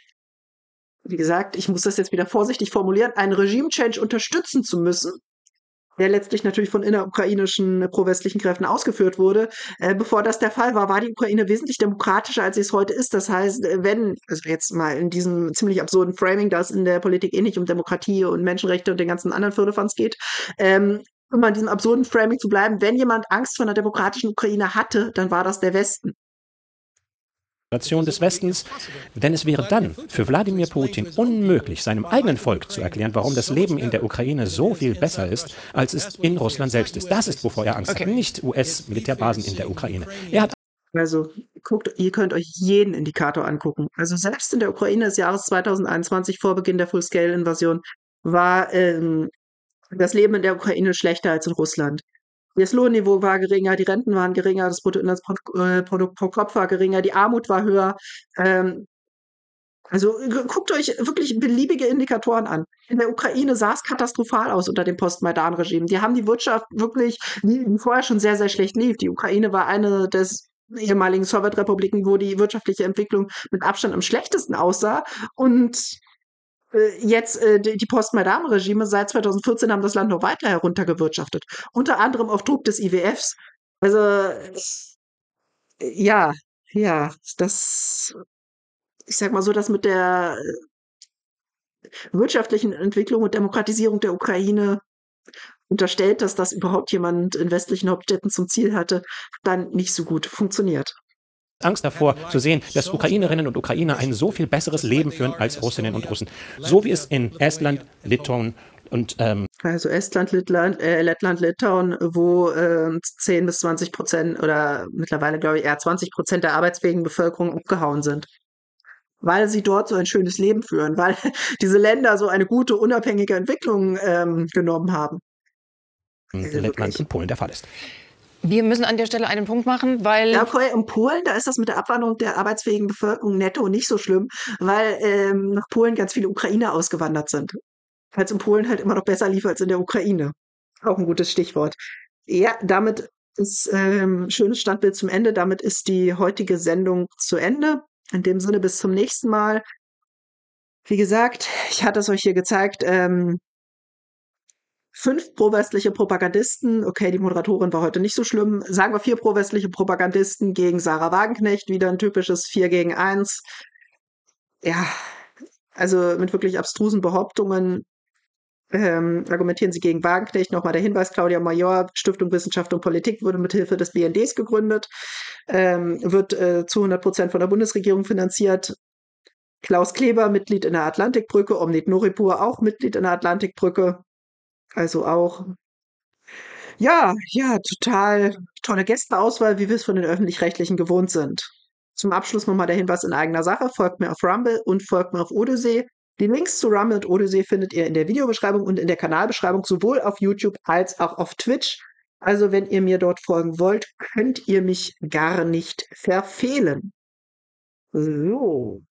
wie gesagt, ich muss das jetzt wieder vorsichtig formulieren, einen Regime-Change unterstützen zu müssen, der letztlich natürlich von innerukrainischen pro-westlichen Kräften ausgeführt wurde. Äh, bevor das der Fall war, war die Ukraine wesentlich demokratischer, als sie es heute ist. Das heißt, wenn, also jetzt mal in diesem ziemlich absurden Framing, da es in der Politik eh nicht um Demokratie und Menschenrechte und den ganzen anderen Firlefanz geht, ähm, um an diesem absurden Framing zu bleiben, wenn jemand Angst vor einer demokratischen Ukraine hatte, dann war das der Westen. Des Westens, denn es wäre dann für Wladimir Putin unmöglich, seinem eigenen Volk zu erklären, warum das Leben in der Ukraine so viel besser ist, als es in Russland selbst ist. Das ist, wovor er Angst okay. hat, nicht U S-Militärbasen in der Ukraine. Er hat also guckt, ihr könnt euch jeden Indikator angucken. Also selbst in der Ukraine des Jahres zweitausendeinundzwanzig, vor Beginn der Full-Scale-Invasion, war ähm, das Leben in der Ukraine schlechter als in Russland. Das Lohnniveau war geringer, die Renten waren geringer, das Bruttoinlandsprodukt pro Kopf war geringer, die Armut war höher. Ähm, also guckt euch wirklich beliebige Indikatoren an. In der Ukraine sah es katastrophal aus unter dem Post-Maidan-Regime. Die haben die Wirtschaft wirklich, die vorher schon sehr, sehr schlecht lief. Die Ukraine war eine des ehemaligen Sowjetrepubliken, wo die wirtschaftliche Entwicklung mit Abstand am schlechtesten aussah. Und jetzt äh, die, die Post-Maidan-Regime seit zweitausendvierzehn haben das Land noch weiter heruntergewirtschaftet. Unter anderem auf Druck des I W Fs. Also äh, ja, ja, das, ich sag mal so, dass mit der wirtschaftlichen Entwicklung und Demokratisierung der Ukraine unterstellt, dass das überhaupt jemand in westlichen Hauptstädten zum Ziel hatte, dann nicht so gut funktioniert. Angst davor zu sehen, dass Ukrainerinnen und Ukrainer ein so viel besseres Leben führen als Russinnen und Russen. So wie es in Estland, Litauen und ähm also Estland, Lettland, äh, Lettland, Litauen, wo äh, zehn bis zwanzig Prozent oder mittlerweile glaube ich eher zwanzig Prozent der arbeitsfähigen Bevölkerung abgehauen sind. Weil sie dort so ein schönes Leben führen, weil diese Länder so eine gute, unabhängige Entwicklung ähm, genommen haben. In also Lettland und Polen der Fall ist. Wir müssen an der Stelle einen Punkt machen, weil... Ja, okay, in Polen, da ist das mit der Abwanderung der arbeitsfähigen Bevölkerung netto nicht so schlimm, weil ähm, nach Polen ganz viele Ukrainer ausgewandert sind. Weil es in Polen halt immer noch besser lief als in der Ukraine. Auch ein gutes Stichwort. Ja, damit ist ähm, schönes Standbild zum Ende. Damit ist die heutige Sendung zu Ende. In dem Sinne, bis zum nächsten Mal. Wie gesagt, ich hatte es euch hier gezeigt, ähm, fünf pro-westliche Propagandisten, okay, die Moderatorin war heute nicht so schlimm, sagen wir vier pro-westliche Propagandisten gegen Sarah Wagenknecht, wieder ein typisches vier gegen eins. Ja, also mit wirklich abstrusen Behauptungen ähm, argumentieren sie gegen Wagenknecht. Nochmal der Hinweis, Claudia Major, Stiftung Wissenschaft und Politik, wurde mithilfe des B N Ds gegründet, ähm, wird äh, zu hundert Prozent von der Bundesregierung finanziert. Klaus Kleber, Mitglied in der Atlantikbrücke, Omid Nuripur, auch Mitglied in der Atlantikbrücke. Also auch, ja, ja, total tolle Gästeauswahl, wie wir es von den Öffentlich-Rechtlichen gewohnt sind. Zum Abschluss nochmal der Hinweis in eigener Sache. Folgt mir auf Rumble und folgt mir auf Odyssey. Die Links zu Rumble und Odyssey findet ihr in der Videobeschreibung und in der Kanalbeschreibung, sowohl auf YouTube als auch auf Twitch. Also wenn ihr mir dort folgen wollt, könnt ihr mich gar nicht verfehlen. So.